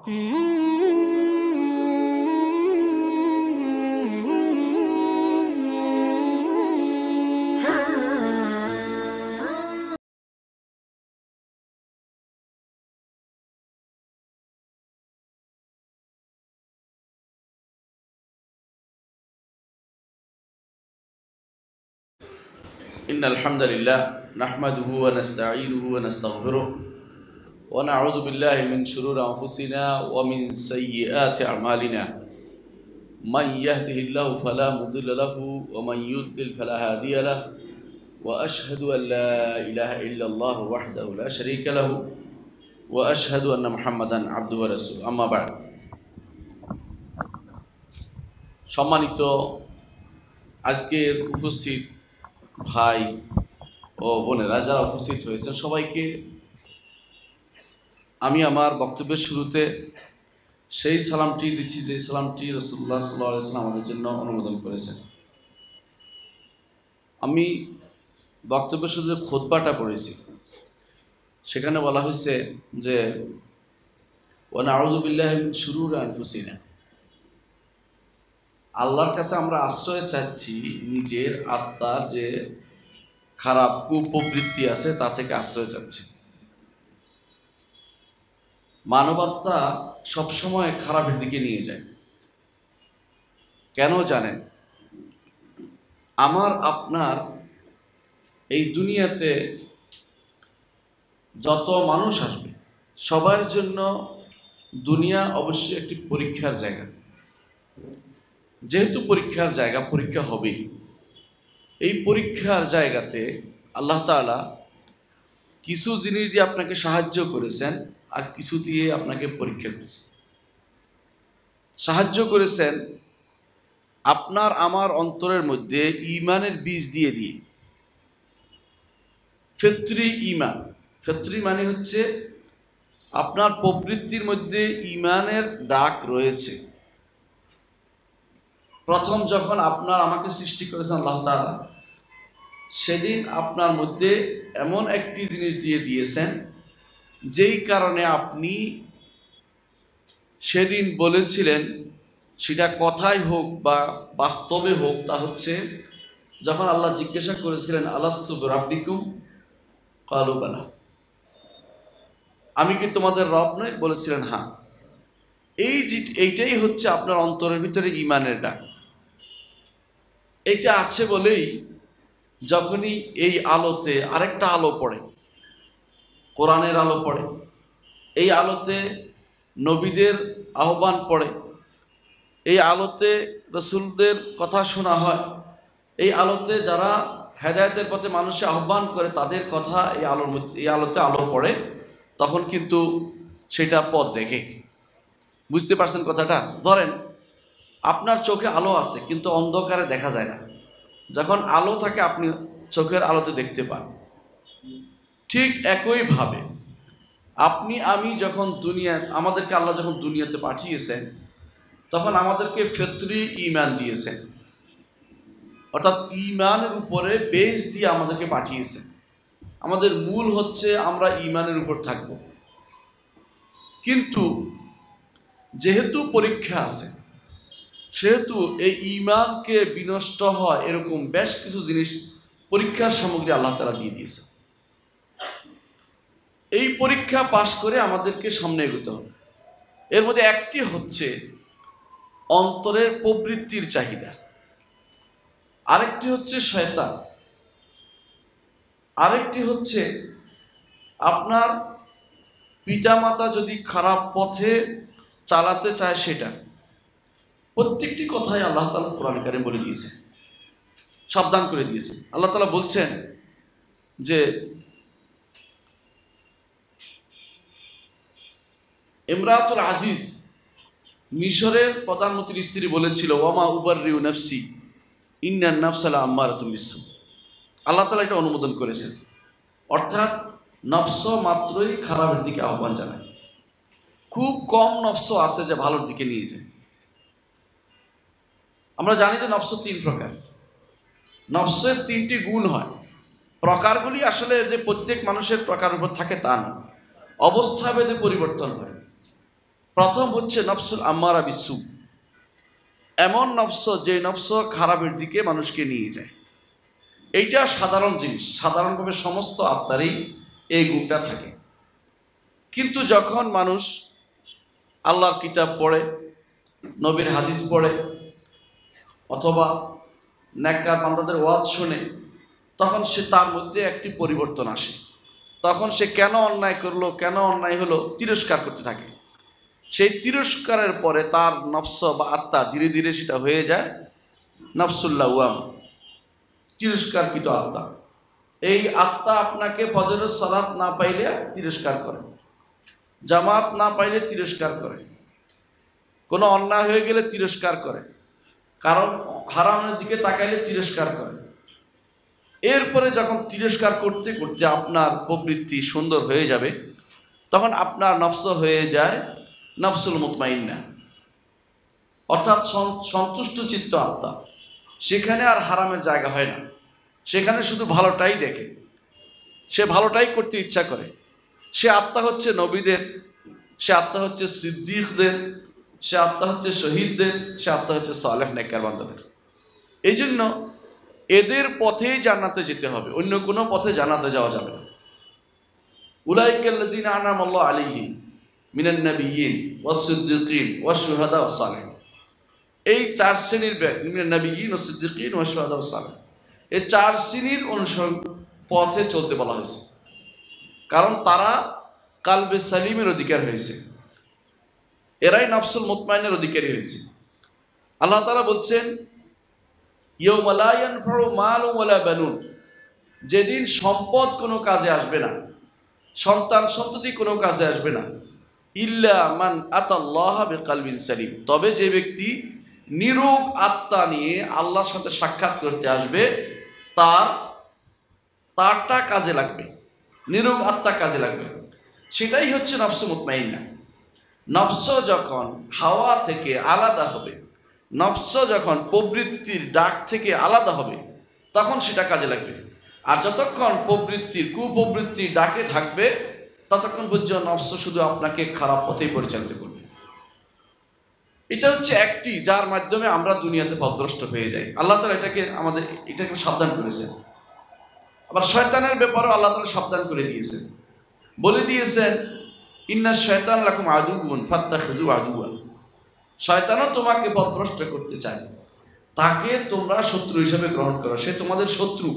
إن الحمد لله نحمده ونستعينه ونستغفره ونعوذ بالله من شرور أنفسنا ومن سيئات أعمالنا من يهده الله فلا مضل له ومن يضلل فلا هادي له وأشهد أن لا إله إلا الله وحده لا شريك له وأشهد أن محمدا عبده ورسوله أما بعد সম্মানিত আজকের উপস্থিত ভাই ও বোনেরা যারা উপস্থিত হয়েছেন সবাইকে আমি আমার বক্তব্যের শুরুতে সেই সালামটি দিচ্ছি যে সালামটি রাসূলুল্লাহ সাল্লাল্লাহু আলাইহি ওয়াসাল্লাম আমাদের জন্য অনুমোদন করেছেন। আমি বক্তব্যের শুরুতে খুতবাটা পড়েছি, সেখানে বলা হয়েছে যে ওয়া নাউযু বিল্লাহি মিন শুরুরি আনফুসিনা, আল্লাহর কাছে আমরা আশ্রয় চাচ্ছি নিজের আত্মার যে খারাপ কুপ্রবৃত্তি আছে তা থেকে আশ্রয় চাচ্ছি। মানবাত্মা সবসময় খারাপের দিকে নিয়ে যায়। কেন জানেন? আমার আপনার এই দুনিয়াতে যত মানুষ আসবে সবার জন্য দুনিয়া অবশ্যই একটি পরীক্ষার জায়গা। যেহেতু পরীক্ষার জায়গা, পরীক্ষা হবেই। এই পরীক্ষার জায়গাতে আল্লাহ তাআলা কিছু জিনিস দিয়ে আপনাকে সাহায্য করেছেন আর কিছু দিয়ে আপনাকে পরীক্ষা করেছেন। সাহায্য করেছেন আপনার আমার অন্তরের মধ্যে ঈমানের বীজ দিয়ে দিয়ে। ফিতরি ঈমান, ফিতরি মানে হচ্ছে আপনার প্রবৃত্তির মধ্যে ঈমানের ডাক রয়েছে। প্রথম যখন আপনার আমাকে সৃষ্টি করেছেন আল্লাহ তাআলা, সেদিন আপনার মধ্যে এমন একটি জিনিস দিয়ে দিয়েছেন যেই কারণে আপনি সেদিন বলেছিলেন, সেটা কথাই হোক বা বাস্তবে হোক, তা হচ্ছে যখন আল্লাহ জিজ্ঞাসা করেছিলেন আলাস্তু বিরাব্বিকুম ক্বালু বালা, আমি কি তোমাদের রব নই? বলেছিলেন হ্যাঁ। এইটাই হচ্ছে আপনার অন্তরের ভিতরে ঈমানের ডাক। এইটা আছে বলেই যখনই এই আলোতে আরেকটা আলো পড়ে, কোরআনের আলো পড়ে, এই আলোতে নবীদের আহ্বান পড়ে, এই আলোতে রাসূলদের কথা শোনা হয়, এই আলোতে যারা হেদায়েতের পথে মানুষকে আহ্বান করে তাদের কথা এই আলোতে আলো পড়ে, তখন কিন্তু সেটা পথ দেখে। বুঝতে পারছেন কথাটা? ধরেন আপনার চোখে আলো আছে কিন্তু অন্ধকারে দেখা যায় না। যখন আলো থাকে আপনি চোখের আলোতে দেখতে পান। ঠিক একইভাবে আপনি আমি যখন আমাদেরকে আল্লাহ যখন দুনিয়াতে পাঠিয়েছেন তখন আমাদেরকে ফিতরি ঈমান দিয়েছেন, অর্থাৎ ঈমানের উপরে বেস দিয়ে আমাদেরকে পাঠিয়েছেন। আমাদের মূল হচ্ছে আমরা ঈমানের উপর থাকব। কিন্তু যেহেতু পরীক্ষা আছে, সেহেতু এই ঈমানকে বিনষ্ট হয় এরকম বেশ কিছু জিনিস, পরীক্ষার সামগ্রী আল্লাহ তাআলা দিয়ে দিয়েছে। এই পরীক্ষা পাশ করে আমাদেরকে সামনে এগোতে হবে। এর মধ্যে একটি হচ্ছে অন্তরের প্রবৃত্তির চাহিদা, আরেকটি হচ্ছে শয়তান, আরেকটি হচ্ছে আপনার পিতামাতা যদি খারাপ পথে চালাতে চায় সেটা। প্রত্যেকটি কথাই আল্লাহ তাআলা কোরআনে কারিমে বলে দিয়েছে, সাবধান করে দিয়েছে। আল্লাহ তাআলা বলছেন যে ইমরাতুল আজিজ, মিশরের প্রধানমন্ত্রীর স্ত্রী বলেছিল ওয়ামা উবাররিউ নাফসি ইন্নান নাফসা লাআম্মারাতুম বিসসু। আল্লাহ তাআলা এটা অনুমোদন করেছেন, অর্থাৎ নফস মাত্রই খারাপের দিকে আহ্বান জানায়। খুব কম নফস আছে যে ভালোর দিকে নিয়ে যায়। আমরা জানি যে নফস তিন প্রকার, নফসের তিনটি গুণ হয়। প্রকারগুলি আসলে যে প্রত্যেক মানুষের প্রকার উপর থাকে তা না, অবস্থা ভেদে পরিবর্তন হয়। প্রথম হচ্ছে নফসুল আম্মারা বিসু, এমন নফস যে নফস খারাপের দিকে মানুষকে নিয়ে যায়। এইটা সাধারণ জিনিস, সাধারণভাবে সমস্ত আত্মারই এই গুণটা থাকে। কিন্তু যখন মানুষ আল্লাহর কিতাব পড়ে, নবীর হাদিস পড়ে, অথবা নেককার বান্দাদের ওয়াজ শোনে, তখন সে তার মধ্যে একটি পরিবর্তন আসে। তখন সে কেন অন্যায় করলো, কেন অন্যায় হলো তিরস্কার করতে থাকে। সেই তিরস্কারের পরে তার নফস বা আত্মা ধীরে ধীরে সেটা হয়ে যায় নফসুল্লাহ ওয়ামা, তিরস্কারকৃত আত্মা। এই আত্মা আপনাকে ফজরের সালাত না পাইলে তিরস্কার করে, জামাত না পাইলে তিরস্কার করে, কোনো অন্যায় হয়ে গেলে তিরস্কার করে, কারণ হারামের দিকে তাকাইলে তিরস্কার করে। এরপরে যখন তিরস্কার করতে করতে আপনার প্রবৃত্তি সুন্দর হয়ে যাবে, তখন আপনার নফস হয়ে যায় নফসুল মুতমাইন্না, অর্থাৎ সন্তুষ্ট চিত্ত আত্মা। সেখানে আর হারামের জায়গা হয় না, সেখানে শুধু ভালোটাই দেখে, সে ভালোটাই করতে ইচ্ছা করে। সে আত্মা হচ্ছে নবীদের, সে আত্মা হচ্ছে সিদ্দিকদের, সে আত্মা হচ্ছে শহীদদের, সে আত্মা হচ্ছে সালেহ নেককার বান্দাদের। এই জন্য এদের পথেই জান্নাতে যেতে হবে, অন্য কোনো পথে জান্নাতে যাওয়া যাবে না। উলাইকাল্লাযিনা আনআমাল্লাহু আলাইহিম মিনান নাবিয়্যিন ওয়াস সিদ্দিকিন ওয়াস শুহাদা ওয়াস সালিহিন। এই চার শ্রেণীর মিনান নাবিয়্যিন ওয়াস সিদ্দিকিন ওয়াস শুহাদা ওয়াস সালিহিন, এই চার শ্রেণীর অনুসরণ পথে চলতে বলা হয়েছে, কারণ তারা কালবে সালিমের অধিকার হয়েছে, এরাই নফসুল মুতমাইনের অধিকারী হয়েছে। আল্লাহ তাআলা বলছেন, ইয়াউমা লা ইয়ানফাউ মালুন ওয়ালা বানুন, যেদিন সম্পদ কোনো কাজে আসবে না, সন্তান সন্ততি কোনো কাজে আসবে না, ইল্লা মান আতাল্লাহা বিকালবিন সালিম, তবে যে ব্যক্তি নিরোগ আত্মা নিয়ে আল্লাহর সাথে সাক্ষাৎ করতে আসবে, তারটা কাজে লাগবে, নিরোগ আত্মা কাজে লাগবে। সেটাই হচ্ছে নফস মুতমাইন্না। নফস যখন হাওয়া থেকে আলাদা হবে, নফস যখন প্রবৃত্তির ডাক থেকে আলাদা হবে, তখন সেটা কাজে লাগবে। আর যতক্ষণ প্রবৃত্তির কুপ্রবৃত্তির ডাকে থাকবে, ততক্ষণ পর্যন্ত নফস শুধু আপনাকে খারাপ পথেই পরিচালিত করবে। এটা হচ্ছে একটি যার মাধ্যমে আমরা দুনিয়াতে পথভ্রষ্ট হয়ে যাই। আল্লাহ তাআলা এটাকে সাবধান করেছেন। আবার শয়তানের ব্যাপারেও আল্লাহ তাআলা সাবধান করে দিয়েছেন, বলে দিয়েছেন, ইন্না শায়তান লাকুম আদুউন ফাত্তাখিযু আদুওয়া, শয়তানও তোমাকে পথভ্রষ্ট করতে চায়, তাকে তোমরা শত্রু হিসেবে গ্রহণ করো, সে তোমাদের শত্রু।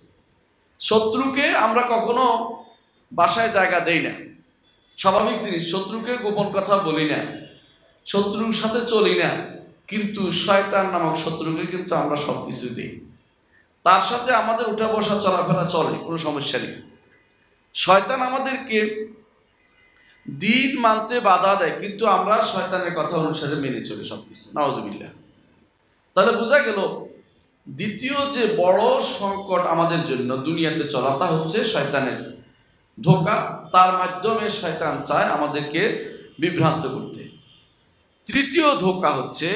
শত্রুকে আমরা কখনো বাসায় জায়গা দেই না, স্বাভাবিক জিনিস। শত্রুকে গোপন কথা বলি না, শত্রুর সাথে চলি না, কিন্তু শয়তান নামক শত্রুকে কিন্তু আমরা সব কিছু দিই, তার সাথে আমাদের উঠা বসা চলাফেরা চলে, কোনো সমস্যা নেই। শয়তান আমাদেরকে দিন মানতে বাধা দেয়, কিন্তু আমরা শয়তানের কথা অনুসারে মেনে চলি সবকিছু, নাউযুবিল্লাহ। তাহলে বোঝা গেল দ্বিতীয় যে বড় সংকট আমাদের জন্য দুনিয়াতে চলা, তা হচ্ছে শয়তানের ধোঁকা। তার মাধ্যমে শয়তান চায় আমাদেরকে বিভ্রান্ত করতে। তৃতীয় ধোঁকা হচ্ছে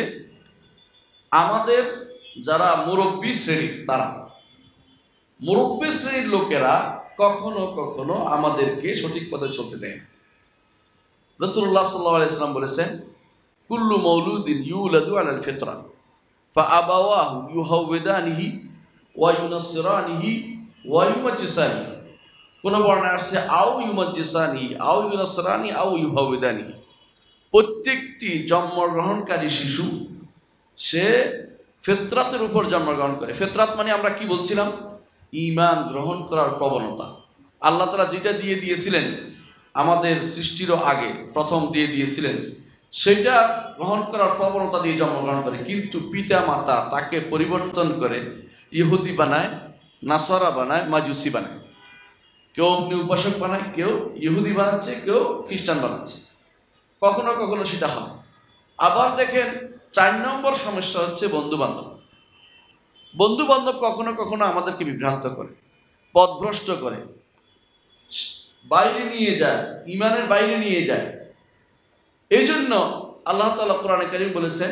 আমাদের যারা মুরব্বী শ্রেণীর, তারা মুরব্বী শ্রেণীর লোকেরা কখনো কখনো আমাদেরকে সঠিক পথে চলতে দেয় না। রাসূলুল্লাহ সাল্লাল্লাহু আলাইহি ওয়াসাল্লাম বলেছেন, কুল্লু মাউলুদিন ইউলাদু আলাল ফিতরা ফাআবাওয়াহু ইউহাউওয়িদানিহি ওয়া ইউনাসসিরানিহি ওয়া ইউমাজ্জিসানিহি। কোন বর্ণনায় আসছে আও ইউমাজ্জিসানিহি আও ইউনাসসিরানি আও ইউহাউওয়িদানিহি। প্রত্যেকটি জন্মগ্রহণকারী শিশু সে ফিতরাতের উপর জন্মগ্রহণ করে। ফিতরাত মানে আমরা কি বলছিলাম? ঈমান গ্রহণ করার প্রবণতা। আল্লাহ তাআলা যেটা দিয়ে দিয়েছিলেন আমাদের সৃষ্টিরও আগে, প্রথম দিয়ে দিয়েছিলেন, সেটা গ্রহণ করার প্রবণতা দিয়ে জন্মগ্রহণ করে। কিন্তু পিতা মাতা তাকে পরিবর্তন করে ইহুদি বানায়, নাসারা বানায়, মাজুসি বানায়। কেউ অগ্নি উপাসক বানায়, কেউ ইহুদি বানাচ্ছে, কেউ খ্রিস্টান বানাচ্ছে। কখনো কখনো সেটা হয়। আবার দেখেন 4 নম্বর সমস্যা হচ্ছে বন্ধু বান্ধব। বন্ধু বান্ধব কখনো কখনো আমাদেরকে বিভ্রান্ত করে, পথভ্রষ্ট করে, বাইরে নিয়ে যায়, ঈমানের বাইরে নিয়ে যায়। এই জন্য আল্লাহ তাআলা কোরআনে কারীম বলেছেন,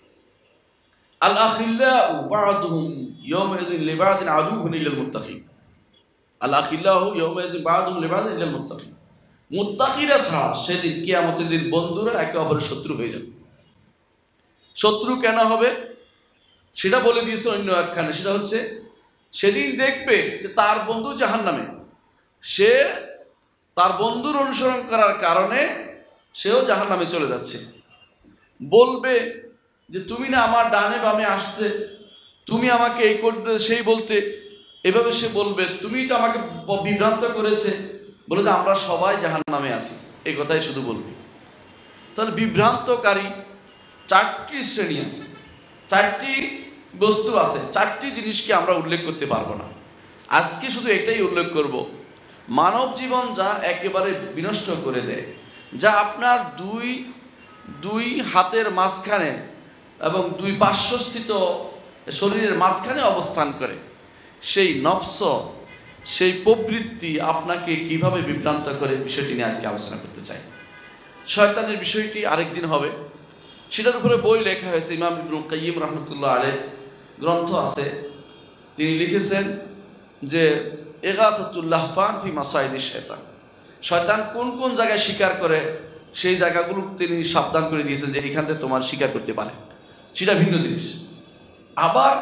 আল আখিল্লাউ বা'দুহুম ইয়াওমাইযিন লিবা'দিন আদুউহুন ইল্লাল মুত্তাকিন। আল আখিল্লাউ ইয়াওমাইযিন বা'দুহুম লিবা'দিন ইল্লাল মুত্তাকিন। মুত্তাকিরা ছাড়া সেদিন কিয়ামতের দিন বন্ধুরা একে অপরের শত্রু হয়ে যাবে। শত্রু কেন হবে সেটা বলে দিয়েছে অন্য একখানে, সেটা হচ্ছে সেদিন দেখবে যে তার বন্ধু জাহান্নামে, সে তার বন্ধুর অনুসরণ করার কারণে সেও জাহান্নামে চলে যাচ্ছে। বলবে যে তুমি না আমার ডানে বামে আসতে, তুমি আমাকে এই করতে সেই বলতে, এভাবে সে বলবে, তুমি তো আমাকে বিভ্রান্ত করেছে, বলে যে আমরা সবাই জাহান্নামে আছি, এই কথাই শুধু বলবে। তাহলে বিভ্রান্তকারী চারটি শ্রেণী আছে, চারটি বস্তু আছে, চারটি জিনিসকে আমরা উল্লেখ করতে পারবো না। আজকে শুধু এটাই উল্লেখ করব, মানব জীবন যা একেবারে বিনষ্ট করে দেয়, যা আপনার দুই হাতের মাঝখানে এবং দুই পার্শ্বস্থিত শরীরের মাঝখানে অবস্থান করে, সেই নফস, সেই প্রবৃত্তি আপনাকে কিভাবে বিভ্রান্ত করে, বিষয়টি নিয়ে আজকে আলোচনা করতে চাই। শয়তানের বিষয়টি আরেকদিন হবে, সেটার উপরে বই লেখা হয়েছে। ইমাম ইবনুল কাইয়িম রাহমাতুল্লাহ আলাইহ গ্রন্থ আছে, তিনি লিখেছেন যে ইগাসাতুল লাহফান ফি মাসাইদিশ শয়তান, শয়তান কোন কোন জায়গায় শিকার করে সেই জায়গাগুলো তিনি সাবধান করে দিয়েছেন যে এখান থেকে তোমার শিকার করতে পারে, সেটা ভিন্ন জিনিস। আবার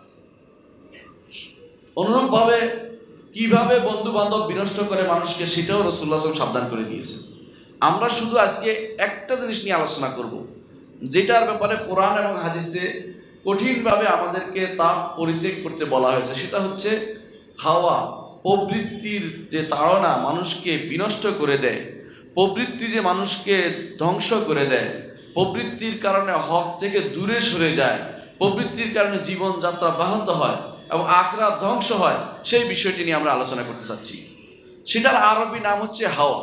অনুরূপভাবে কিভাবে বন্ধু বান্ধব বিনষ্ট করে মানুষকে, সেটাও রাসূলুল্লাহ সাল্লাল্লাহু আলাইহি ওয়াসাল্লাম সাবধান করে দিয়েছেন। আমরা শুধু আজকে একটা জিনিস নিয়ে আলোচনা করব, যেটার ব্যাপারে কোরআন এবং হাদিসে কঠিনভাবে আমাদেরকে তা পরিত্যাগ করতে বলা হয়েছে। সেটা হচ্ছে হাওয়া, প্রবৃত্তির যে তাড়না মানুষকে বিনষ্ট করে দেয়, প্রবৃত্তি যে মানুষকে ধ্বংস করে দেয়, প্রবৃত্তির কারণে হক থেকে দূরে সরে যায়, প্রবৃত্তির কারণে জীবনযাত্রা ব্যাহত হয় এবং আখিরাত ধ্বংস হয়, সেই বিষয়টি নিয়ে আমরা আলোচনা করতে চাচ্ছি। সেটার আরবি নাম হচ্ছে হাওয়া,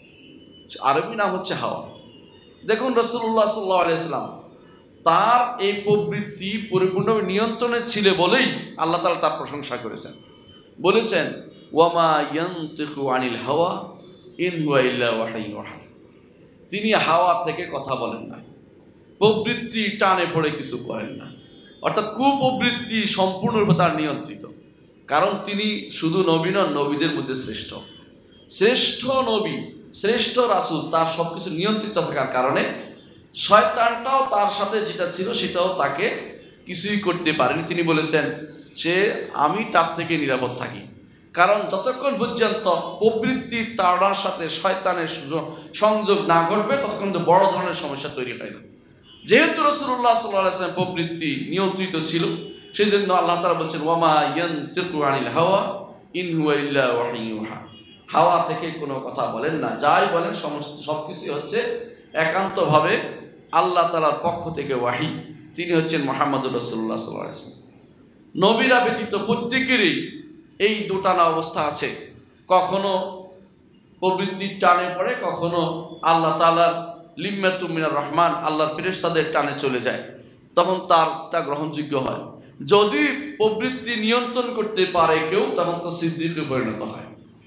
আরবি নাম হচ্ছে হাওয়া। দেখুন রাসূলুল্লাহ সাল্লাল্লাহু আলাইহি ওয়াসাল্লাম তার এই প্রবৃত্তি পরিপূর্ণভাবে নিয়ন্ত্রণে ছিল বলেই আল্লাহ তাআলা তার প্রশংসা করেছেন, বলেছেন ওয়ামা ইয়ানতিকু আনিল হাওয়া ইন হুয়া ইল্লা ওয়াহয়ুন ইউহা, তিনি হাওয়া থেকে কথা বলেন না, প্রবৃত্তি টানে পড়ে কিছু করেন না। অর্থাৎ কুপ্রবৃত্তি সম্পূর্ণরূপে তার নিয়ন্ত্রিত, কারণ তিনি শুধু নবী নন, নবীদের মধ্যে শ্রেষ্ঠ, শ্রেষ্ঠ নবী, শ্রেষ্ঠ রাসূল, তার সবকিছু নিয়ন্ত্রিত থাকার কারণে শয়তানটাও তার সাথে যেটা ছিল সেটাও তাকে কিছুই করতে পারেনি। তিনি বলেছেন যে আমি তার থেকে নিরাপদ থাকি, কারণ যতক্ষণ পর্যন্ত প্রবৃত্তির তাড়নার সাথে শয়তানের সংযোগ না ঘটবে ততক্ষণ তো বড় ধরনের সমস্যা তৈরি হয় না। যেহেতু রাসূলুল্লাহ সাল্লাল্লাহু আলাইহি ওয়াসাল্লাম প্রবৃত্তি নিয়ন্ত্রিত ছিল, সেই জন্য আল্লাহ তাআলা বলছেন ওয়ামা ইয়ানতিকু আনিল হাওয়া ইন হুয়া ইল্লা ওয়াহয়ুন ইউহা, হাওয়া থেকে কোনো কথা বলেন না, যাই বলেন সমস্ত সবকিছু হচ্ছে একান্তভাবে আল্লাহ তাআলার পক্ষ থেকে ওয়াহী। তিনি হচ্ছেন মুহাম্মদুর রাসূলুল্লাহ সাল্লাল্লাহু আলাইহি ওয়াসাল্লাম। নবীরা ব্যতীত প্রত্যেকেরই এই দুটানা অবস্থা আছে, কখনো প্রবৃত্তির টানে পড়ে, কখনো আল্লাহ তাআলার লিম্মাতুম মিনার রহমান, আল্লাহর ফেরেশতাদের টানে চলে যায়, তখন তা গ্রহণযোগ্য হয়। যদি প্রবৃত্তি নিয়ন্ত্রণ করতে পারে কেউ, তখন তো সিদ্দিকে পরিণত হয়,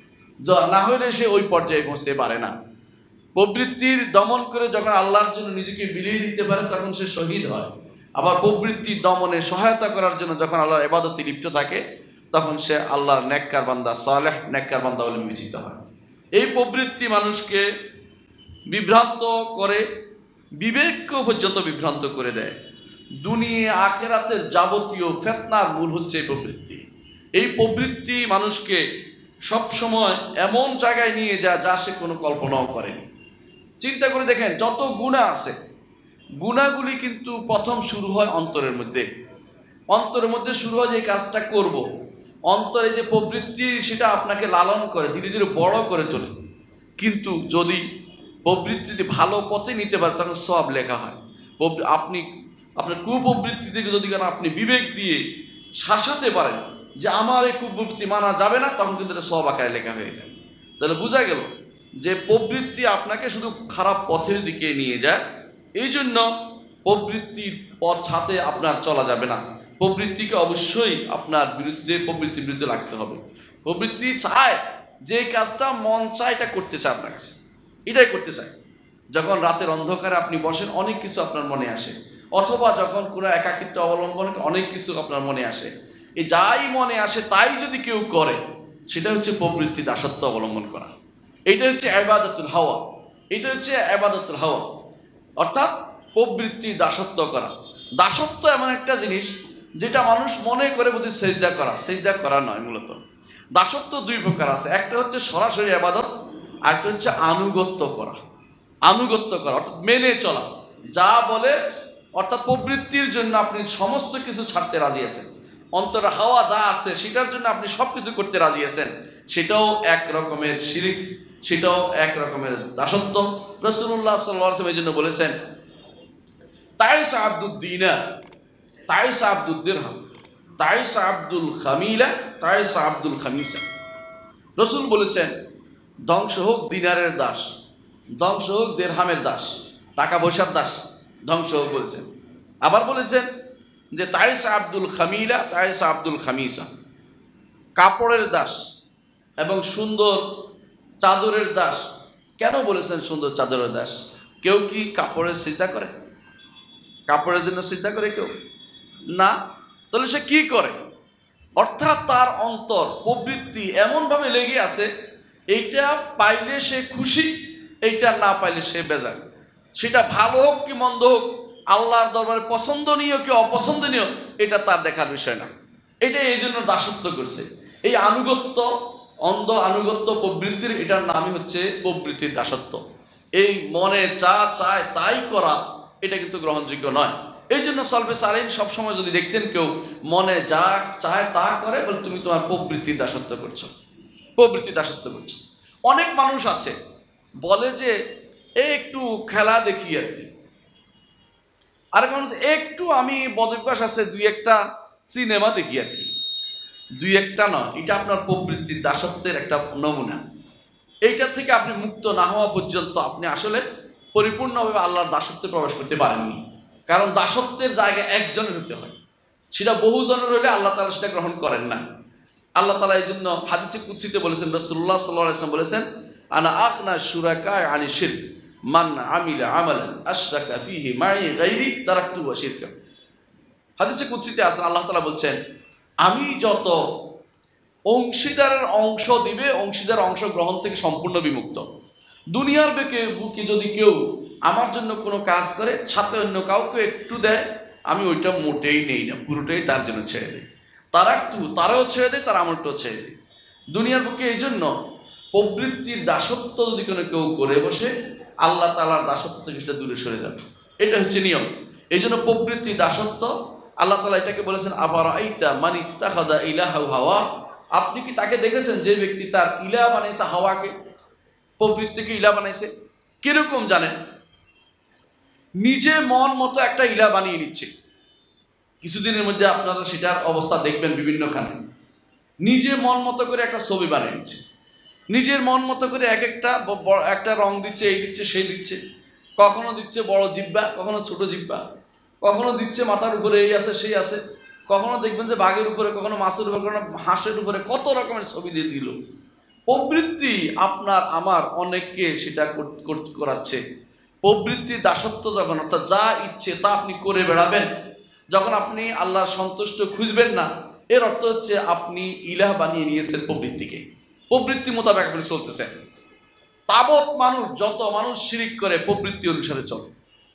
না হলে সে ওই পর্যায়ে পৌঁছতে পারে না। প্রবৃত্তির দমন করে যখন আল্লাহর জন্য নিজেকে বিলিয়ে দিতে পারে তখন সে শহীদ হয়। আবার প্রবৃত্তির দমনে সহায়তা করার জন্য যখন আল্লাহর ইবাদতে লিপ্ত থাকে তখন সে আল্লাহর নেককার বান্দা, সালেহ নেককার বান্দা বলে বিবেচিত হয়। এই প্রবৃত্তি মানুষকে বিভ্রান্ত করে, বিবেককে পর্যন্ত বিভ্রান্ত করে দেয়। দুনিয়া আখিরাতের যাবতীয় ফিতনার মূল হচ্ছে এই প্রবৃত্তি। এই প্রবৃত্তি মানুষকে সবসময় এমন জায়গায় নিয়ে যায় যা সে কোনো কল্পনাও করেনি। চিন্তা করে দেখেন, যত গুনাহ আছে, গুনাহগুলি কিন্তু প্রথম শুরু হয় অন্তরের মধ্যে। অন্তরের মধ্যে শুরু হয় যে কাজটা করব, অন্তরে যে প্রবৃত্তি সেটা আপনাকে লালন করে, ধীরে ধীরে বড় করে তোলে। কিন্তু যদি প্রবৃত্তি ভালো পথে নিতে পারে তখন সব লেখা হয়। আপনি আপনার কুপ্রবৃত্তি থেকে যদি আপনি বিবেক দিয়ে শাসাতে পারেন যে আমার এই কুপ্রবৃত্তি মানা যাবে না, তখন কিন্তু এটা সব আকারে লেখা হয়ে যায়। তাহলে বোঝা গেল যে প্রবৃত্তি আপনাকে শুধু খারাপ পথের দিকে নিয়ে যায়। এই জন্য প্রবৃত্তির পথ হাতে আপনার চলা যাবে না। প্রবৃত্তিকে অবশ্যই আপনার বিরুদ্ধে, প্রবৃত্তির বিরুদ্ধে লাগতে হবে। প্রবৃত্তি চায় যে কাজটা মন চায় এটা করতে চায়, আপনার কাছে এটাই করতে চায়। যখন রাতের অন্ধকারে আপনি বসেন অনেক কিছু আপনার মনে আসে, অথবা যখন কোনো একাকিত্ব অবলম্বন অনেক কিছু আপনার মনে আসে। এই যাই মনে আসে তাই যদি কেউ করে, সেটা হচ্ছে প্রবৃত্তি দাসত্ব অবলম্বন করা। এইটা হচ্ছে ইবাদাতুল হাওয়া, এটা হচ্ছে ইবাদাতুল হাওয়া, অর্থাৎ প্রবৃত্তি দাসত্ব করা। দাসত্ব এমন একটা জিনিস যেটা মানুষ মনে করে বুঝি সেজদা করা, সেজদা করা নয়। মূলত দাসত্ব দুই প্রকার আছে, একটা হচ্ছে সরাসরি ইবাদত, আর একটা হচ্ছে আনুগত্য করা। আনুগত্য করা অর্থাৎ মেনে চলা, যা বলে, অর্থাৎ প্রবৃত্তির জন্য আপনি সমস্ত কিছু ছাড়তে রাজি আছেন, অন্তরে হাওয়া যা আছে সেটার জন্য আপনি সব কিছু করতে রাজি আছেন, সেটাও এক রকমের শিরিক, সেটাও এক রকমের দাসত্ব। রাসূলুল্লাহ সাল্লাল্লাহু আলাইহি ওয়াসাল্লাম এই জন্য বলেছেন, তাইসা আব্দুদ দিনার, তাইসা আব্দুদ দিরহাম, তাইসা আব্দুল খামিলা, তাইসা আব্দুল খামিসা। রাসূল বলেছেন, ধ্বংস হোক দিনারের দাস, ধ্বংস হোক দিরহামের দাস, টাকা পয়সার দাস, ধ্বংস হোক বলেছেন। আবার বলেছেন যে তাইসা আব্দুল খামিলা, তাইসা আব্দুল খামিসা, কাপড়ের দাস এবং সুন্দর চাদরের দাস। কেন বলেছেন সুন্দর চাদরের দাস? কেউ কি কাপড়ের সিজদা করে? কাপড়ের জন্য সিজদা করে কেউ? না। তাহলে সে কি করে? অর্থাৎ তার অন্তর প্রবৃত্তি এমনভাবে লেগে আছে, এইটা পাইলে সে খুশি, এইটা না পাইলে সে বেজার। সেটা ভালো হোক কি মন্দ হোক, আল্লাহর দরবারে পছন্দনীয় কি অপছন্দনীয়, এটা তার দেখার বিষয় না। এটা এই জন্য দাসত্ব করছে। এই আনুগত্য, অন্ধ আনুগত্য প্রবৃত্তির, এটার নামই হচ্ছে প্রবৃত্তির দাসত্ব। এই মনে যা চায় তাই করা, এটা কিন্তু গ্রহণযোগ্য নয়। এই জন্য সলফে সালেহিন সবসময় যদি দেখতেন কেউ মনে যা চায় তা করে, বলে তুমি তোমার প্রবৃত্তির দাসত্ব করছো, প্রবৃত্তির দাসত্ব করছো। অনেক মানুষ আছে বলে যে একটু খেলা দেখি আর কি, আর একটু আমি বদভ্যাস আছে দুই একটা সিনেমা দেখি আর কি। দুই একটা নয়, এটা আপনার প্রবৃত্তির দাসত্বের একটা নমুনা। এইটার থেকে আপনি মুক্ত না হওয়া পর্যন্ত আপনি আসলে পরিপূর্ণভাবে আল্লাহর দাসত্বে প্রবেশ করতে পারেননি। কারণ দাসত্বের জায়গায় একজনের হতে হয়, সেটা বহুজনের হলে আল্লাহ তাআলা সেটা গ্রহণ করেন না। আল্লাহ তাআলা এই জন্য হাদিসে কুদসিতে বলেছেন, রাসূলুল্লাহ সাল্লাল্লাহু আলাইহি ওয়াসাল্লাম বলেছেন, আনা আখনা শুরাকা আনি শিরক মান আমিলা আমালান আশরাকা ফিহি মাই গায়রি তারাকতু ওয়া শিরকা। হাদিসে কুদসিতে আছে, আল্লাহ তাআলা বলছেন, আমি যত অংশীদারের অংশ দিবে, অংশীদার অংশ গ্রহণ থেকে সম্পূর্ণ বিমুক্ত। দুনিয়ার বুকে যদি কেউ আমার জন্য কোনো কাজ করে, সাথে অন্য কাউকে একটু দেয়, আমি ওইটা মোটেই নেই না, পুরোটাই তার জন্য ছেড়ে দেয়। তারাও ছেড়ে দেয়, তার আমলটাও ছেড়ে দেয় দুনিয়ার বুকে। এই জন্য প্রবৃত্তির দাসত্ব যদি কোনো কেউ করে বসে, আল্লাহ তাআলার দাসত্ব থেকে সেটা দূরে সরে যাবে, এটা হচ্ছে নিয়ম। এই জন্য প্রবৃত্তির দাসত্ব আল্লাহ তাআলা এটাকে বলেছেন, আফারাআইতা মান ইত্তাখাযা ইলাহাহু হাওয়া। আপনি কি তাকে দেখেছেন যে ব্যক্তি তার ইলাহ বানাইছে হাওয়াকে, প্রবৃত্তিকে ইলাহ বানাইছে? কিরকম জানেন? নিজে মন মতো একটা ইলাহ বানিয়ে নিচ্ছে। কিছুদিনের মধ্যে আপনারা সেটার অবস্থা দেখবেন বিভিন্নখানে। নিজে মন মতো করে একটা ছবি বানিয়ে নিচ্ছে, নিজের মন মতো করে এক একটা রং দিচ্ছে, এই দিচ্ছে সেই দিচ্ছে। কখনো দিচ্ছে বড় জিহ্বা, কখনো ছোট জিহ্বা, কখনো দিচ্ছে মাথার উপরে এই আছে সেই আছে, কখনো দেখবেন যে বাঘের উপরে, কখনো মাছের উপরে, কখনো হাঁসের উপরে, কত রকমের ছবি দিয়ে দিল। প্রবৃত্তি আপনার আমার অনেককে সেটা করাচ্ছে। প্রবৃত্তির দাসত্ব যখন, অর্থাৎ যা ইচ্ছে তা আপনি করে বেড়াবেন, যখন আপনি আল্লাহর সন্তুষ্ট খুঁজবেন না, এর অর্থ হচ্ছে আপনি ইলাহ বানিয়ে নিয়েছেন প্রবৃত্তিকে, প্রবৃত্তি মোতাবেক আপনি চলতেছেন। তাবৎ মানুষ, যত মানুষ শিরিক করে প্রবৃত্তি অনুসারে চলে,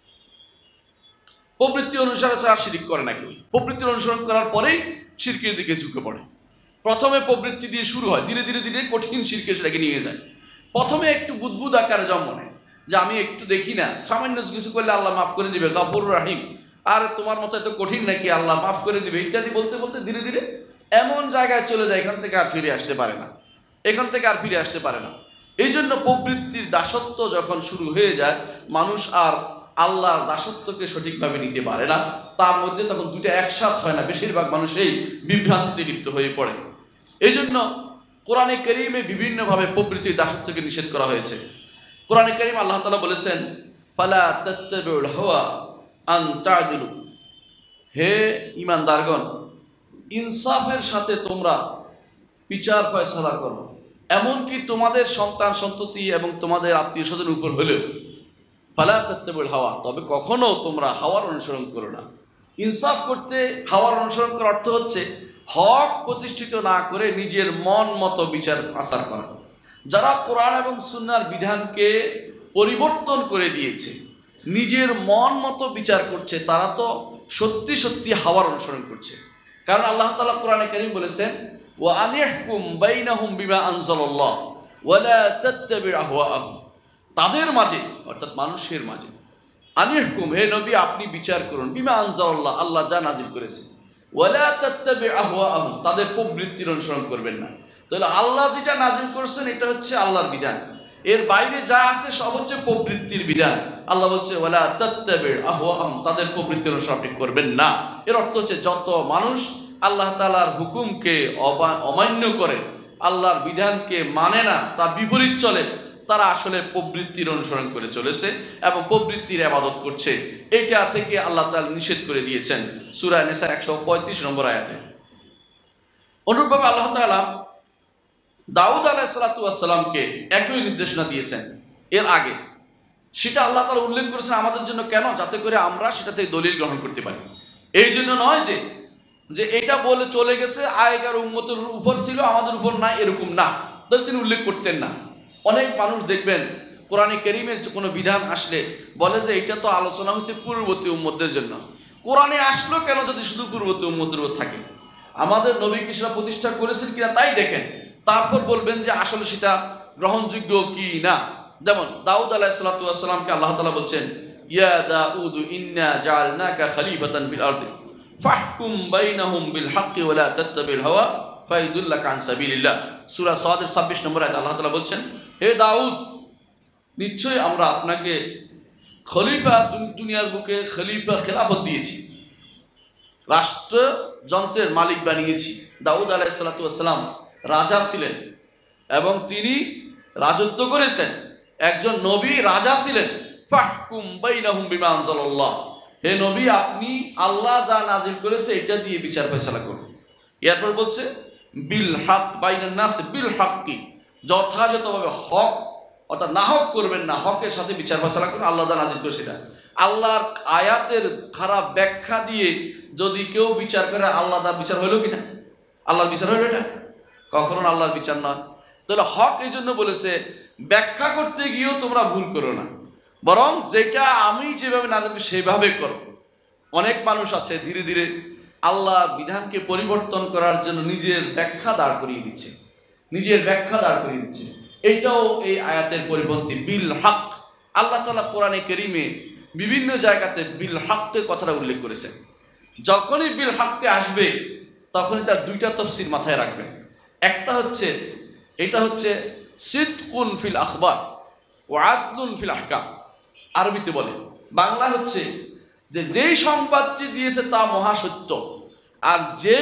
প্রবৃত্তি অনুসারে ছাড়া শিরিক করে না কেউ। প্রবৃত্তির অনুসরণ করার পরেই শিরকের দিকে ঝুঁকে পড়ে। প্রথমে প্রবৃত্তি দিয়ে শুরু হয়, ধীরে ধীরে ধীরে কঠিন শিরকে সেটাকে নিয়ে যায়। প্রথমে একটু বুদবুদ আকারে জন্ম নেয়, যে আমি একটু দেখি না, সামান্য কিছু করলে আল্লাহ মাফ করে দিবে, গফুর রাহিম, আর তোমার মতো এত কঠিন নাকি, আল্লাহ মাফ করে দিবে ইত্যাদি বলতে বলতে ধীরে ধীরে এমন জায়গায় চলে যায়, এখান থেকে আর ফিরে আসতে পারে না, এখান থেকে আর ফিরে আসতে পারে না। এই জন্য প্রবৃত্তির দাসত্ব যখন শুরু হয়ে যায়, মানুষ আর আল্লাহর দাসত্বকে সঠিকভাবে নিতে পারে না। তার মধ্যে তখন দুটো একসাথ হয় না, বেশিরভাগ মানুষ এই বিভ্রান্তিতে লিপ্ত হয়ে পড়ে। এই জন্য কোরআনে কারীমে বিভিন্নভাবে প্রবৃত্তির দাসত্বকে নিষেধ করা হয়েছে। কোরআনে কারীম আল্লাহ তাআলা বলেছেন, ফালা তাত্তাবিউল হাওয়া আন তা'দিলু, হে ঈমানদারগণ, ইনসাফের সাথে তোমরা বিচার ফয়সালা করো, এমনকি তোমাদের সন্তান সন্ততি এবং তোমাদের আত্মীয় স্বজনের উপর হলেও। ফালা তাত্তাবিউল হাওয়া, তবে কখনো তোমরা হাওয়ার অনুসরণ করো না। ইনসাফ করতে হাওয়ার অনুসরণ করার অর্থ হচ্ছে হক প্রতিষ্ঠিত না করে নিজের মন মতো বিচার আচার করা। যারা কোরআন এবং সুন্নাহর বিধানকে পরিবর্তন করে দিয়েছে, নিজের মন মতো বিচার করছে, তারা তো সত্যি সত্যি হাওয়ার অনুসরণ করছে। কারণ আল্লাহ তাআলা কোরআনে কারীম বলেছেন, ওয়া আনিহকুম বাইনাহুম বিমা আনজালাল্লাহ ওয়া লা তাত্তাবি আহওয়াআহুম। তাদের মাঝে, অর্থাৎ মানুষের মাঝে, আনিহকুম, হে নবী আপনি বিচার করুন, বিমা আনজালাল্লাহ, আল্লাহ যা নাজিল করেছে, ওয়া লা তাত্তাবি আহওয়াআহুম, তাদের প্রবৃত্তির অনুসরণ করবেন না। তাহলে আল্লাহ যেটা নাজিল করেছেন এটা হচ্ছে আল্লাহর বিধান, এর বাইরে যা আছে সব হচ্ছে প্রবৃত্তির বিধান। আল্লাহ বলছে ওয়ালা তাত্তাবি আহওয়াহুম, তাদের প্রবৃত্তির অনুসরণ আপনি করবেন না। এর অর্থ হচ্ছে যত মানুষ আল্লাহ তাআলার হুকুমকে অমান্য করে, আল্লাহর বিধানকে মানে না, তার বিপরীত চলে, তারা আসলে প্রবৃত্তির অনুসরণ করে চলেছে এবং প্রবৃত্তির ইবাদত করছে। এটা থেকে আল্লাহ তাআলা নিষেধ করে দিয়েছেন সূরা নিসা 135 নম্বর আয়াতে। অনুরূপভাবে আল্লাহ তাআলা দাউদ আলাইহিসসালামকে একই নির্দেশনা দিয়েছেন এর আগে, সেটা আল্লাহ তাআলা উল্লেখ করেছেন আমাদের জন্য। কেন? যাতে করে আমরা সেটা থেকে দলিল গ্রহণ করতে পারি। এই জন্য নয় যে এটা বলে চলে গেছে, আগেকার উম্মতের উপর ছিল আমাদের উপর নাই, এরকম না, তাহলে তিনি উল্লেখ করতেন না। অনেক মানুষ দেখবেন কোরআনে কারীমের কোনো বিধান আসলে বলে যে এটা তো আলোচনা হয়েছে পূর্ববর্তী উম্মতদের জন্য। কোরআনে আসলো কেন যদি শুধু পূর্ববর্তী উম্মতের উপর থাকে? আমাদের নবীকে সেটা প্রতিষ্ঠা করেছেন কিনা তাই দেখেন, তারপর বলবেন যে আসলে সেটা গ্রহণযোগ্য কি না। যেমন দাউদ আলাইহিসসালামকে আল্লাহ তাআলা বলছেন, ইয়া দাউদ ইন্না জাআলনাকা খলিফাতান ফিল আরদি ফাহকুম বাইনাহুম বিল হাক্কি ওয়া লা তাত্তাবিল হাওয়া ফায়ুদিল্লাকা আন সাবিলিল্লাহ। সূরা সাদের 26 নম্বর আয়াতে আল্লাহ তাআলা বলছেন, হে দাউদ, নিশ্চয়ই আমরা আপনাকে খলিফা, দুনিয়ার বুকে খলিফা, খেলাফত দিয়েছি, রাষ্ট্রযন্ত্রের মালিক বানিয়েছি। দাউদ আলাইহিসসালাম রাজা ছিলেন এবং তিনি রাজত্ব করেছেন, একজন নবী রাজা ছিলেন। ফাহকুম বাইনাহুম বিমা আনজালাল্লাহ, হে নবী আপনি আল্লাহ যা নাজিল করেছে এটা দিয়ে বিচার ফয়সালা করুন। এরপর বলছে বিল হক বাইনান নাস বিল হাক্কি, যথাযথভাবে হক, অর্থাৎ নাহক করবেন না, হকের সাথে বিচার ফয়সালা করুন। আল্লাহ যা নাজিল করে সেটা। আল্লাহর আয়াতের খারাপ ব্যাখ্যা দিয়ে যদি কেউ বিচার করে, আল্লাহ তার বিচার হইল কিনা? আল্লাহর বিচার হইল এটা? কখনো আল্লাহর বিচার নয়। তাহলে হক এই জন্য বলেছে ব্যাখ্যা করতে গিয়েও তোমরা ভুল করো না, বরং যেটা আমি যেভাবে নাজিল করি সেভাবে করো। অনেক মানুষ আছে ধীরে ধীরে আল্লাহর বিধানকে পরিবর্তন করার জন্য নিজের ব্যাখ্যা দাঁড় করিয়ে দিচ্ছে, এইটাও এই আয়াতের পরিপন্থী। বিল হক, আল্লাহ তাআলা কোরআনে কারীমে বিভিন্ন জায়গাতে বিল হকের কথাটা উল্লেখ করেছেন। যখনই বিল হককে আসবে তখনই তার দুইটা তাফসীর মাথায় রাখবেন। একটা হচ্ছে, এটা হচ্ছে সিদকুন ফিল আখবার ওয়া আদলুন ফিল আহকাম, আরবিতে বলে। বাংলা হচ্ছে যে যেই সংবাদটি দিয়েছে তা মহাসত্য, আর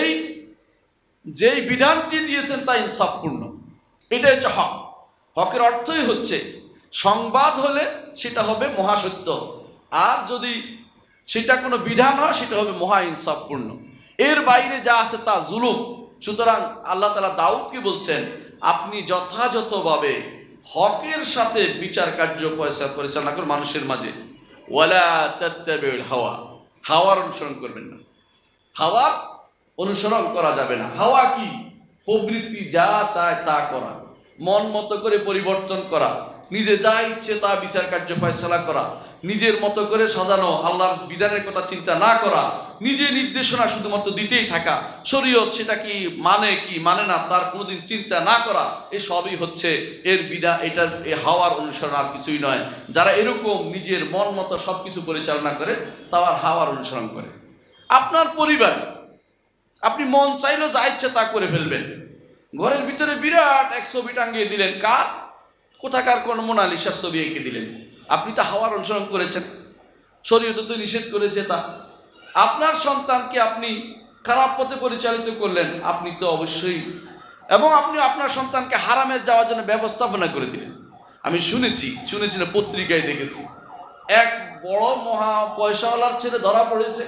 যেই বিধানটি দিয়েছেন তা ইনসাফপূর্ণ। এটা হচ্ছে হক। হকের অর্থই হচ্ছে সংবাদ হলে সেটা হবে মহাসত্য, আর যদি সেটা কোনো বিধান হয় সেটা হবে মহা ইনসাফপূর্ণ। এর বাইরে যা আছে তা জুলুম। সুতরাং আল্লাহ তাআলা দাউদকে বলছেন আপনি যথাযথভাবে হকের সাথে বিচার কার্য পরিচালনা করুন মানুষের মাঝে। ওয়ালা তাত্তাবিউল হাওয়া, হাওয়ার অনুসরণ করবেন না, হাওয়ার অনুসরণ করা যাবে না। হাওয়া কি? প্রবৃত্তি, যা চায় তা করা, মন মতো করে পরিবর্তন করা, নিজে যা ইচ্ছে তা বিচার কার্য ফয়সালা করা, নিজের মতো করে সাজানো, আল্লাহর বিধানের কথা চিন্তা না করা, নিজে নির্দেশনা শুধুমাত্র দিতেই থাকা, শরীয়ত সেটা কি মানে না তার কোনোদিন চিন্তা না করা, এসবই হচ্ছে এর বিধান। এটার হাওয়ার অনুসরণ আর কিছুই নয়। যারা এরকম নিজের মন মতো সবকিছু পরিচালনা করে তারা হাওয়ার অনুসরণ করে। আপনার পরিবার আপনি মন চাইলো যা ইচ্ছে তা করে ফেলবেন, ঘরের ভিতরে বিরাট এক ছবি টাঙ্গিয়ে দিলেন, কার কোথাকার কোন মোনালিসার ছবি এঁকে দিলেন, আপনি তা হাওয়ার অনুসরণ করেছেন। শরীয়ত তো নিষেধ করেছে তা। আপনার সন্তানকে আপনি খারাপ পথে পরিচালিত করলেন, আপনি তো অবশ্যই, এবং আপনি আপনার সন্তানকে হারামে যাওয়ার জন্য ব্যবস্থাপনা করে দিলেন। আমি শুনেছি না, পত্রিকায় দেখেছি, এক বড় মহা পয়সাওয়ালার ছেলে ধরা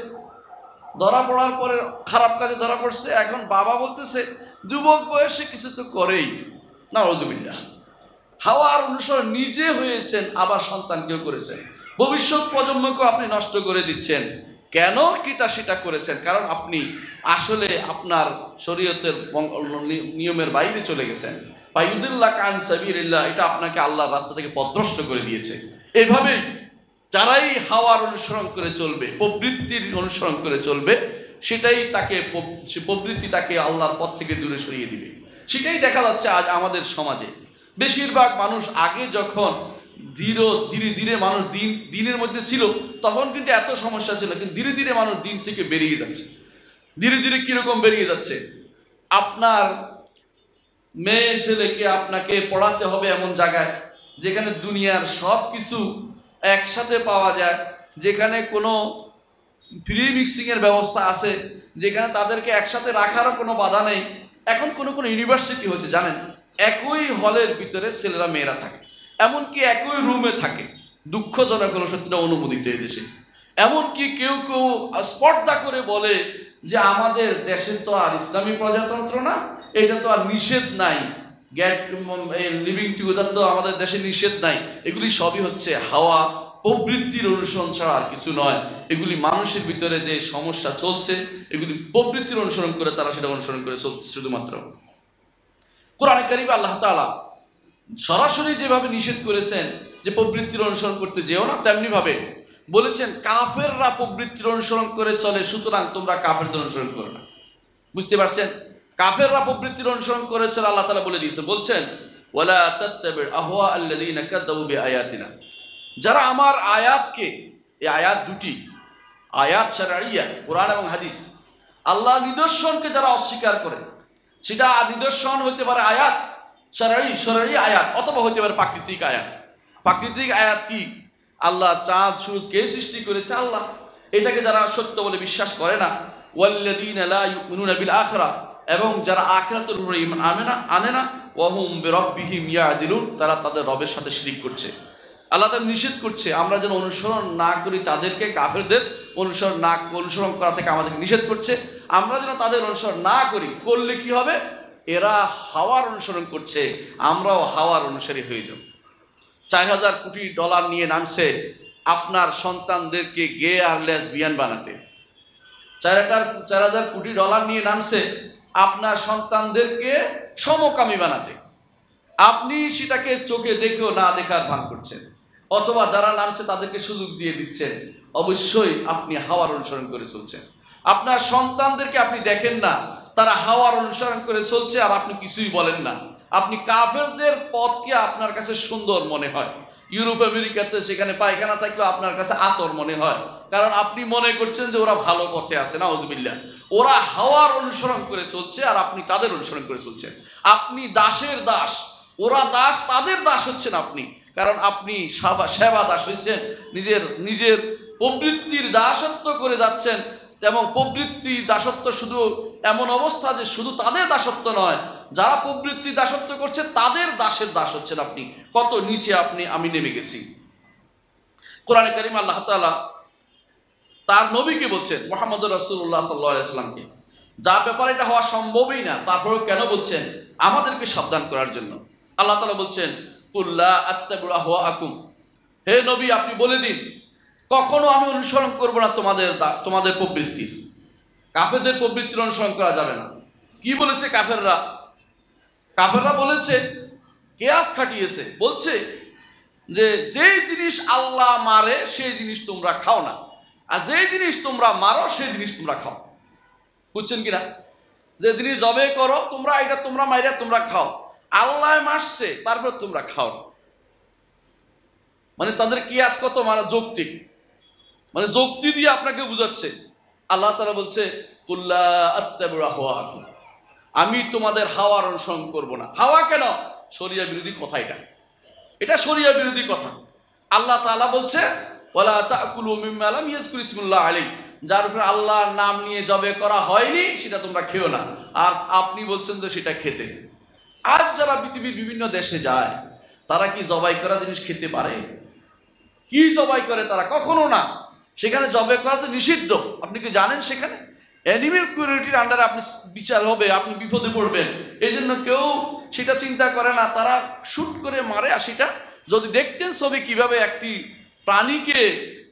পড়ার পরে খারাপ কাজে ধরা পড়ছে। এখন বাবা বলতেছে যুবক বয়সে কিছু তো করেই, নাউযুবিল্লাহ। হাওয়ার অনুসরণ নিজে হয়েছেন, আবার সন্তানকেও করেছেন, ভবিষ্যৎ প্রজন্মকেও আপনি নষ্ট করে দিচ্ছেন। কেন কিটা সেটা করেছেন? কারণ আপনি আসলে আপনার শরীয়তের নিয়মের বাইরে চলে গেছেন। ফায়ুদিল্লাকা আন সাবিলিল্লাহ, এটা আপনাকে আল্লাহর রাস্তা থেকে পথভ্রষ্ট করে দিয়েছে। এভাবেই যারাই হাওয়ার অনুসরণ করে চলবে, প্রবৃত্তির অনুসরণ করে চলবে, সেটাই তাকে প্রবৃত্তি তাকে আল্লাহর পথ থেকে দূরে সরিয়ে দিবে। সেটাই দেখা যাচ্ছে আজ আমাদের সমাজে। বেশিরভাগ মানুষ আগে যখন ধীরে ধীরে মানুষ দিনের মধ্যে ছিল, তখন কিন্তু এত সমস্যা ছিল, কিন্তু ধীরে ধীরে মানুষ দিন থেকে বেরিয়ে যাচ্ছে। ধীরে ধীরে কিরকম বেরিয়ে যাচ্ছে, আপনার মেয়ে ছেলেকে আপনাকে পড়াতে হবে এমন জায়গায় যেখানে দুনিয়ার সব কিছু একসাথে পাওয়া যায়, যেখানে কোনো ফ্রি মিক্সিংয়ের ব্যবস্থা আছে, যেখানে তাদেরকে একসাথে রাখারও কোনো বাধা নেই। এখন কোনো ইউনিভার্সিটি হয়েছে জানেন, একই হলের ভিতরে ছেলেরা মেয়েরা থাকে, এমনকি একই রুমে থাকে। দুঃখজনক হলো সত্যিটা অনুমোদিত এই দেশে। এমনকি কেউ কেউ স্পর্ধা করে বলে যে আমাদের দেশে তো আর ইসলামী প্রজাতন্ত্র না, এটা তো আর নিষেধ নাই, লিভিং টুগেদার তো আমাদের দেশে নিষেধ নাই। এগুলি সবই হচ্ছে হাওয়া প্রবৃত্তির অনুসরণ ছাড়া আর কিছু নয়। এগুলি মানুষের ভিতরে যে সমস্যা চলছে, এগুলি প্রবৃত্তির অনুসরণ করে তারা সেটা অনুসরণ করে চলছে শুধুমাত্র। কোরআনে কারিমে আল্লাহ তাআলা সরাসরি যেভাবে নিষেধ করেছেন যে প্রবৃত্তির অনুসরণ করতে যেও না, তেমনি ভাবে বলেছেন কাফেররা প্রবৃত্তির অনুসরণ করে চলে, সুতরাং তোমরা কাফেরদের অনুসরণ করো না। বুঝতে পারছেন? কাফেররা প্রবৃত্তির অনুসরণ করেছে, আল্লাহ তাআলা বলে দিয়েছে, বলছেন ওয়ালা তাত্তাবি আহওয়া আল্লাযীনা কাযাবু বিআয়াতিনা, যারা আমার আয়াতকে, এই আয়াত দুটি আয়াত শারঈয়া, কোরআন এবং হাদিস, আল্লাহ নিদর্শনকে যারা অস্বীকার করে, সেটা নিদর্শন হতে পারে আয়াত শরঈ আয়াত, অথবা হতে পারে প্রাকৃতিক আয়াত। প্রাকৃতিক আয়াত কি? আল্লাহ চাঁদ সূর্য কে সৃষ্টি করেছে আল্লাহ, এটাকে যারা সত্য বলে বিশ্বাস করে না। ওয়াল্লাযীনা লা ইউমিনুনা বিল আখিরাহ, এবং যারা আখিরাতের উপরে ঈমান আনে না। ওয়া হুম বিরাব্বিহিম ইয়াদিলুন, তারা তাদের রবের সাথে শিরক করছে। আল্লাহ তাআলা নিষেধ করছে আমরা যেন অনুসরণ না করি তাদেরকে, কাফেরদের অনুসরণ করা থেকে আমাদেরকে নিষেধ করছে। আমরা যেন তাদের অনুসরণ না করি, করলে কি হবে? এরা হাওয়ার অনুসরণ করছে, আমরাও হাওয়ার অনুসারী হয়ে যাব। $4000 কোটি নিয়ে নামছে আপনার সন্তানদেরকে গে আর লেসবিয়ান বানাতে। 4000 কোটি নিয়ে নামছে আপনার সন্তানদেরকে সমকামী বানাতে। আপনি সেটাকে চোখে দেখেও না দেখার ভান করছেন, অথবা যারা নামছে তাদেরকে সুযোগ দিয়ে দিচ্ছেন। অবশ্যই আপনি হাওয়ার অনুসরণ করে চলছেন। আপনার সন্তানদেরকে আপনি দেখেন না, তারা হাওয়ার অনুসরণ করে চলছে, আর আপনি কিছুই বলেন না। আপনি কাফেরদের পথকে আপনার কাছে সুন্দর মনে হয়। ইউরোপ আমেরিকাতে সেখানে পায়খানা থাকলেও আপনার কাছে আতর মনে হয়, কারণ আপনি মনে করছেন যে ওরা ভালো পথে আছে। নাউজুবিল্লাহ। ওরা হাওয়ার অনুসরণ করে চলছে, আর আপনি তাদের অনুসরণ করে চলছেন। আপনি দাসের দাস, ওরা দাস, তাদের দাস হচ্ছেন আপনি, কারণ আপনি সেবা দাস হয়েছেন, নিজের প্রবৃত্তির দাসত্ব করে যাচ্ছেন। এবং প্রবৃত্তি দাসত্ব শুধু এমন অবস্থা যে শুধু তাদের দাসত্ব নয়, যারা প্রবৃত্তি দাসত্ব করছে তাদের দাসের দাস হচ্ছেন আপনি। কত নিচে আমি নেমে গেছি। কোরআনে কারিমে আল্লাহ তাআলা তার নবীকে বলছেন, মুহাম্মদুর রাসূলুল্লাহ সাল্লাল্লাহু আলাইহি ওয়াসাল্লামকে, যার ব্যাপারে এটা হওয়া সম্ভবই না, তারপরেও কেন বলছেন? আমাদেরকে সাবধান করার জন্য। আল্লাহ তাআলা বলছেন কুল লা আত্তাবিউ আহওয়াআকুম, হে নবী আপনি বলে দিন কখনো আমি অনুসরণ করব না তোমাদের প্রবৃত্তির। কাফেরদের প্রবৃত্তির অনুসরণ করা যাবে না। কি বলেছে কাফেররা বলেছে, কিয়াস খাটিয়েছে, বলছে যে যেই জিনিস আল্লাহ মারে সেই জিনিস তোমরা খাও না, আর যেই জিনিস তোমরা মারো সেই জিনিস তোমরা খাও। বুঝছেন কিনা? যে জিনিস জবে করো তোমরা, এটা তোমরা মাইরা তোমরা খাও, আল্লাহ মারছে তারপর তোমরা খাও। মানে তাদের কিয়াস কত যৌক্তিক, মানে যুক্তি দিয়ে আপনাকে বুঝাচ্ছে। আল্লাহ তাআলা বলছে কুল লা আত্তাবিউ আহওয়াআকুম, আমি তোমাদের হাওয়ার অনুসরণ করব না। হাওয়া কেন? শরিয়া বিরোধী কথা, এটা শরিয়া বিরোধী কথা। আল্লাহ তাআলা বলছে ওয়ালা তাকুলু মিম্মা লাম ইয়াযকুর ইসমুল্লাহ আলাইহি, যার উপরে আল্লাহর নাম নিয়ে জবে করা হয়নি সেটা তোমরা খেও না। আর আপনি বলছেন যে সেটা খেতে। আজ যারা পৃথিবীর বিভিন্ন দেশে যায়, তারা কি জবাই করা জিনিস খেতে পারে? কি জবাই করে তারা? কখনো না। সেখানে জবাই করা তো নিষিদ্ধ। আপনি কি জানেন? সেখানে অ্যানিমেল কিউরিটির আন্ডারে আপনি বিচার হবে, আপনি বিপদে পড়বেন। এই জন্য কেউ সেটা চিন্তা করে না, তারা শুট করে মারে। আর সেটা যদি দেখতেন ছবি কিভাবে একটি প্রাণীকে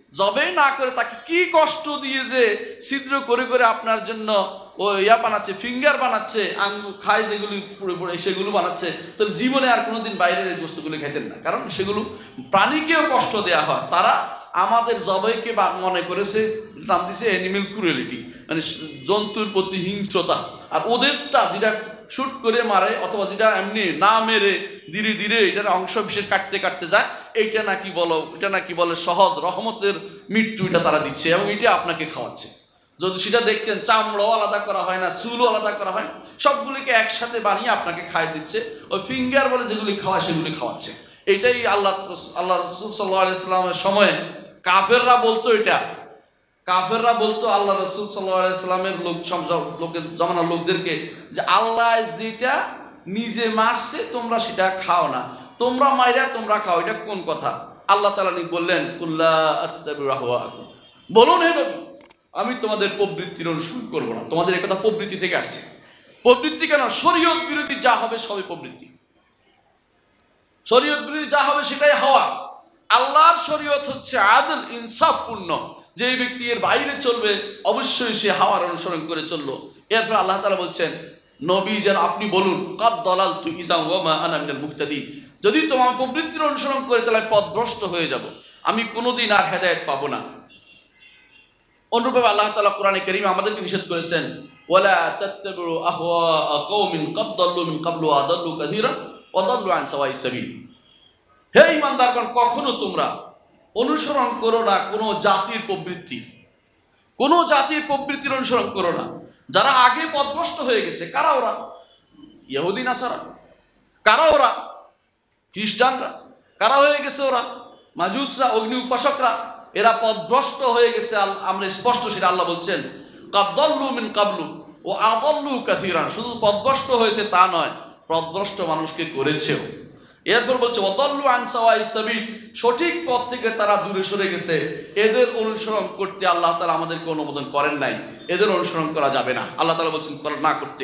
জবাই না করে তাকে কি কষ্ট দিয়ে যে ছিদ্র করে করে আপনার জন্য ও ইয়া বানাচ্ছে, ফিঙ্গার বানাচ্ছে, আঙ্গুল খায় যেগুলি পুরো পুরো সেগুলো বানাচ্ছে, তো জীবনে আর কোনোদিন বাইরের এই বস্তুগুলো খাইতেন না, কারণ সেগুলো প্রাণীকেও কষ্ট দেওয়া হয়। তারা আমাদের জবাইকে মনে করেছে, নাম দিছে অ্যানিমেল ক্রুয়েলিটি, মানে জন্তুর প্রতি হিংস্রতা। আর ওদেরটা যেটা শুট করে মারে অথবা যেটা এমনি না মেরে ধীরে ধীরে এটার অংশ বিশেষ কাটতে কাটতে যায়, এটা নাকি বলে সহজ রহমতের মৃত্যু, এটা তারা দিচ্ছে এবং এটা আপনাকে খাওয়াচ্ছে। যদি সেটা দেখতেন চামড়াও আলাদা করা হয় না, চুলও আলাদা করা হয়, সবগুলিকে একসাথে বানিয়ে আপনাকে খাইয়ে দিচ্ছে। ওই ফিঙ্গার বলে যেগুলি খাওয়ায় সেগুলি খাওয়াচ্ছে। এটাই আল্লাহ রাসূল সাল্লাল্লাহু আলাইহি ওয়াসাল্লামের সময়ে কাফেররা বলতো, কাফেররা বলতো আল্লাহ রাসূল সাল্লাল্লাহু আলাইহি ওয়াসাল্লামের লোকের জমানার লোকদেরকে যে আল্লাহ যেটা নিজে মারছে তোমরা সেটা খাও না, তোমরা মাইরা তোমরা খাও, এটা কোন কথা? আল্লাহ তাআলা বললেন কুল্লা আত্তাবিউ আহওয়াকুম, বলুন হে নবী আমি তোমাদের প্রবৃত্তির অনুসরণ করবো না। তোমাদের এই কথা প্রবৃত্তি থেকে আসছে। প্রবৃত্তি কেন? শরীয়ত বিরোধী যা হবে সবই প্রবৃত্তি। শরীয়ত বিরোধী যা হবে সেটাই হওয়া। আল্লাহর শরীয়ত হচ্ছে আদল ইনসাফপূর্ণ। যে ব্যক্তি এর বাইরে চলবে অবশ্যই সে হাওয়ার অনুসরণ করে চললো। এরপর আল্লাহ তাআলা বলছেন নবী যেন আপনি বলুন কাদ দালালতু ইযা ওয়া মা আনা মিনাল মুহতাদিন, যদি তোমার প্রবৃত্তির অনুসরণ করে তাহলে পথভ্রষ্ট হয়ে যাব, আমি কোনোদিন আর হেদায়েত পাবো না। অনুরূপভাবে আল্লাহ তাআলা কোরআনে কারীমে আমাদেরকে নিষেধ করেছেন ওয়ালা তাত্তাবিউ আহওয়া কওমিন ক্বাদ দাল্লু মিন ক্বাবলু ওয়া আদাল্লু কাসীরান ওয়া দাল্লু আন সাওয়াইস সাবিল। হে ঈমানদারগণ, কখনো তোমরা অনুসরণ করো না কোনো জাতির প্রবৃত্তির অনুসরণ করো না যারা আগে পথভ্রষ্ট হয়ে গেছে। কারা ওরা? ইহুদি নাসারা। কারা ওরা? খ্রিস্টানরা। কারা হয়ে গেছে ওরা? মাজুসরা, অগ্নি উপাসকরা। এরা পথভ্রষ্ট হয়ে গেছে। আমরা স্পষ্ট সেটা আল্লাহ বলছেন কাদ দাল্লু মিন ক্বাবলু ওয়া আদাল্লু কাসীরান। শুধু পথভ্রষ্ট হয়েছে তা নয়, পথভ্রষ্ট মানুষকে করেছেও। এরপর বলছে ওয়াদাল্লু আন সাওয়াইস সাবিল, সঠিক পথ থেকে তারা দূরে সরে গেছে। এদের অনুসরণ করতে আল্লাহ তাআলা আমাদেরকে অনুমোদন করেন নাই, এদের অনুসরণ করা যাবে না। আল্লাহ তাআলা বলছেন না করতে।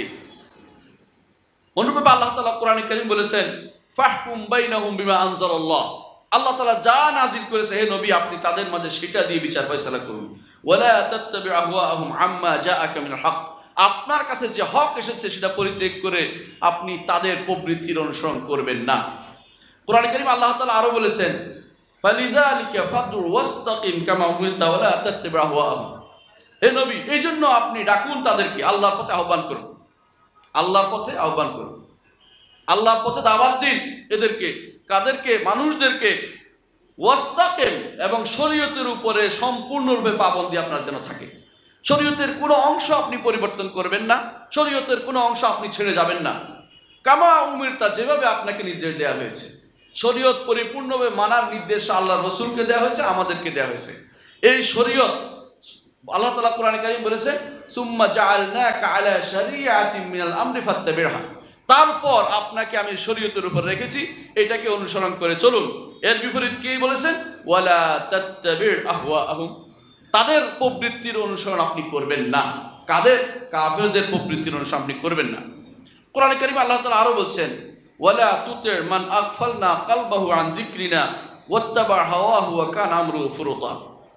অনুরূপে আল্লাহ তাআলা কোরআনে কারীম বলেছেন ফাহকুম বাইনাহুম বিমা আনজালাল্লাহ, আল্লাহ তাআলা যা নাজিল করেছে হে নবী আপনি তাদের মাঝে সেটা দিয়ে বিচার ফয়সালা করুন। ওয়ালা তাত্তাবিউ আহওয়াহুম আম্মা জাআকা মিনাল হক, আপনার কাছে যে হক এসেছে সেটা পরিত্যাগ করে আপনি তাদের প্রবৃত্তির অনুসরণ করবেন না। কোরআনে কারীমে আল্লাহ তাআলা আরো বলেছেন ফালিযালিকা ফাদউ ওয়াস্তাকিম কামা উমিরতা ওয়ালা তাত্তাবিউ আহওয়াহুম, হে নবী এই জন্য আপনি ডাকুন তাদেরকে, আল্লাহর পথে আহ্বান করুন, আল্লাহর পথে আহ্বান করুন, আল্লাহর পথে দাওয়াত দিন এদেরকে। কাদেরকে? মানুষদেরকে। ওয়াস্তাকিম, এবং শরীয়তের উপরে সম্পূর্ণরূপে পাবন্দী আপনার যেন থাকে। শরীয়তের কোনো অংশ আপনি পরিবর্তন করবেন না, শরীয়তের কোনো অংশ আপনি ছেড়ে যাবেন না। কামা উমিরতা, যেভাবে আপনাকে নির্দেশ দেওয়া হয়েছে। শরীয়ত পরিপূর্ণভাবে মানার নির্দেশ আল্লাহ রসুলকে দেওয়া হয়েছে, আমাদেরকে দেওয়া হয়েছে। এই শরীয়ত আল্লাহ তাআলা কোরআনে কারীম বলেছেন সুম্মা জাআলনাকা আলা শারিআতিন মিনাল আমরি ফাত্তাবি'হা, তারপর আপনাকে আমি শরীয়তের উপর রেখেছি, এটাকে অনুসরণ করে চলুন। এর বিপরীত কি বলেছেন? ওয়ালা তাত্তাবি'উ আহওয়াহুম, তাদের প্রবৃত্তির অনুসরণ আপনি করবেন না। কাদের? কাফেরদের প্রবৃত্তির অনুসরণ আপনি করবেন না। কোরআনে কারীমে আল্লাহ তাআলা আরো বলছেন ওয়ালা তুতি' মান আগফালনা কলবাহু আন যিকরিনা ওয়াত্তাবা হাওয়াহু ওয়া কানা আমরুহু ফুরুতা।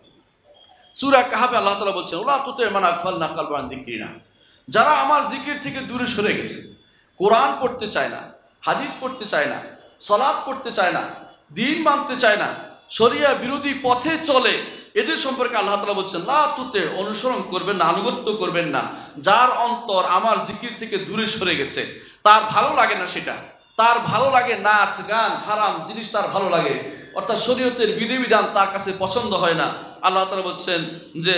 সূরা কাহফে আল্লাহ তাআলা বলছেন ওয়ালা তুতি' মান আগফালনা কলবাহু আন যিকরিনা, যারা আমার জিকির থেকে দূরে সরে গেছে, কোরআন পড়তে চায় না, হাদিস পড়তে চায় না, সালাত পড়তে চায় না, দ্বীন মানতে চায় না, শরিয়া বিরোধী পথে চলে, এদের সম্পর্কে আল্লাহ তাআলা বলছেন লা তুতি', অনুসরণ করবেন না, আনুগত্য করবেন না। যার অন্তর আমার জিকির থেকে দূরে সরে গেছে, তার ভালো লাগে না সেটা, তার ভালো লাগে নাচ গান হারাম জিনিস তার ভালো লাগে, অর্থাৎ শরীয়তের বিধিবিধান তার কাছে পছন্দ হয় না। আল্লাহ তাআলা বলছেন যে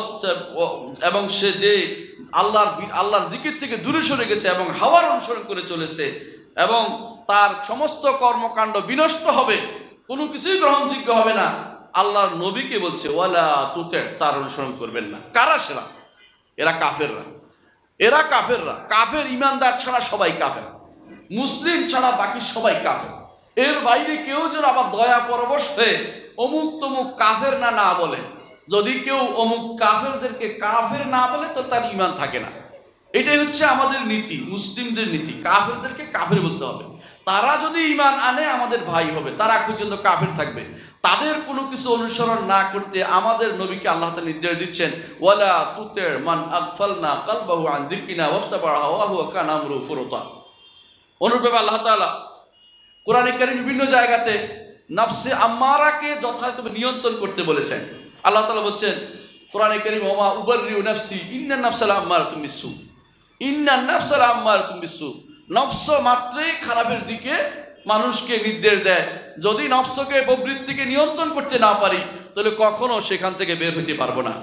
এবং সে যে আল্লাহর জিকির থেকে দূরে সরে গেছে এবং হাওয়ার অনুসরণ করে চলেছে এবং তার সমস্ত কর্মকাণ্ড বিনষ্ট হবে, কোনো কিছুই গ্রহণযোগ্য হবে না। আল্লাহর নবীকে বলছে ওয়ালা তুতি', তার অনুসরণ করবেন না। কারা সেরা? এরা কাফেররা। এরা কাফেররা। কাফের ঈমানদার ছাড়া সবাই কাফের, মুসলিম ছাড়া বাকি সবাই কাফের। এর বাইরে কেউ যেন আবার দয়া পরবশ হয়ে অমুক তমুক কাফের না বলে। যদি কেউ অমুক কাফেরদেরকে কাফের না বলে তো তার ঈমান থাকে না। এটাই হচ্ছে আমাদের নীতি, মুসলিমদের নীতি। কাফেরদেরকে কাফের বলতে হবে, তারা যদি ঈমান আনে আমাদের ভাই হবে, তারা পর্যন্ত কাফির থাকবে। তাদের কোনো কিছু অনুসরণ না করতে আমাদের নবীকে আল্লাহ তাআলা নির্দেশ দিচ্ছেন, ওয়ালা তুতি মান আগফালনা কলবাহু আন যিকরিনা ওয়াত্তাবা হাওয়াহু ওয়া কানা আমরুহু ফুরতা। অনুরূপে আল্লাহ তাআলা কোরআনে কারীম বিভিন্ন জায়গাতে নফসে আম্মারাকে যথাযথভাবে নিয়ন্ত্রণ করতে বলেছেন। আল্লাহ তাআলা বলছেন কোরআনে কারীম, ওমা উবাররিউ নাফসি ইন্নান নাফসা লাআম্মারাতুম বিসসু, ইন্নান নাফসা লাআম্মারাতুম বিসসু। নফস মাত্রই খারাপের দিকে মানুষকে নির্দেশ দেয়। যদি নফসকে প্রবৃত্তিকে নিয়ন্ত্রণ করতে না পারি তাহলে কখনো সেখান থেকে বের হতে পারবো না।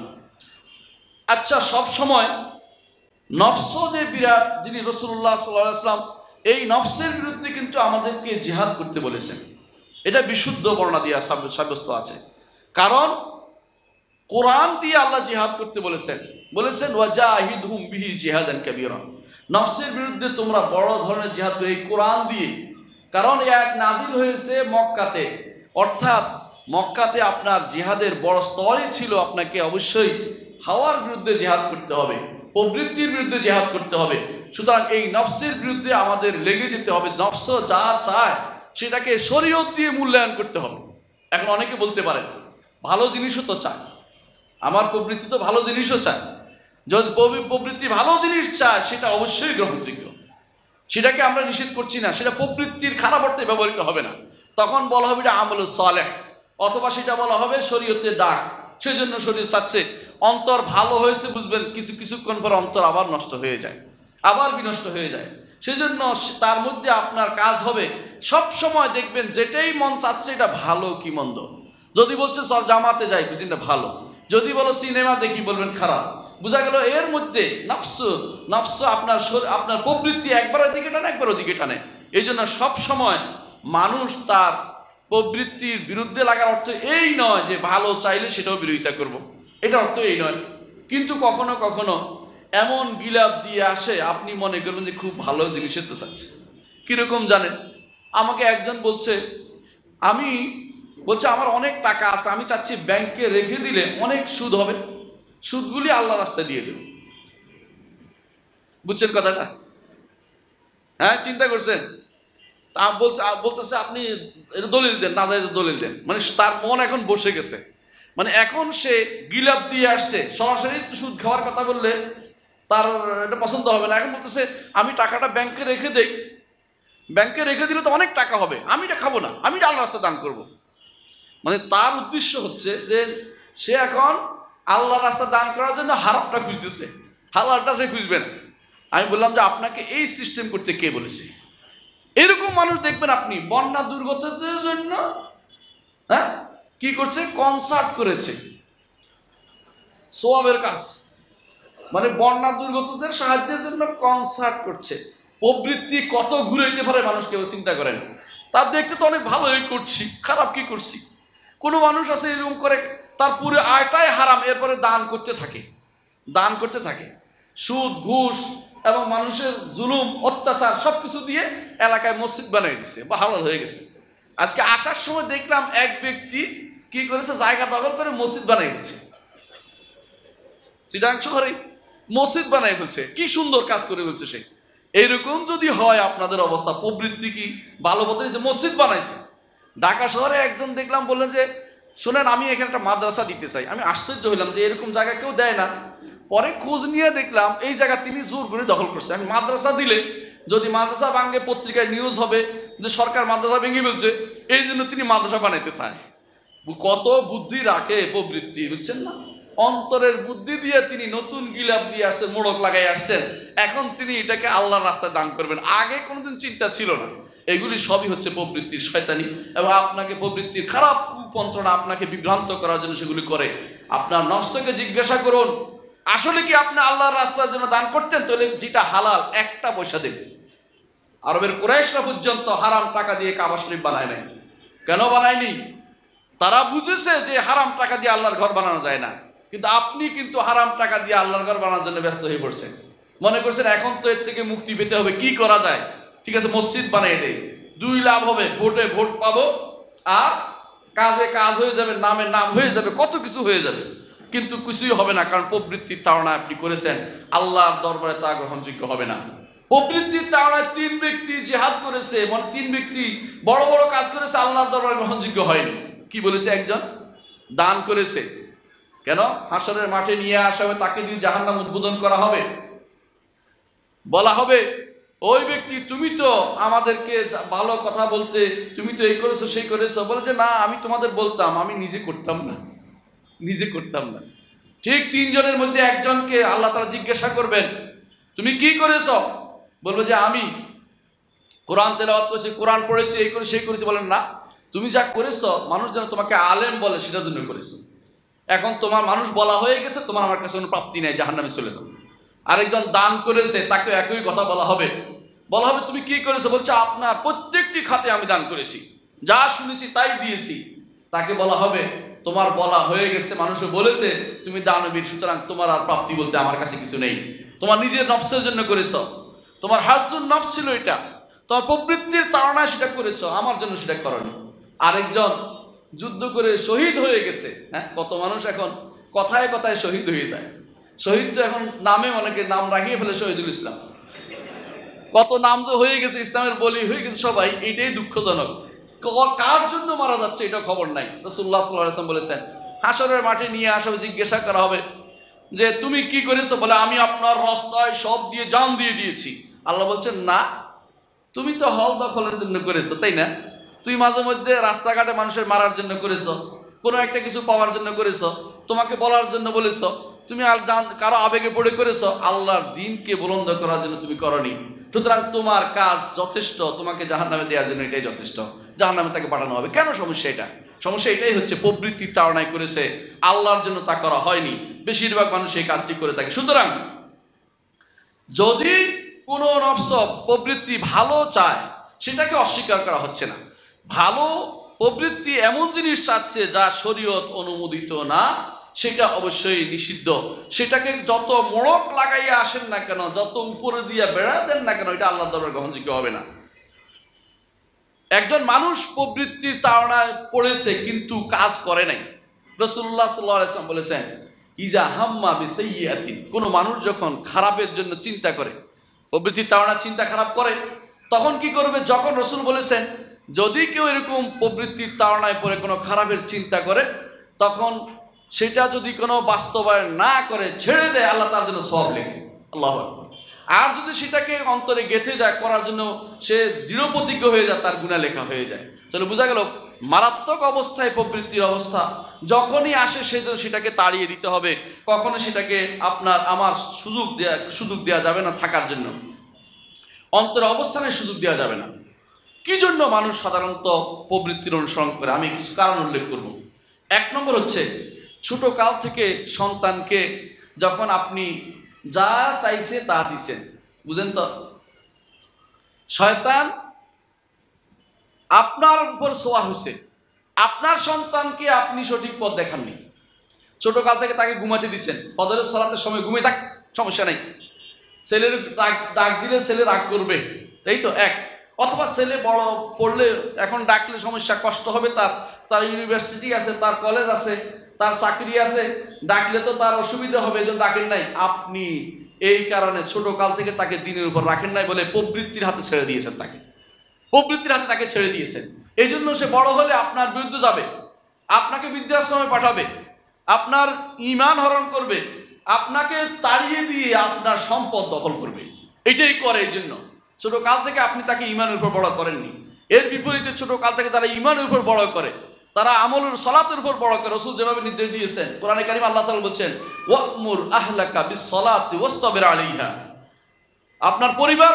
আচ্ছা, সব সময় নফস যে বিরাট, যিনি রাসূলুল্লাহ সাল্লাল্লাহু আলাইহি ওয়াসাল্লাম এই নফসের বিরুদ্ধে কিন্তু আমাদেরকে জিহাদ করতে বলেছেন। এটা বিশুদ্ধ বর্ণনা দিয়ে সাব্যস্ত আছে। কারণ কোরআন দিয়ে আল্লাহ জিহাদ করতে বলেছেন, ওয়াজাহিদহুম বিহি জিহাদান কাবীরা। নফসের বিরুদ্ধে তোমরা বড় ধরনের জিহাদ করে এই কোরআন দিয়ে। কারণ এই আয়াত নাজিল হয়েছে মক্কাতে, অর্থাৎ মক্কাতে আপনার জিহাদের বড় স্তরই ছিল আপনাকে অবশ্যই হাওয়ার বিরুদ্ধে জিহাদ করতে হবে, প্রবৃত্তির বিরুদ্ধে জিহাদ করতে হবে। সুতরাং এই নফসের বিরুদ্ধে আমাদের লেগে যেতে হবে। নফস যা চায় সেটাকে শরীয়ত দিয়ে মূল্যায়ন করতে হবে। এখন অনেকে বলতে পারেন ভালো জিনিসও তো চায়, আমার প্রবৃত্তি তো ভালো জিনিসও চায়। যদি প্রবৃত্তি ভালো জিনিস চায় সেটা অবশ্যই গ্রহণযোগ্য, সেটাকে আমরা নিষেধ করছি না, সেটা প্রবৃত্তির খারাপ অর্থে ব্যবহৃত হবে না। তখন বলা হবে এটা আমলুস সালেহ, অথবা সেটা বলা হবে শরীয়তের ডাক, সেজন্য শরীয়ত চাচ্ছে। অন্তর ভালো হয়েছে বুঝবেন, কিছুক্ষণ পর অন্তর আবার নষ্ট হয়ে যায়, আবার বিনষ্ট হয়ে যায়। সেজন্য তার মধ্যে আপনার কাজ হবে সব সময় দেখবেন যেটাই মন চাচ্ছে এটা ভালো কি মন্দ। যদি বলছে চল জামাতে যাই, বুঝলেন এটা ভালো। যদি বলো সিনেমা দেখি, বলবেন খারাপ। বোঝা গেল এর মধ্যে নফস আপনার প্রবৃত্তি একবার ওদিকে টানে, একবার ওদিকে টানে। এই জন্য সবসময় মানুষ তার প্রবৃত্তির বিরুদ্ধে লাগার অর্থ এই নয় যে ভালো চাইলে সেটাও বিরোধিতা করব, এটা অর্থ এই নয়। কিন্তু কখনো কখনো এমন গিলাপ দিয়ে আসে আপনি মনে করবেন যে খুব ভালো জিনিসের তো চাচ্ছে। কিরকম জানেন, আমাকে একজন বলছে আমার অনেক টাকা আছে, আমি চাচ্ছি ব্যাংকে রেখে দিলে অনেক সুদ হবে, সুদগুলি আল্লাহ রাস্তায় দিয়ে দেব। বুঝছেন কথাটা? হ্যাঁ, চিন্তা করছেন? তা বলতেছে আপনি এটা দলিল দেন, নাজায়েজ দলিল দেন। মানে তার মন এখন বসে গেছে, মানে এখন সে গিলাপ দিয়ে আসছে। সরাসরি সুদ খাওয়ার কথা বললে তার এটা পছন্দ হবে না। এখন বলতেছে আমি টাকাটা ব্যাংকে রেখে দেই, ব্যাংকে রেখে দিলে তো অনেক টাকা হবে, আমি এটা খাবো না, আমি এটা আল্লাহর রাস্তায় দান করবো। মানে তার উদ্দেশ্য হচ্ছে যে সে এখন আল্লাহর রাস্তায় দান করার জন্য হারামটা খুঁজতেছে, হালালটা সে খুঁজবে না। আমি বললাম যে আপনাকে এই সিস্টেম করতে কে বলেছে? এরকম মানুষ দেখবেন আপনি বন্যা দুর্গতদের জন্য কি করছে, কনসার্ট করেছে, সোয়াবের কাজ, মানে বন্যা দুর্গতদের সাহায্যের জন্য কনসার্ট করছে। প্রবৃত্তি কত ঘুরে যেতে পারে মানুষ কেউ চিন্তা করেন। তার দেখতে তো অনেক ভালোই করছি, খারাপ কি করছি? কোনো মানুষ আছে এরকম করে তার পুরো আয়টাই হারাম, এরপরে দান করতে থাকে। সুদ, ঘুষ এবং মানুষের জুলুম, অত্যাচার সবকিছু দিয়ে এলাকায় মসজিদ বানিয়ে দিছে বা হালাল হয়ে গেছে। আজকে আসার সময় দেখলাম এক ব্যক্তি কি করেছে, জায়গা দখল করে মসজিদ বানিয়ে দিচ্ছে। চিটাগাং শহরে মসজিদ বানিয়ে ফেলছে, কি সুন্দর কাজ করে ফেলছে সে। এইরকম যদি হয় আপনাদের অবস্থা, প্রবৃত্তি কি ভালো পথে মসজিদ বানাইছে। ঢাকা শহরে একজন দেখলাম বললেন যে শোনেন আমি এখানে একটা মাদ্রাসা দিতে চাই। আমি আশ্চর্য হইলাম যে এরকম জায়গা কেউ দেয় না। পরে খোঁজ নিয়ে দেখলাম এই জায়গা তিনি জোর করে দখল করছে। আমি মাদ্রাসা দিলে যদি মাদ্রাসা ভাঙে পত্রিকায় নিউজ হবে যে সরকার মাদ্রাসা ভেঙে ফেলছে, এই জন্য তিনি মাদ্রাসা বানাইতে চায়। কত বুদ্ধি রাখে প্রবৃত্তি, বুঝছেন না? অন্তরের বুদ্ধি দিয়ে তিনি নতুন গিলাপ দিয়ে আসছেন, মোড়ক লাগাই আসছেন। এখন তিনি এটাকে আল্লাহর রাস্তায় দান করবেন, আগে কোনোদিন চিন্তা ছিল না। এগুলি সবই হচ্ছে প্রবৃত্তির শয়তানি, এবং আপনাকে প্রবৃত্তির খারাপ কুপন্ত্রণা আপনাকে বিভ্রান্ত করার জন্য সেগুলি করে। আপনার নফসকে জিজ্ঞাসা করুন আসলে কি আপনি আল্লাহর রাস্তার জন্য দান করতেন? তাহলে যেটা হালাল একটা পয়সা দেন। আরবের কুরাইশরা পর্যন্ত হারাম টাকা দিয়ে কাবা শরীফ বানায় নাই। কেন বানায়নি? তারা বুঝেছে যে হারাম টাকা দিয়ে আল্লাহর ঘর বানানো যায় না। কিন্তু আপনি কিন্তু হারাম টাকা দিয়ে আল্লাহর ঘর বানানোর জন্য ব্যস্ত হয়ে পড়ছেন। মনে করছেন এখন তো এর থেকে মুক্তি পেতে হবে, কি করা যায়? ঠিক আছে, মসজিদ বানিয়ে দেয়, 2 লাভ হবে, ভোটে ভোট পাবো, আর কাজে কাজ হয়ে যাবে, নামে নাম হয়ে যাবে, কত কিছু হয়ে যাবে। কিন্তু কিছুই হবে না, কারণ প্রবৃত্তির তাড়না আপনি করেছেন, আল্লাহর দরবারে তা গ্রহণযোগ্য হবে না। প্রবৃত্তির তাড়নায় 3 ব্যক্তি জিহাদ করেছে, মানে 3 ব্যক্তি বড় বড় কাজ করেছে, আল্লাহর দরবারে গ্রহণযোগ্য হয়নি। কি বলেছে? একজন দান করেছে। কেন? হাসরের মাঠে নিয়ে আসা হবে, তাকে দিয়ে জাহান্নাম উদ্বোধন করা হবে, বলা হবে ওই ব্যক্তি তুমি তো আমাদেরকে ভালো কথা বলতে, তুমি তো এই করেছো সেই করেছো। বলেছে না, আমি তোমাদের বলতাম, আমি নিজে করতাম না, নিজে করতাম না। ঠিক 3 জনের মধ্যে একজনকে আল্লাহ তাআলা জিজ্ঞাসা করবেন তুমি কি করেছো? বলবে যে আমি কোরআন তেলাওয়াত করেছি, কোরআন পড়েছি, এই করে সেই করেছি। বলেন না, তুমি যা করেছো মানুষ যেন তোমাকে আলেম বলে সেটার জন্য করেছো। এখন তোমার মানুষ বলা হয়ে গেছে, তোমার আমার কাছে কোনো প্রাপ্তি নেই, জাহান্নামে চলে যাও। আরেকজন দান করেছে, তাকে একই কথা বলা হবে। বলা হবে তুমি কি করেছো? বলছে আপনার প্রত্যেকটি খাতে আমি দান করেছি, যা শুনেছি তাই দিয়েছি। তাকে বলা হবে তোমার বলা হয়ে গেছে, মানুষও বলেছে তুমি দানবীর, সুতরাং তোমার আর প্রাপ্তি বলতে আমার কাছে কিছু নেই। তোমার নিজের নফসের জন্য করেছো, তোমার হাজুর নফস ছিল এটা, তোমার প্রবৃত্তির তাড়নায় সেটা করেছো, আমার জন্য সেটা করনি। আরেকজন যুদ্ধ করে শহীদ হয়ে গেছে। হ্যাঁ, কত মানুষ এখন কথায় কথায় শহীদ হয়ে যায়। শহীদ তো এখন নামে অনেকে নাম রাখিয়ে ফেলে শহীদুল ইসলাম। কত নাম যে হয়ে গেছে, ইসলামের বলি হয়ে গেছে সবাই, এইটাই দুঃখজনক। কার জন্য মারা যাচ্ছে এটা খবর নাই। রাসূলুল্লাহ সাল্লাল্লাহু আলাইহি ওয়াসাল্লাম বলেছেন হাসরের মাঠে নিয়ে আসা হবে, জিজ্ঞাসা করা হবে যে তুমি কি করেছো? বলে আমি আপনার রাস্তায় সব দিয়ে জান দিয়ে দিয়েছি। আল্লাহ বলছেন না, তুমি তো হল দখলের জন্য করেছো, তাই না? তুই মাঝে মধ্যে রাস্তাঘাটে মানুষের মারার জন্য করেছো, কোনো একটা কিছু পাওয়ার জন্য করেছো, তোমাকে বলার জন্য বলেছো, তুমি আর কারো আবেগে পড়ে করেছো, আল্লাহর দ্বীনকে বুলন্দ করার জন্য তুমি করনি। সুতরাং তোমার কাজ যথেষ্ট, তোমাকে জাহান্নামে দেওয়ার জন্য এটাই যথেষ্ট, জাহান্নামে তাকে পাঠানো হবে। কেন সমস্যা? এটা সমস্যা এটাই হচ্ছে প্রবৃত্তির তাড়নায় করেছে, আল্লাহর জন্য তা করা হয়নি। বেশিরভাগ মানুষ এই কাজটি করে থাকে। সুতরাং যদি কোনো নফস প্রবৃত্তি ভালো চায়, সেটাকে অস্বীকার করা হচ্ছে না। ভালো প্রবৃত্তি এমন জিনিস চাচ্ছে যা শরীয়ত অনুমোদিত না, সেটা অবশ্যই নিষিদ্ধ। সেটাকে যত মোড়ক লাগাইয়া আসেন না কেন, যত উপরে দিয়ে বেড়া দেন না কেন, এটা আল্লাহর দরবারে গ্রহণযোগ্য হবে না। একজন মানুষ প্রবৃত্তির তাড়নায় পড়েছে কিন্তু কাজ করে নাই। রাসূলুল্লাহ সাল্লাল্লাহু আলাইহি ওয়াসাল্লাম বলেছেন ইজা হাম্মা বিসাইয়্যাতিন, কোনো মানুষ যখন খারাপের জন্য চিন্তা করে, প্রবৃত্তির তাড়নায় চিন্তা খারাপ করে, তখন কি করবে? যখন রাসূল বলেছেন যদি কেউ এরকম প্রবৃত্তির তাড়নায় পড়ে কোনো খারাপের চিন্তা করে, তখন সেটা যদি কোনো বাস্তবায়ন না করে ছেড়ে দেয়, আল্লাহ তার জন্য সওয়াব লেখে। আল্লাহু আকবার। আর যদি সেটাকে অন্তরে গেঁথে যায়, করার জন্য সে দৃঢ় প্রতিজ্ঞ হয়ে যায়, তার গুনাহ লেখা হয়ে যায়। তাহলে বোঝা গেল মারাত্মক অবস্থায় প্রবৃত্তির অবস্থা যখনই আসে সেটাকে তাড়িয়ে দিতে হবে। কখনো সেটাকে আপনার আমার সুযোগ দেওয়া যাবে না থাকার জন্য, অন্তরে অবস্থানের সুযোগ দেওয়া যাবে না। কি জন্য মানুষ সাধারণত প্রবৃত্তির অনুসরণ করে? আমি কিছু কারণ উল্লেখ করব। 1 নম্বর হচ্ছে ছোট কাল থেকে সন্তানকে যখন আপনি যা চাইছে তা দিছেন, বুঝেন তো, শয়তান আপনার উপর সোয়ার হয়েছে, আপনার সন্তানকে আপনি সঠিক পথ দেখাননি। ছোট কাল থেকে তাকে ঘুমাতে দিচ্ছেন, ফজরের সালাতের সময় ঘুমিয়ে থাক, সমস্যা নেই। ছেলের ডাক দিলে ছেলে রাগ করবে, তাই তো এক। অথবা ছেলে বড় পড়লে এখন ডাকলে সমস্যা, কষ্ট হবে, তার ইউনিভার্সিটি আছে, তার কলেজ আছে, তার চাকরি আছে, ডাকলে তো তার অসুবিধা হবে, এই জন্য ডাকেন নাই। আপনি এই কারণে ছোট কাল থেকে তাকে দিনের উপর রাখেন নাই বলে প্রবৃত্তির হাতে ছেড়ে দিয়েছেন, প্রবৃত্তির হাতে তাকে ছেড়ে দিয়েছেন। এই জন্য সে বড় হলে আপনার বিরুদ্ধে যাবে, আপনাকে বৃদ্ধাশ্রমে পাঠাবে, আপনার ঈমান হরণ করবে, আপনাকে তাড়িয়ে দিয়ে আপনার সম্পদ দখল করবে। এটাই করে। এই জন্য ছোট কাল থেকে আপনি তাকে ঈমানের উপর বড় করেননি। এর বিপরীতে ছোট কাল থেকে তারা ঈমানের উপর বড় করে, তারা আমলের সালাতের উপর বড় করে। রাসূল যেভাবে নির্দেশ দিয়েছেন, কোরআনে কারীম আল্লাহ তাআলা বলছেন ওয়া'মুর আহলাকা বিস-সালাতি ওয়াসতাবির আলাইহা, আপনার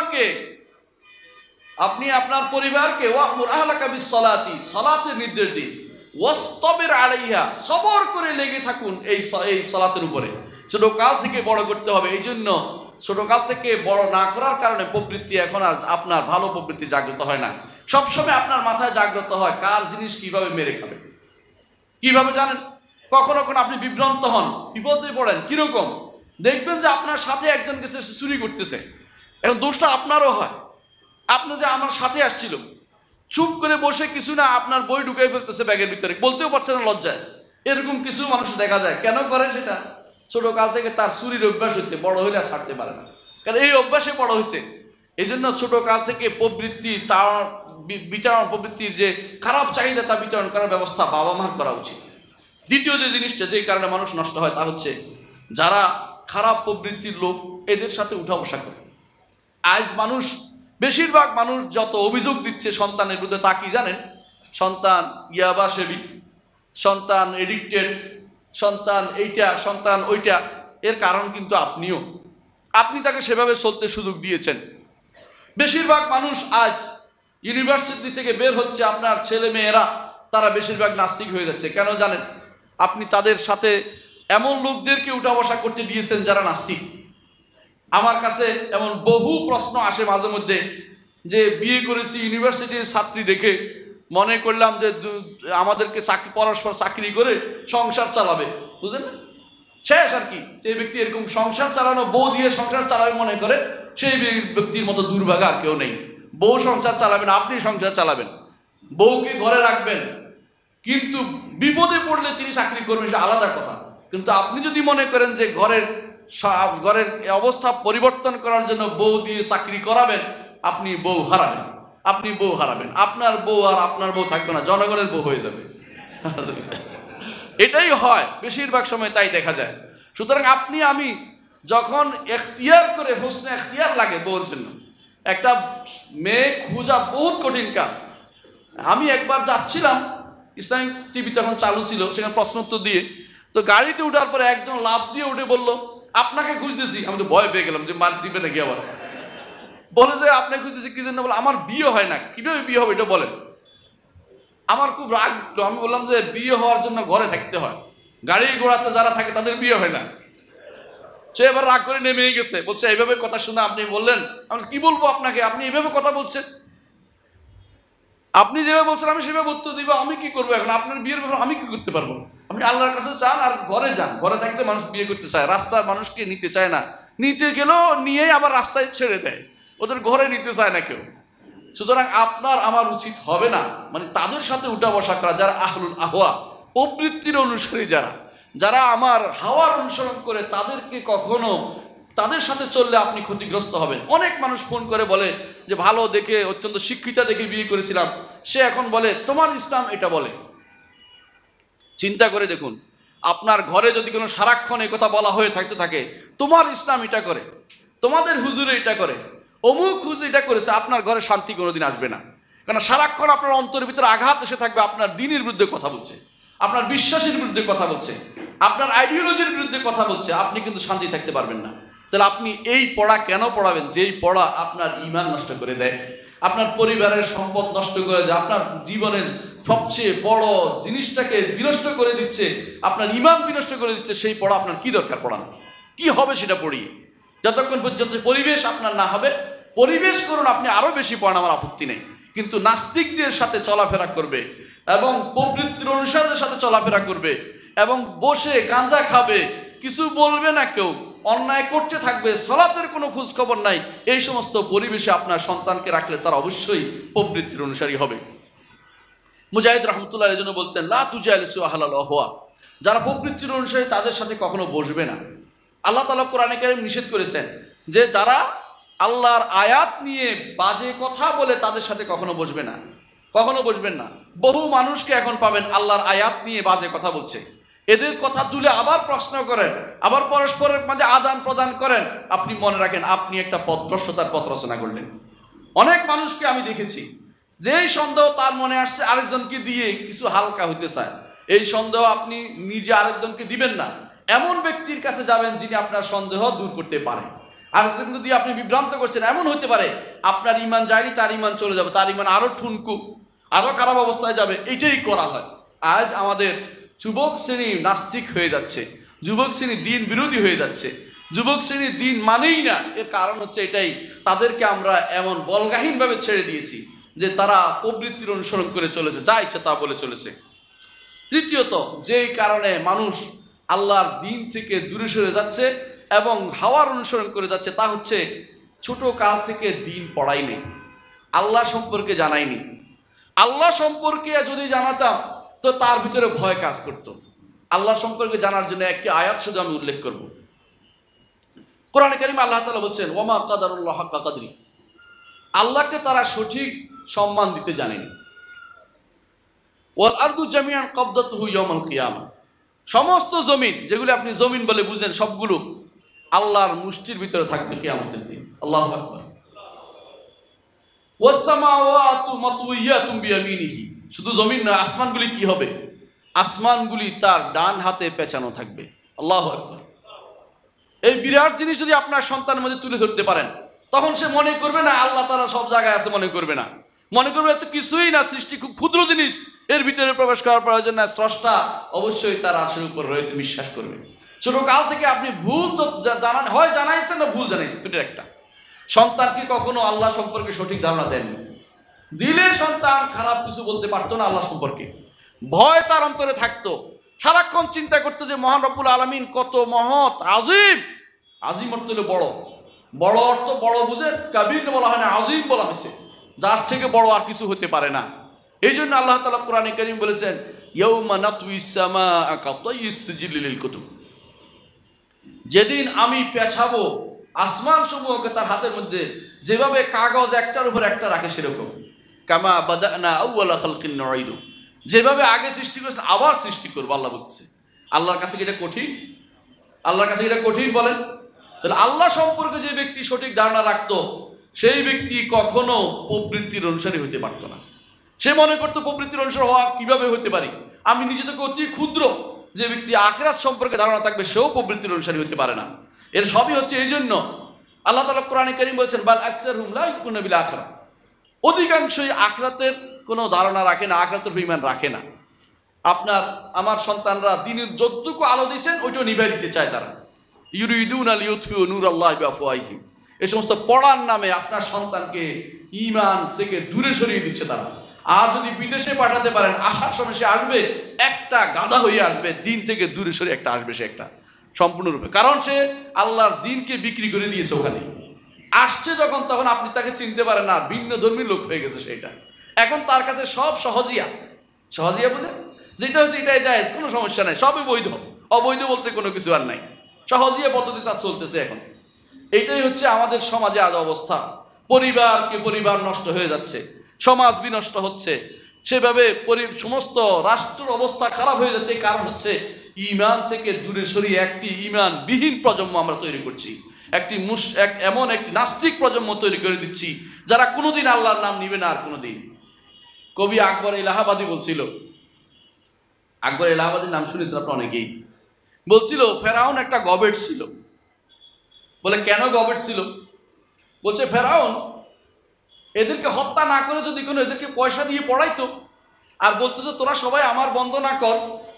পরিবারকে ওয়া'মুর আহলাকা বিস-সালাতি, সালাতের নির্দেশ দিন, ওয়াসতাবির আলাইহা, সবর করে লেগে থাকুন এই সালাতের উপরে। ছোট কাল থেকে বড় করতে হবে। এই জন্য ছোট কাল থেকে বড় না করার কারণে প্রবৃত্তি এখন আর আপনার ভালো প্রবৃত্তি জাগ্রত হয় না। সবসময় আপনার মাথায় জাগ্রত হয় কার জিনিস কিভাবে মেরে খাবে। কিভাবে জানেন? কখনো কখনো আপনি বিভ্রান্ত হন, বিপদে পড়েন। কিরকম? দেখবেন যে আপনার সাথে একজন গেছে চুরি করতেছে, এখন দোষটা আপনারও হয়। আপনি যে আমার সাথে আসছিল, চুপ করে বসে কিছু না আপনার বই ঢুকাই ফেলতেছে ব্যাগের ভিতরে, বলতেও পারছে না লজ্জায়। এরকম কিছু মানুষ দেখা যায়। কেন করে সেটা? ছোট কাল থেকে তার চুরির অভ্যাস হয়েছে, বড় হইলে আর ছাড়তে পারে না, কারণ এই অভ্যাসে বড় হয়েছে। এই জন্য ছোট কাল থেকে প্রবৃত্তি তার বিতরণ, প্রবৃত্তির যে খারাপ চাহিদা তা বিতরণ করার ব্যবস্থা বাবা মার করা উচিত। দ্বিতীয় যে জিনিসটা যেই কারণে মানুষ নষ্ট হয় তা হচ্ছে যারা খারাপ প্রবৃত্তির লোক এদের সাথে উঠা বসা করে। আজ মানুষ, বেশিরভাগ মানুষ যত অভিযোগ দিচ্ছে সন্তানের বিরুদ্ধে তা কি জানেন? সন্তান ইয়াবা সেবী, সন্তান এডিক্টেড, সন্তান এইটা, সন্তান ওইটা। এর কারণ কিন্তু আপনিও, আপনি তাকে সেভাবে চলতে সুযোগ দিয়েছেন। বেশিরভাগ মানুষ আজ ইউনিভার্সিটি থেকে বের হচ্ছে, আপনার ছেলে মেয়েরা তারা বেশিরভাগ নাস্তিক হয়ে যাচ্ছে। কেন জানেন? আপনি তাদের সাথে এমন লোকদেরকে উঠা বসা করতে দিয়েছেন যারা নাস্তিক। আমার কাছে এমন বহু প্রশ্ন আসে মাঝে মধ্যে যে বিয়ে করেছি ইউনিভার্সিটির ছাত্রী দেখে মনে করলাম যে আমাদেরকে পরস্পর চাকরি করে সংসার চালাবে, বুঝলেন না? শেষ আর কি। যে ব্যক্তি এরকম সংসার চালানো, বউ দিয়ে সংসার চালাবে মনে করে, সেই ব্যক্তির মতো দুর্ভাগা আর কেউ নেই। বউ সংসার চালাবেন, আপনি সংসার চালাবেন, বউকে ঘরে রাখবেন, কিন্তু বিপদে পড়লে তিনি চাকরি করবেন, সেটা আলাদা কথা। কিন্তু আপনি যদি মনে করেন যে ঘরের অবস্থা পরিবর্তন করার জন্য বউ দিয়ে চাকরি করাবেন, আপনি বউ হারাবেন, আপনি বউ হারাবেন। আপনার বউ আর আপনার বউ থাকবে না, জনগণের বউ হয়ে যাবে। এটাই হয় বেশিরভাগ সময়, তাই দেখা যায়। সুতরাং আপনি আমি যখন এখতিয়ার করে, হোসনে এখতিয়ার লাগে বউর জন্য, একটা মেয়ে খোঁজা বহুত কঠিন কাজ। আমি একবার যাচ্ছিলাম, ইসলামিক টিভি তখন চালু ছিল, সেখানে প্রশ্ন উত্তর দিয়ে, তো গাড়িতে উঠার পরে একজন লাফ দিয়ে উঠে বললো আপনাকে খুঁজতেছি। আমি তো ভয় পেয়ে গেলাম যে মার দিবে নাকি আবার। বলে যে আপনাকে খুঁজতেছি কি জন্য? বলে আমার বিয়ে হয় না। কিভাবে বিয়ে হবে এটা বলেন। আমার খুব রাগ। আমি বললাম যে বিয়ে হওয়ার জন্য ঘরে থাকতে হয়, গাড়ি ঘোড়াতে যারা থাকে তাদের বিয়ে হয় না। সে এবার রাগ করে নেমে গেছে, বলছে এইভাবে কথা শুনে আপনি বললেন। আমি কি বলবো আপনাকে, আপনি এইভাবে কথা বলছেন, আপনি যেভাবে বলছেন আমি সেভাবে উত্তর দিব। আমি কি করবো এখন? আপনার বিয়ের ব্যাপারে আমি কি করতে পারবো? আপনি আল্লাহর কাছে চান আর ঘরে যান। ঘরে থাকলে মানুষ বিয়ে করতে চায়, রাস্তার মানুষকে নিতে চায় না, নিতে গেলেও নিয়ে আবার রাস্তায় ছেড়ে দেয়, ওদের ঘরে নিতে চায় না কেউ। সুতরাং আপনার আমার উচিত হবে না মানে তাদের সাথে উঠা বসা করা, যারা আহলুল আহওয়া, প্রবৃত্তির অনুসারী, যারা আমার হাওয়ার অনুসরণ করে, তাদেরকে কখনো, তাদের সাথে চললে আপনি ক্ষতিগ্রস্ত হবেন। অনেক মানুষ ফোন করে বলে যে ভালো দেখে, অত্যন্ত শিক্ষিতা দেখে বিয়ে করেছিলাম, সে এখন বলে তোমার ইসলাম এটা বলে। চিন্তা করে দেখুন, আপনার ঘরে যদি কোনো সারাক্ষণ এই কথা বলা হয়ে থাকতে থাকে, তোমার ইসলাম এটা করে, তোমাদের হুজুরে এটা করে, অমুক হুজুর এটা করেছে, আপনার ঘরে শান্তি কোনোদিন আসবে না। কারণ সারাক্ষণ আপনার অন্তরের ভিতরে আঘাত এসে থাকবে, আপনার দ্বীনের বিরুদ্ধে কথা বলছে, আপনার বিশ্বাসের বিরুদ্ধে কথা বলছে, আপনার আইডিওলজির বিরুদ্ধে কথা বলছে, আপনি কিন্তু শান্তি থাকতে পারবেন না। তাহলে আপনি এই পড়া কেন পড়াবেন যেই পড়া আপনার ঈমান নষ্ট করে দেয়, আপনার পরিবারের সম্পদ নষ্ট করে দেয়, আপনার জীবনের সবচেয়ে বড় জিনিসটাকে বিনষ্ট করে দিচ্ছে, আপনার ঈমান বিনষ্ট করে দিচ্ছে? সেই পড়া আপনার কি দরকার পড়ানো? কি হবে সেটা পড়িয়ে? যতক্ষণ পর্যন্ত পরিবেশ আপনার না হবে, পরিবেশ করুন, আপনি আরো বেশি পড়ান, আমার আপত্তি নেই। কিন্তু নাস্তিকদের সাথে চলাফেরা করবে এবং প্রবৃত্তির অনুসারীদের সাথে চলাফেরা করবে এবং বসে গাঁজা খাবে, কিছু বলবে না কেউ, অন্যায় করতে থাকবে, সালাতের কোনো খোঁজ খবর নাই, এই সমস্ত পরিবেশে আপনার সন্তানকে রাখলে তারা অবশ্যই প্রবৃত্তির অনুসারী হবে। মুজাহিদ রহমতুল্লাহ এই জন্য বলতেন লা তুজালিসু আহলাল আহওয়া, যারা প্রবৃত্তির অনুসারী তাদের সাথে কখনো বসবে না। আল্লাহ তাআলা কোরআনে কারীমে নিষেধ করেছেন যে যারা আল্লাহর আয়াত নিয়ে বাজে কথা বলে তাদের সাথে কখনো বসবে না, কখনো বসবেন না। বহু মানুষকে এখন পাবেন আল্লাহর আয়াত নিয়ে বাজে কথা বলছে, এদের কথা তুলে আবার প্রশ্ন করেন, আবার পরস্পরের মাঝে আদান প্রদান করেন। আপনি মনে রাখেন আপনি একটা পথভ্রষ্টতার পথ রচনা করলেন। অনেক মানুষকে আমি দেখেছি যেই সন্দেহ তার মনে আসছে আরেকজনকে দিয়ে কিছু হালকা হইতে চায়, এই সন্দেহ আপনি নিজে আরেকজনকে দিবেন না। এমন ব্যক্তির কাছে যাবেন যিনি আপনার সন্দেহ দূর করতে পারেন। আরেকজনকে দিয়ে আপনি বিভ্রান্ত করছেন, এমন হতে পারে আপনার ঈমান যায়নি, তার ঈমান চলে যাবে, তার ঈমান আরো ঠুনকু, আরো খারাপ অবস্থায় যাবে। এটাই করা হয়। আজ আমাদের যুবক শ্রেণী নাস্তিক হয়ে যাচ্ছে, যুবক শ্রেণী দিন বিরোধী হয়ে যাচ্ছে, যুবক শ্রেণী দিন মানেই না। এর কারণ হচ্ছে এটাই, তাদেরকে আমরা এমন বলগাহীনভাবে ছেড়ে দিয়েছি যে তারা প্রবৃত্তির অনুসরণ করে চলেছে, যা ইচ্ছে তা বলে চলেছে। তৃতীয়ত, যেই কারণে মানুষ আল্লাহর দিন থেকে দূরে সরে যাচ্ছে এবং হাওয়ার অনুসরণ করে যাচ্ছে, তা হচ্ছে ছোট কাল থেকে দিন পড়াই নেই, আল্লাহ সম্পর্কে জানাইনি। আল্লাহ সম্পর্কে যদি জানাতাম তো তার ভিতরে ভয় কাজ করত। আল্লাহ সম্পর্কে জানার জন্য একটি আয়াত শুধু আমি উল্লেখ করব। কোরআনে কারীমে আল্লাহ তাআলা বলছেন ওয়ামা কাদারুল্লাহ হাক্কা কাদরি, আল্লাহকে তারা সঠিক সম্মান দিতে জানেনি। ওয়াল আরদু জামিআন কবদাতুহু ইয়াউমাল কিয়ামা, সমস্ত জমিন যেগুলো আপনি জমিন বলে বুঝেন সবগুলো আল্লাহর মুষ্টির ভিতরে থাকবে কিয়ামতের দিন। আল্লাহু আকবার। ওয়াস সামাওয়াতু মাতউইয়াতুম বিয়ামিনিহি, শুধু জমিন না, আসমানগুলি কি হবে? আসমানগুলি তার ডান হাতে পেঁচানো থাকবে। আল্লাহু আকবার। এই বিরাট জিনিস যদি আপনার সন্তানের মধ্যে তুলে ধরতে পারেন, তখন সে মনে করবে না আল্লাহ তাআলা সব জায়গায় আছে, মনে করবে না, মনে করবে এত কিছুই না, সৃষ্টি খুব ক্ষুদ্র জিনিস, এর ভিতরে প্রবেশ করার প্রয়োজন না, স্রষ্টা অবশ্যই তার আশার উপর রয়েছে, বিশ্বাস করবে। ছোটকাল থেকে আপনি ভুল তো জানান, হয় জানাইছেন না ভুল জানাইছেন, দুটোর একটা। সন্তানকে কখনো আল্লাহ সম্পর্কে সঠিক ধারণা দেননি, দিলে সন্তান খারাপ কিছু বলতে পারতো না আল্লাহ সম্পর্কে, ভয় তার অন্তরে থাকতো, সারাক্ষণ চিন্তা করতো যে মহান রব্বুল আলামিন কত মহৎ, আজিম। আজিম অর্থ হলো বড়, বড় অর্থ বড় বুঝে কাবির বলা হয় না, আজিম বলা হয়েছে, যার থেকে বড় আর কিছু হতে পারে না। এই জন্য আল্লাহ তাআলা কোরআনে কারীম বলেছেন ইয়াউমা নাতউইস সামাআ কাতাইয়িস সিজিলি লিল কুতুব, যেদিন আমি পেছাবো আসমান সমূহকে তার হাতের মধ্যে, যেভাবে কাগজ একটার উপর একটা রাখে সেরকম। কামা বাদানা আউওয়ালা খালকিন নুঈদু, যেভাবে আগে সৃষ্টি করেছেন আবার সৃষ্টি করবো আল্লাহ বলতেছে। আল্লাহর কাছে কি এটা কঠিন? আল্লাহর কাছে এটা কঠিন বলেন? তাহলে আল্লাহ সম্পর্কে যে ব্যক্তি সঠিক ধারণা রাখতো, সেই ব্যক্তি কখনো প্রবৃত্তির অনুসারী হতে পারতো না। সে মনে করতো প্রবৃত্তির অনুসারী হওয়া কিভাবে হতে পারি, আমি নিজে থেকে অতি ক্ষুদ্র। যে ব্যক্তি আখিরাত সম্পর্কে ধারণা থাকবে সেও প্রবৃত্তির অনুসারী হতে পারে না। এর সবই হচ্ছে এই জন্য আল্লাহ তাআলা কোরআনে কারীম বলেছেন বাল আকসারহুম লা ইউমিনুনা বিল আখিরাহ, অধিকাংশই আখিরাতের কোনো ধারণা রাখে না, আখিরাতের ঈমান রাখে না। আপনার আমার সন্তানরা দিনের যতটুকু আলো দিয়েছেন ওইটা নিভাই দিতে চায় তারা। ইউরিদুনা লিইউতফিউ নূরাল্লাহি বিআফওয়াহিহিম, এই সমস্ত পড়ার নামে আপনার সন্তানকে ঈমান থেকে দূরে সরিয়ে দিচ্ছে তারা। আর যদি বিদেশে পাঠাতে পারেন, আসার সময় সে আসবে একটা গাধা হয়ে আসবে, দিন থেকে দূরে সরে একটা আসবে, সে একটা সম্পূর্ণরূপে, কারণ সে আল্লাহর দিনকে বিক্রি করে দিয়েছে ওখানে। আসছে যখন, তখন আপনি তাকে চিনতে পারেন না, ভিন্ন ধর্মী লোক হয়ে গেছে সেটা। এখন তার কাছে সব সহজিয়া, সহজিয়া বুঝে যেটা হচ্ছে এটাই জায়েজ, কোনো সমস্যা নাই, সবই বৈধ, অবৈধ বলতে কোনো কিছু আর নাই, সহজিয়া পদ্ধতি চলতেছে এখন। এইটাই হচ্ছে আমাদের সমাজে আজ অবস্থা। পরিবারকে পরিবার নষ্ট হয়ে যাচ্ছে, সমাজ বিনষ্ট হচ্ছে, সেভাবে সমস্ত রাষ্ট্রের অবস্থা খারাপ হয়ে যাচ্ছে। কারণ হচ্ছে ঈমান থেকে দূরে সরিয়ে একটি ঈমানবিহীন প্রজন্ম আমরা তৈরি করছি, এমন একটি নাস্তিক প্রজন্ম তৈরি করে দিচ্ছি যারা কোনোদিন আল্লাহর নাম নিবে না আর কোনোদিন। কবি আকবর এলাহাবাদী বলছিল, আকবর এলাহাবাদীর নাম শুনেছেন আপনারা অনেকেই, বলছিল ফেরাউন একটা গবেট ছিল। বলে কেন গবেট ছিল? বলছে ফেরাউন এদেরকে হত্যা না করে যদি কোনো এদেরকে পয়সা দিয়ে পড়াইতো আর বলতো যে তোরা সবাই আমার বন্দনা কর,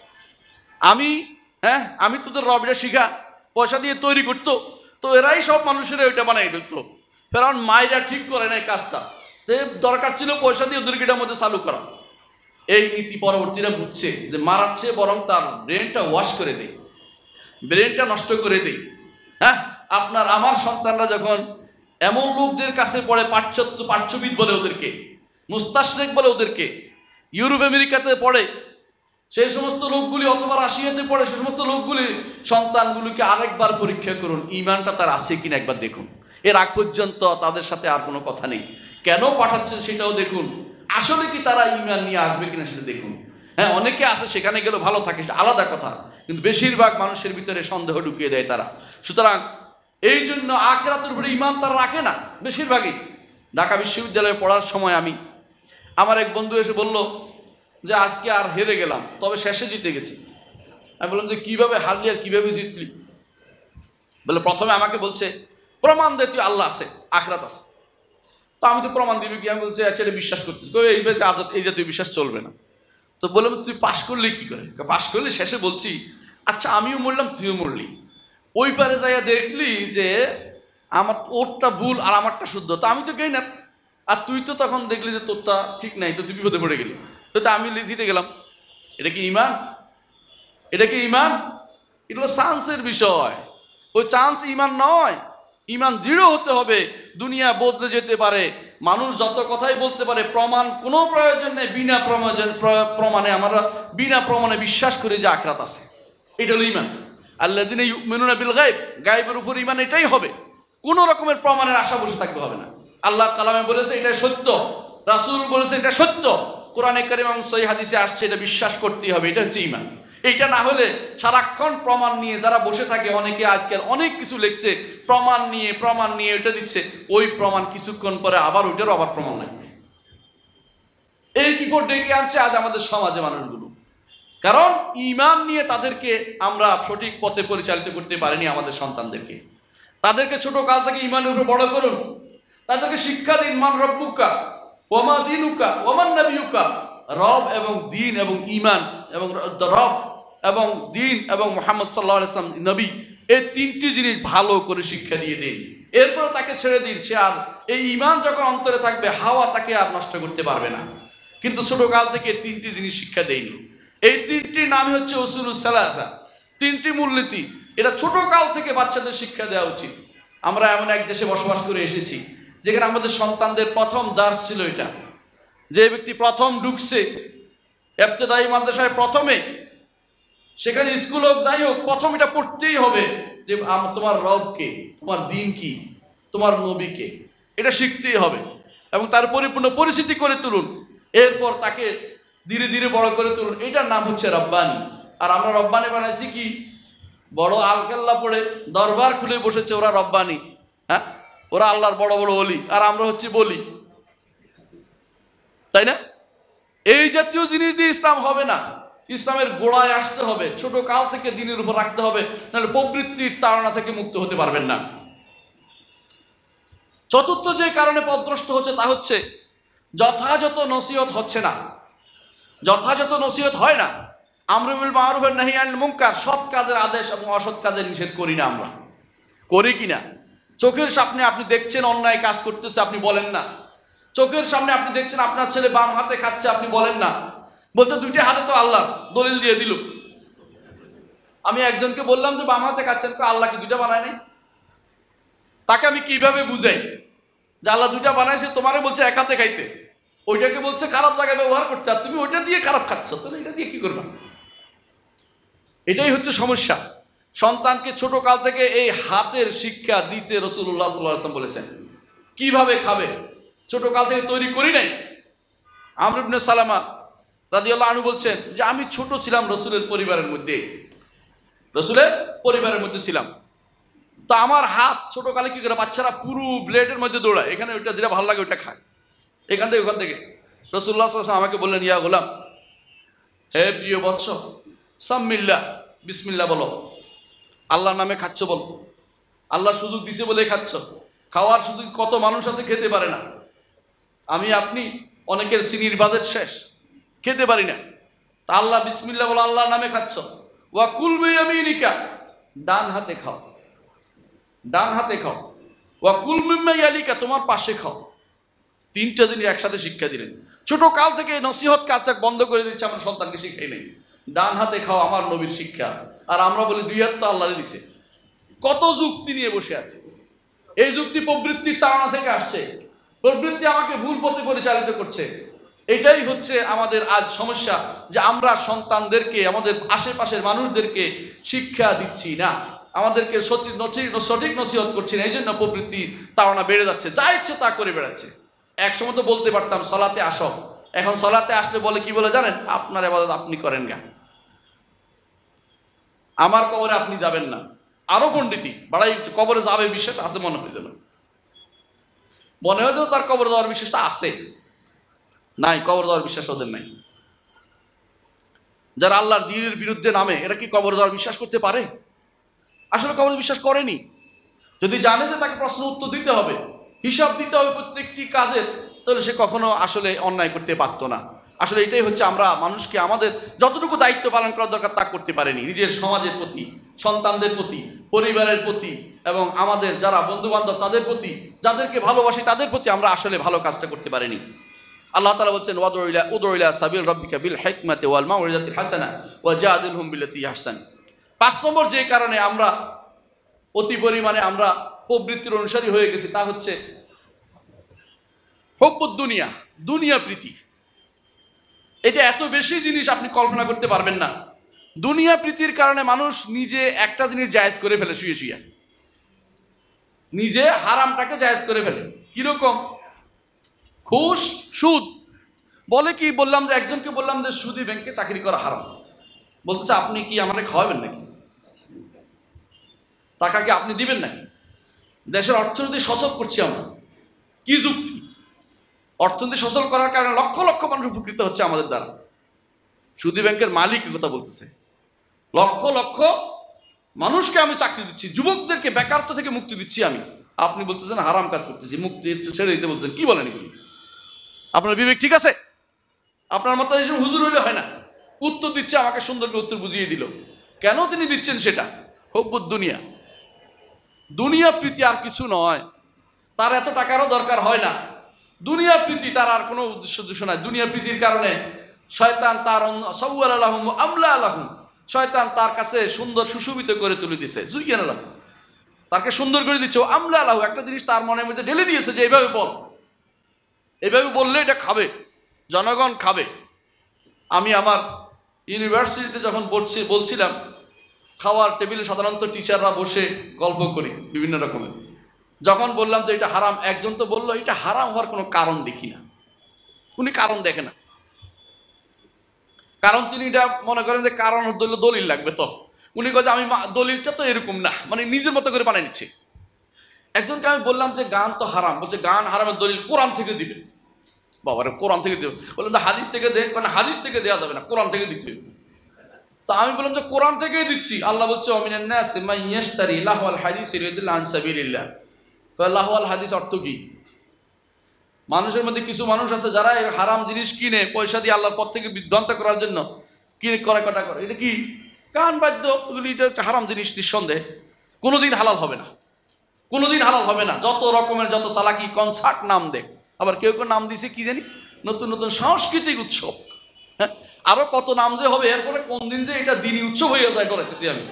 আমি তোদের রবটা শিখা, পয়সা দিয়ে তৈরি করতো, তো এরাই সব মানুষেরা ওইটা বানাই ফেলতো। ফেরাউন মায়েরা ঠিক করে নাই কাজটা, দরকার ছিল পয়সা দিয়ে ওদেরকে এটার মধ্যে চালু করা। এই নীতি পরবর্তীরা বুঝছে যে মারাচ্ছে বরং তার ব্রেনটা ওয়াশ করে দেয়, ব্রেনটা নষ্ট করে দেয়। আপনার আমার সন্তানরা যখন এমন লোকদের কাছে পড়ে, পার্শ্ববিদ বলে ওদেরকে, মুস্তাশরিক বলে ওদেরকে, ইউরোপ আমেরিকাতে পড়ে সেই সমস্ত লোকগুলি, অথবা রাশিয়াতে পড়ে সেই সমস্ত লোকগুলি, সন্তানগুলিকে আরেকবার পরীক্ষা করুন ঈমানটা তার আছে কিনা একবার দেখুন। এর আগ পর্যন্ত তাদের সাথে আর কোনো কথা নেই, কেন পাঠাচ্ছেন সেটাও দেখুন, আসলে কি তারা ঈমান নিয়ে আসবে কিনা সেটা দেখুন। অনেকে আছে সেখানে গেলে ভালো থাকে, সেটা আলাদা কথা, কিন্তু বেশিরভাগ মানুষের ভিতরে সন্দেহ ঢুকিয়ে দেয় তারা। সুতরাং এই জন্য আখিরাতের উপরে ঈমান তারা রাখে না বেশিরভাগই। ঢাকা বিশ্ববিদ্যালয়ে পড়ার সময় আমার এক বন্ধু এসে বলল যে আজকে আর হেরে গেলাম, তবে শেষে জিতে গেছি। আমি বললাম যে কিভাবে হারলি আর কিভাবে জিতলি? বলে প্রথমে আমাকে বলছে প্রমাণ দে তুই আল্লাহ আছে, আখিরাত আছে। তো আমি তো প্রমাণ দিবি কি? আমি বলছি আচ্ছা এটা বিশ্বাস করতেছি। এই জাতীয় বিশ্বাস চলবে না। তো বললাম তুই পাশ করলি কি করে? পাশ করলি শেষে বলছি আচ্ছা আমিও মরলাম তুইও মরলি, ওই পারে যাইয়া দেখলি যে ওরটা ভুল আর আমারটা শুদ্ধ, তো আমি তো গেই না, আর তুই তো তখন দেখলি যে তোরটা ঠিক নাই, তো তুই বিপদে পড়ে গেলি, তো আমি জিতে গেলাম। এটা কি ঈমান? এটা কি ঈমান? এগুলো চান্সের বিষয়, ওই চান্স ঈমান নয়। ঈমান দৃঢ় হতে হবে। দুনিয়া বদলে যেতে পারে, মানুষ যত কথাই বলতে পারে, প্রমাণ কোনো প্রয়োজন নেই। বিনা প্রমাণে বিশ্বাস করি যে আখিরাত আছে, এটা হলো ঈমান। আল্লাযীনা ইউমিনুনা বিল গায়ব, গায়বের উপর ঈমান, এটাই হবে। কোনো রকমের প্রমাণের আশা বসে থাকতে হবে না। আল্লাহ কালামে বলেছে এটা সত্য, রাসূল বলেছে এটা সত্য, কোরআনে কারীম এবং সহিহ হাদিসে আসছে, এটা বিশ্বাস করতেই হবে। এটা হচ্ছে ঈমান। এইটা না হলে সারাক্ষণ প্রমাণ নিয়ে যারা বসে থাকে, অনেকে আজকাল অনেক কিছু লিখছে প্রমাণ নিয়ে ওইটা দিচ্ছে, ওই প্রমাণ কিছুক্ষণ পরে আবার ওইটারও আবার প্রমাণ নাই। এই বিপদ ডেকে আনছে আজ আমাদের সমাজে মানুষগুলো, কারণ ঈমান নিয়ে তাদেরকে আমরা সঠিক পথে পরিচালিত করতে পারিনি। আমাদের সন্তানদেরকে, তাদেরকে ছোট কাল থেকে ঈমানের উপর বড় করুন, তাদেরকে শিক্ষা দিন। মান রব্বুকা ওমা দিনুকা ওমান নবিয়ুকা, রব এবং দিন এবং ঈমান এবং রব এবং দিন এবং মুহাম্মদ সাল্লাল্লাহু আলাইহি ওয়াসাল্লাম নবী, এই তিনটি জিনিস ভালো করে শিক্ষা দিয়ে দিন। এরপর তাকে ছেড়ে দিন, সে আর এই ঈমান যখন অন্তরে থাকবে, হাওয়া তাকে আর নষ্ট করতে পারবে না। কিন্তু ছোট কাল থেকে তিনটি জিনিস শিক্ষা দেয়নি। এই তিনটির নামই হচ্ছে উসুলুস সালাসা, তিনটি মূলনীতি। এটা ছোট কাল থেকে বাচ্চাদের শিক্ষা দেওয়া উচিত। আমরা এমন এক দেশে বসবাস করে এসেছি যেখানে আমাদের সন্তানদের প্রথম দার্স ছিল এটা। যে ব্যক্তি প্রথম ঢুকছে ইবতেদায়ী মাদ্রাসায়, প্রথমে সেখানে স্কুল হোক যাই হোক, প্রথম এটা পড়তেই হবে যে তোমার রব কে, তোমার দিন কি, তোমার নবী কে, এটা শিখতেই হবে এবং তার পরিপূর্ণ পরিচিতি করে তুলুন। এরপর তাকে ধীরে ধীরে বড় করে তুলুন। এটার নাম হচ্ছে রব্বানি। আর আমরা রব্বানি বানাইছি কি, বড় আলকাল্লা পড়ে দরবার খুলে বসেছে, ওরা রব্বানি। হ্যাঁ, ওরা আল্লাহর বড় বড় ওলি, আর আমরা হচ্ছি বলি, তাই না? এই জাতীয় জিনিস দিয়ে ইসলাম হবে না। ইসলামের গোড়ায় আসতে হবে, ছোট কাল থেকে দিনের উপর রাখতে হবে, নাহলে প্রবৃত্তির তাড়না থেকে মুক্ত হতে পারবেন না। চতুর্থ যে কারণে পথভ্রষ্ট হচ্ছে তা হচ্ছে যথাযথ নসিহত হচ্ছে না, যথাযথ নসিহত হয় না। আমরু বিল মারুফ ওয়া নাহি আনিল মুনকার, সৎ কাজের আদেশ এবং অসৎ কাজের নিষেধ করি না। আমরা করি কিনা? চোখের সামনে আপনি দেখছেন অন্যায় কাজ করতেছে, আপনি বলেন না। চোখের সামনে আপনি দেখছেন আপনার ছেলে বাম হাতে খাচ্ছে, আপনি বলেন না। বলছে দুইটা হাতে তো আল্লাহ, দলিল দিয়ে দিল। আমি একজনকে বললাম যে বাম হাতে খাচ্ছেন, আল্লাহ কি দুইটা বানায় নাই? তাকে আমি কিভাবে বুঝাই যে আল্লাহ দুইটা বানাইছে, তোমারে বলছে এক হাতে খাইতে, ওইটাকে বলছে খারাপ জায়গায় ব্যবহার করতে, আর তুমি ওইটা দিয়ে খারাপ খাচ্ছ, তাহলে এটা দিয়ে কি করবা? এটাই হচ্ছে সমস্যা। সন্তানকে ছোট কাল থেকে এই হাতের শিক্ষা দিতে রাসূলুল্লাহ সাল্লাল্লাহু আলাইহি ওয়াসাল্লাম বলেছেন। কিভাবে খাবে ছোট কাল থেকে তৈরি করি নাই। আমর ইবনে সালামা রাদিয়াল্লাহু আনহু বলছেন যে আমি ছোট ছিলাম রাসূলের পরিবারের মধ্যে, রাসূলের পরিবারের মধ্যে ছিলাম, তো আমার হাত ছোট কালে কি করে, বাচ্চারা পুরো ব্লেডের মধ্যে দৌড়ায়, এখানে ওইটা যেটা ভালো লাগে ওইটা খায়, এখান থেকে ওখান থেকে। রাসূলুল্লাহ সাল্লাল্লাহু আলাইহি ওয়াসাল্লাম আমাকে বললেন, ইয়া গোলাম, হে প্রিয় বৎস, সাম্মিল্লাহ, বিসমিল্লাহ বলো, আল্লাহর নামে খাচ্ছ বলো, আল্লাহ সুযোগ দিছে বলে খাচ্ছ। খাওয়ার সুযোগ কত মানুষ আছে খেতে পারে না, আমি আপনি অনেকের সিনির বাজেট শেষ, খেতে পারি না। তা আল্লাহ বিসমিল্লাহ বলো, আল্লাহর নামে খাচ্ছ। ওয়া কুল বিয়ামিনিকা, ডান হাতে খাও, ডান হাতে খাও। ওয়া কুল মিম্মা ইয়ালিকা, তোমার পাশে খাও। তিনটা জিনিস একসাথে শিক্ষা দিলেন। ছোট কাল থেকে নসিহত কাজটা বন্ধ করে দিচ্ছে, আমরা সন্তানকে শিখাই নাই। ডান হাতে খাও আমার নবীর শিক্ষা, আর আমরা বলি দুই হাত তো আল্লাহ দিছে। কত যুক্তি নিয়ে বসে আছে। এই যুক্তি প্রবৃত্তির তাড়না থেকে আসছে, প্রবৃত্তি আমাকে ভুল পথে পরিচালিত করছে। এটাই হচ্ছে আমাদের আজ সমস্যা, যে আমরা সন্তানদেরকে, আমাদের আশেপাশের মানুষদেরকে শিক্ষা দিচ্ছি না, আমাদেরকে সঠিক নসিহত করছি না। এই জন্য প্রবৃত্তি তাড়না বেড়ে যাচ্ছে, যা ইচ্ছে তা করে বেড়াচ্ছে। এক সময় তো বলতে পারতাম সলাতে আসো, এখন সলাতে আসলে বলে কি বলে জানেন, আপনার ইবাদত আপনি করেন গা, আমার কবরে আপনি যাবেন না। আরো পণ্ডিতি বাড়াই, কবরে যাবে বিশ্বাস আছে মনে হয় যেন, মনে হয় যেন তার কবরে যাওয়ার বিশ্বাসটা আছে। নাই, কবর যাওয়ার বিশ্বাস ওদের নাই। যারা আল্লাহর দ্বীনের বিরুদ্ধে নামে, এরা কি কবর যাওয়ার বিশ্বাস করতে পারে? আসলে কবর বিশ্বাস করেনি। যদি জানে যে তাকে প্রশ্ন উত্তর দিতে হবে, হিসাব দিতে হবে প্রত্যেকটি কাজের, তাহলে সে কখনো আসলে অন্যায় করতে পারতো না। আসলে এটাই হচ্ছে, আমরা মানুষকে আমাদের যতটুকু দায়িত্ব পালন করা দরকার তা করতে পারিনি। নিজের সমাজের প্রতি, সন্তানদের প্রতি, পরিবারের প্রতি এবং আমাদের যারা বন্ধু বান্ধব তাদের প্রতি, যাদেরকে ভালোবাসি তাদের প্রতি আমরা আসলে ভালো কাজটা করতে পারিনি। আল্লাহ তাআলা বলছেন, উদউ ইলা সাবিল রাব্বিকা বিল হিকমাতি ওয়াল মাউইযাতিল হাসানা ওয়া জাদিলহুম বিল্লাতী আহসান। 5 নম্বর যে কারণে আমরা অতি পরিমাণে আমরা প্রবৃত্তির অনুসারী হয়ে গেছি, তা হচ্ছে হুব্বুদ দুনিয়া, দুনিয়া প্রীতি। এটা এত বেশি জিনিস আপনি কল্পনা করতে পারবেন না। দুনিয়া প্রীতির কারণে মানুষ নিজে একটা জিনিস জায়েজ করে ফেলে, শুয়ে শুয়ে নিজে হারামটাকে জায়েজ করে ফেলে। কিরকম? ঘুষ, সুদ। বলে কি, বললাম যে একজনকে বললাম যে সুদী ব্যাংকে চাকরি করা হারাম। বলতেছে আপনি কি আমাকে খাওয়াবেন নাকি? টাকা কি আপনি দিবেন নাকি? দেশের অর্থনীতি সচল করছি আমরা, কি যুক্তি? অর্থনীতি সচল করার কারণে লক্ষ লক্ষ মানুষ উপকৃত হচ্ছে আমাদের দ্বারা। সুদী ব্যাংকের মালিক কথা বলতেছে, লক্ষ লক্ষ মানুষকে আমি চাকরি দিচ্ছি, যুবকদেরকে বেকারত্ব থেকে মুক্তি দিচ্ছি আমি। আপনি বলতেছেন হারাম কাজ করতেছি, মুক্তি ছেড়ে দিতে বলতেছেন। কি বলেন এগুলি? আপনার বিবেক ঠিক আছে? আপনার মতো এইসব হুজুর হইলে হয় না। উত্তর দিচ্ছে, আমাকে সুন্দর করে উত্তর বুঝিয়ে দিল। কেন তিনি দিচ্ছেন সেটা? হুব্বুদ দুনিয়া, দুনিয়া প্রীতি, আর কিছু নয়। তার এত টাকারও দরকার হয় না। দুনিয়া প্রীতি, তার আর কোনো উদ্দেশ্য নাই। দুনিয়া প্রীতির কারণে শয়তান তার সাওয়ালা লাহুম আমলা লাহুম, শয়তান তার কাছে সুন্দর সুশোভিত করে তুলে দিছে। জুইয়ানা লাহু, তাকে সুন্দর করে দিচ্ছে। ও আমলা লাহু, একটা জিনিস তার মনের মধ্যে ঢেলে দিয়েছে যে এইভাবে বল, এইভাবে বললে এটা খাবে, জনগণ খাবে। আমি আমার ইউনিভার্সিটিতে যখন বলছিলাম, খাওয়ার টেবিলে সাধারণত টিচাররা বসে গল্প করি বিভিন্ন রকমের। যখন বললাম যে এটা হারাম, একজন তো বললো এটা হারাম হওয়ার কোনো কারণ দেখি না। উনি কারণ দেখে না, কারণ তিনি এটা মনে করেন যে কারণ দলিল লাগবে। তো উনি কয়ে যে আমি দলিলটা তো এরকম না, মানে নিজের মতো করে বানিয়ে নিচ্ছে। একজনকে আমি বললাম যে গান তো হারাম, বলছে গান হারামের দলিল কোরআন থেকে দিবে। বাবারে, কোরআন থেকে দেবে? বললাম হাদিস থেকে দেখ, মানে হাদিস থেকে দেওয়া যাবে না, কোরআন থেকে দিতে হবে। তা আমি বললাম যে কোরআন থেকেই দিচ্ছি। আল্লাহ বলছে অমিনান নাসি মান ইয়াশতারি লাহওয়াল হাদিসি লিয়াদিল্লা আন সাবিলিল্লাহ। লাহওয়াল হাদিস অর্থ কি? মানুষের মধ্যে কিছু মানুষ আছে যারা এই হারাম জিনিস কিনে পয়সা দিয়ে আল্লাহর পথ থেকে বিভ্রান্ত করার জন্য কিনে কটা করে। এটা কি? গান বাদ্য, এগুলি এটা হচ্ছে হারাম জিনিস। নিঃসন্দেহে কোনোদিন হালাল হবে না, কোনোদিন হালাল হবে না। যত রকমের যত চালাকি, কনসার্ট নাম দেখ, আবার কেউ কেউ নাম দিছে কি জানি নতুন নতুন সাংস্কৃতিক উৎসব, হ্যাঁ, আরো কত নাম যে হবে। এরপরে কোন দিন যে এটা দিনই উৎসব হয়ে যায় ডরাইতেছি আমি।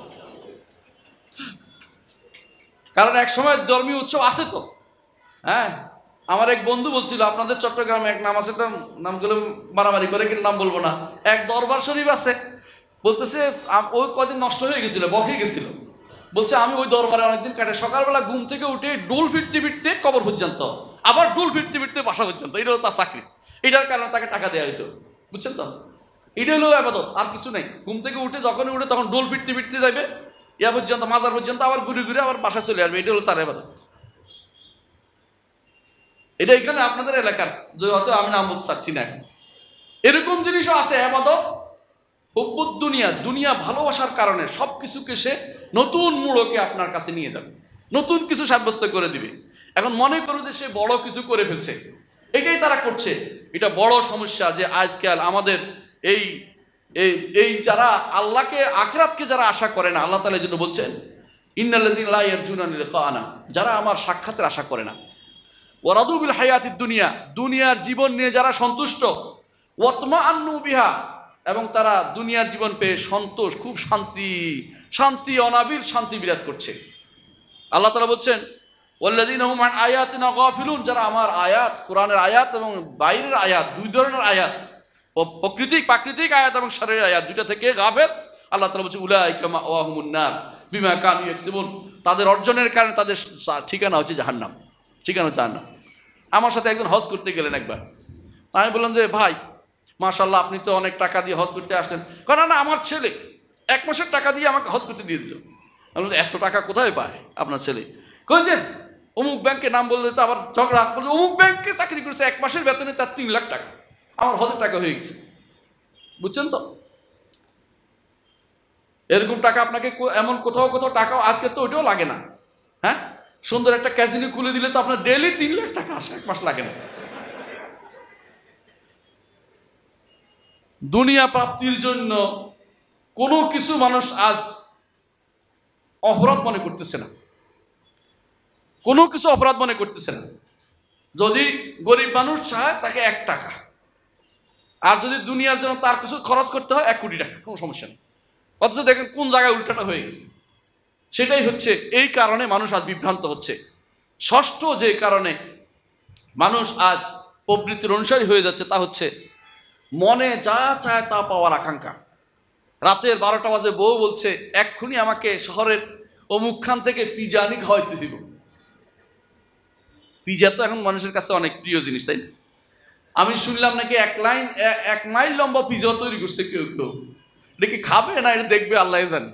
কারণ এক সময় ধর্মীয় উৎসব আছে তো। হ্যাঁ, আমার এক বন্ধু বলছিল আপনাদের চট্টগ্রামে এক নাম আছে, তো নামগুলো মারামারি করে, কিন্তু নাম বলবো না। এক দরবার শরীফ আছে, বলতেছে ওই কদিন নষ্ট হয়ে গেছিল, বকে গেছিল। বলছে আমি ওই দরবারে অনেকদিন কাটে, সকালবেলা ঘুম থেকে উঠে ডোল ফিরতে ফিরতে কবর পর্যন্ত, আবার ডোল ফিরতে ফিরতে বাসা পর্যন্ত। এটা হলো তার চাকরি, এটার কারণে তাকে টাকা দেওয়া হইতো। বুঝছেন তো? এটা হলো আবাদত, আর কিছু নেই। ঘুম থেকে উঠে যখনই উঠে তখন ডোল ফিরতে ফিরতে যাবে ইয়া পর্যন্ত, মাজার পর্যন্ত, আবার ঘুরে ঘুরে আবার বাসা চলে আসবে। এটা হলো তার আবাদত। এটা এখানে আপনাদের এলাকার, যে হয়তো আমি নাম বলতে চাচ্ছি না এখন। এরকম জিনিসও আছে আবাদত, হুব্বুদ দুনিয়া, দুনিয়া ভালোবাসার কারণে সবকিছুকে সে নতুন মোড়কে আপনার কাছে নিয়ে যাবে, নতুন কিছু সাব্যস্ত করে দিবে। এখন মনে করো যে সে বড় কিছু করে ফেলছে, এটাই তারা করছে। এটা বড় সমস্যা যে আজকাল আমাদের এই এই এই যারা আল্লাহকে আখিরাতকে যারা আশা করে না, আল্লাহ তাআলা এই জন্য বলছেন ইন্নাল্লাযীনা লা ইয়ারজুনা লিকাআনা, যারা আমার সাক্ষাতের আশা করে না। ওয়ারাদু বিল হায়াতিদ দুনিয়া, দুনিয়ার জীবন নিয়ে যারা সন্তুষ্ট। ওয়াতমাআন্নু বিহা, এবং তারা দুনিয়ার জীবন পেয়ে সন্তোষ, খুব শান্তি, শান্তি, অনাবিল শান্তি বিরাজ করছে। আল্লাহ তাআলা বলছেন ওয়াল্লাযীনা হুম আন আয়াতিনা গাফিলুন, যারা আমার আয়াত, কোরআনের আয়াত এবং বাইরের আয়াত, দুই ধরনের আয়াত, প্রাকৃতিক আয়াত এবং শারীরিক আয়াত, দুইটা থেকে গাফেল। আল্লাহ তাআলা বলছে উলাইকা মাওয়াহুমুন নার বিমা কানু ইয়াকসিবুন, তাদের অর্জনের কারণে তাদের ঠিকানা হচ্ছে জাহান্নাম, ঠিকানা জাহান্নাম। আমার সাথে একজন হজ করতে গেলেন একবার। আমি বললাম যে ভাই মাশাআল্লাহ, আপনি তো অনেক টাকা দিয়ে হজ করতে আসলেন। কারণ না, আমার ছেলে 1 মাসের টাকা দিয়ে আমাকে হজ করতে দিয়ে দিল। আমি বললাম এত টাকা কোথায় পায় আপনার ছেলে? কইছে অমুক ব্যাংকে, নাম বললে তো আবার ঝগড়া, বলছে অমুক ব্যাংকে চাকরি করেছে, 1 মাসের বেতনে তার 3 লাখ টাকা, আমার হজের টাকা হয়ে গেছে। বুঝছেন তো? এরকম টাকা আপনাকে এমন কোথাও কোথাও টাকাও আজকে তো ওইটাও লাগে না। হ্যাঁ, সুন্দর একটা ক্যাজিনো খুলে দিলে তো আপনার ডেইলি 3 লাখ টাকা আসে, 1 মাস লাগে না। দুনিয়া প্রাপ্তির জন্য কোনো কিছু মানুষ আজ অপরাধ মনে করতেছে না, কোনো কিছু অপরাধ মনে করতেছে না। যদি গরিব মানুষ চায় তাকে 1 টাকা, আর যদি দুনিয়ার জন্য তার কিছু খরচ করতে হয় 1 কোটি টাকা, কোনো সমস্যা নেই। অথচ দেখেন কোন জায়গায় উল্টাটা হয়ে গেছে। সেটাই হচ্ছে, এই কারণে মানুষ আজ বিভ্রান্ত হচ্ছে। ষষ্ঠ যে কারণে মানুষ আজ প্রবৃত্তির অনুসারী হয়ে যাচ্ছে তা হচ্ছে মনে যা চায় তা পাওয়ার আকাঙ্ক্ষা। রাতের 12টা বাজে বউ বলছে এক্ষুনি আমাকে শহরের অমুক খান থেকে পিজা আনি খাওয়াইতে দিব। পিজা তো এখন মানুষের কাছে অনেক প্রিয় জিনিস, তাই না? আমি শুনলাম নাকি 1 মাইল লম্বা পিজা তৈরি করছে কেউ কেউ। এটা কি খাবে না এটা দেখবে আল্লাহ জানে।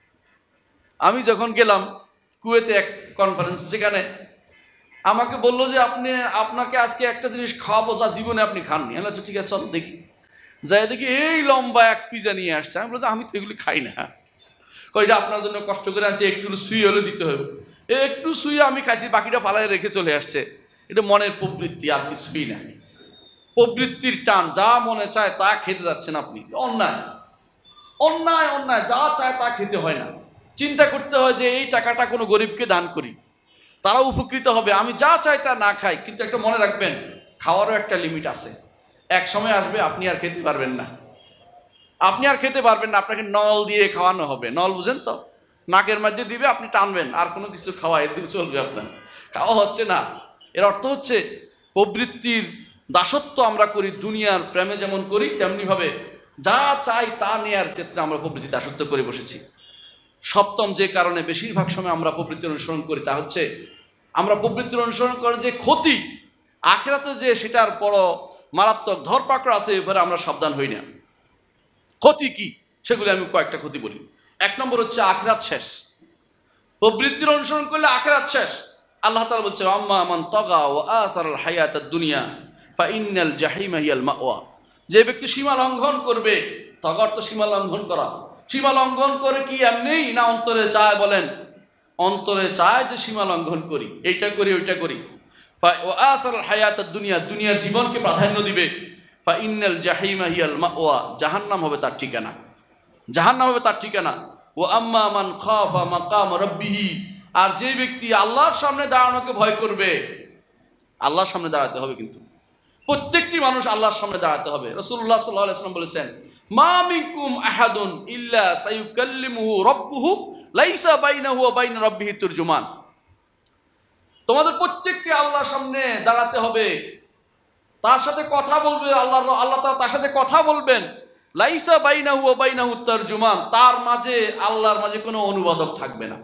আমি যখন গেলাম কুয়েতে এক কনফারেন্স, সেখানে আমাকে বললো যে আপনাকে আজকে একটা জিনিস খাওয়াবো যা জীবনে আপনি খাননি। আমি আচ্ছা ঠিক আছে চল দেখি। যাই দেখি এই লম্বা এক পিজা নিয়ে আসছে। আমি বলছি আমি তো এগুলি খাই না। এটা আপনার জন্য কষ্ট করে আনছি, একটু সুই হলে দিতে হবে। একটু সুই আমি খাইছি, বাকিটা পালায় রেখে চলে আসছে। এটা মনের প্রবৃত্তি, আর কিছুই না। প্রবৃত্তির টান, যা মনে চায় তা খেতে যাচ্ছেন আপনি। অন্যায় অন্যায় অন্যায়, যা চায় তা খেতে হয় না। চিন্তা করতে হয় যে এই টাকাটা কোনো গরিবকে দান করি, তারা উপকৃত হবে। আমি যা চাই তা না খাই, কিন্তু একটা মনে রাখবেন, খাওয়ারও একটা লিমিট আছে। এক সময় আসবে আপনি আর খেতে পারবেন না। আপনি আর খেতে পারবেন না, আপনাকে নল দিয়ে খাওয়ানো হবে। নল বুঝেন তো? নাকের মধ্যে দিবে, আপনি টানবেন, আর কোনো কিছু খাওয়া এর দিকে চলবে আপনার। খাওয়া হচ্ছে না। এর অর্থ হচ্ছে প্রবৃত্তির দাসত্ব আমরা করি। দুনিয়ার প্রেমে যেমন করি, তেমনিভাবে যা চাই তা নেয়ার ক্ষেত্রে আমরা প্রবৃত্তির দাসত্ব করে বসেছি। সপ্তম যে কারণে বেশিরভাগ সময় আমরা প্রবৃত্তির অনুসরণ করি, তা হচ্ছে আমরা প্রবৃত্তির অনুসরণ করে যে ক্ষতি আখিরাতে যে সেটার বড় মারাত্মক ধরপাকড় আছে, এবারে আমরা সাবধান হই না। ক্ষতি কি সেগুলি আমি কয়েকটা ক্ষতি বলি। 1 নম্বর হচ্ছে আখিরাত শেষ। প্রবৃত্তির অনুসরণ করলে আখিরাত শেষ। আল্লাহ তাআলা বলছে আম্মা মান তাগা ওয়া আথারাল হায়াতাদ দুনিয়া ফা ইন্নাল জাহিমা হিয়াল মাওয়া। যে ব্যক্তি সীমা লঙ্ঘন করবে, তগর তো সীমা লঙ্ঘন করা। সীমা লঙ্ঘন করে কি এমনিই না অন্তরে চায়? বলেন, অন্তরে চায় যে সীমা লঙ্ঘন করি, এইটা করি ওইটা করি। ওয়া আথারাল হায়াতাদ দুনিয়া, দুনিয়ার জীবনকে প্রাধান্য দিবে। ফা ইন্নাল জাহিমা হিয়াল মাওয়া, জাহান্নাম হবে তার ঠিকানা। জাহান্নাম হবে তার ঠিকানা। ও আম্মা মান খাফা মাকাম রাব্বিহি, আর যে ব্যক্তি আল্লাহর সামনে দাঁড়ানোকে ভয় করবে। আল্লাহর সামনে দাঁড়াতে হবে, কিন্তু প্রত্যেকটি মানুষ আল্লাহর সামনে দাঁড়াতে হবে। রাসূলুল্লাহ সাল্লাল্লাহু আলাইহি ওয়াসাল্লাম বলেছেন, মা মিনকুম আহাদুন ইল্লা সায়ুকাল্লিমুহু রাব্বুহু লাইসা বাইনাহু ওয়া বাইনা রাব্বিহি তুরজুমান। তোমাদের প্রত্যেককে আল্লাহর সামনে দাঁড়াতে হবে, তার সাথে কথা বলবে। আল্লাহ তার সাথে কথা বলবেন। লাইসা বাইনাহু ওয়া বাইনাহু তারজুমান, তার মাঝে আল্লাহর মাঝে কোনো অনুবাদক থাকবে না।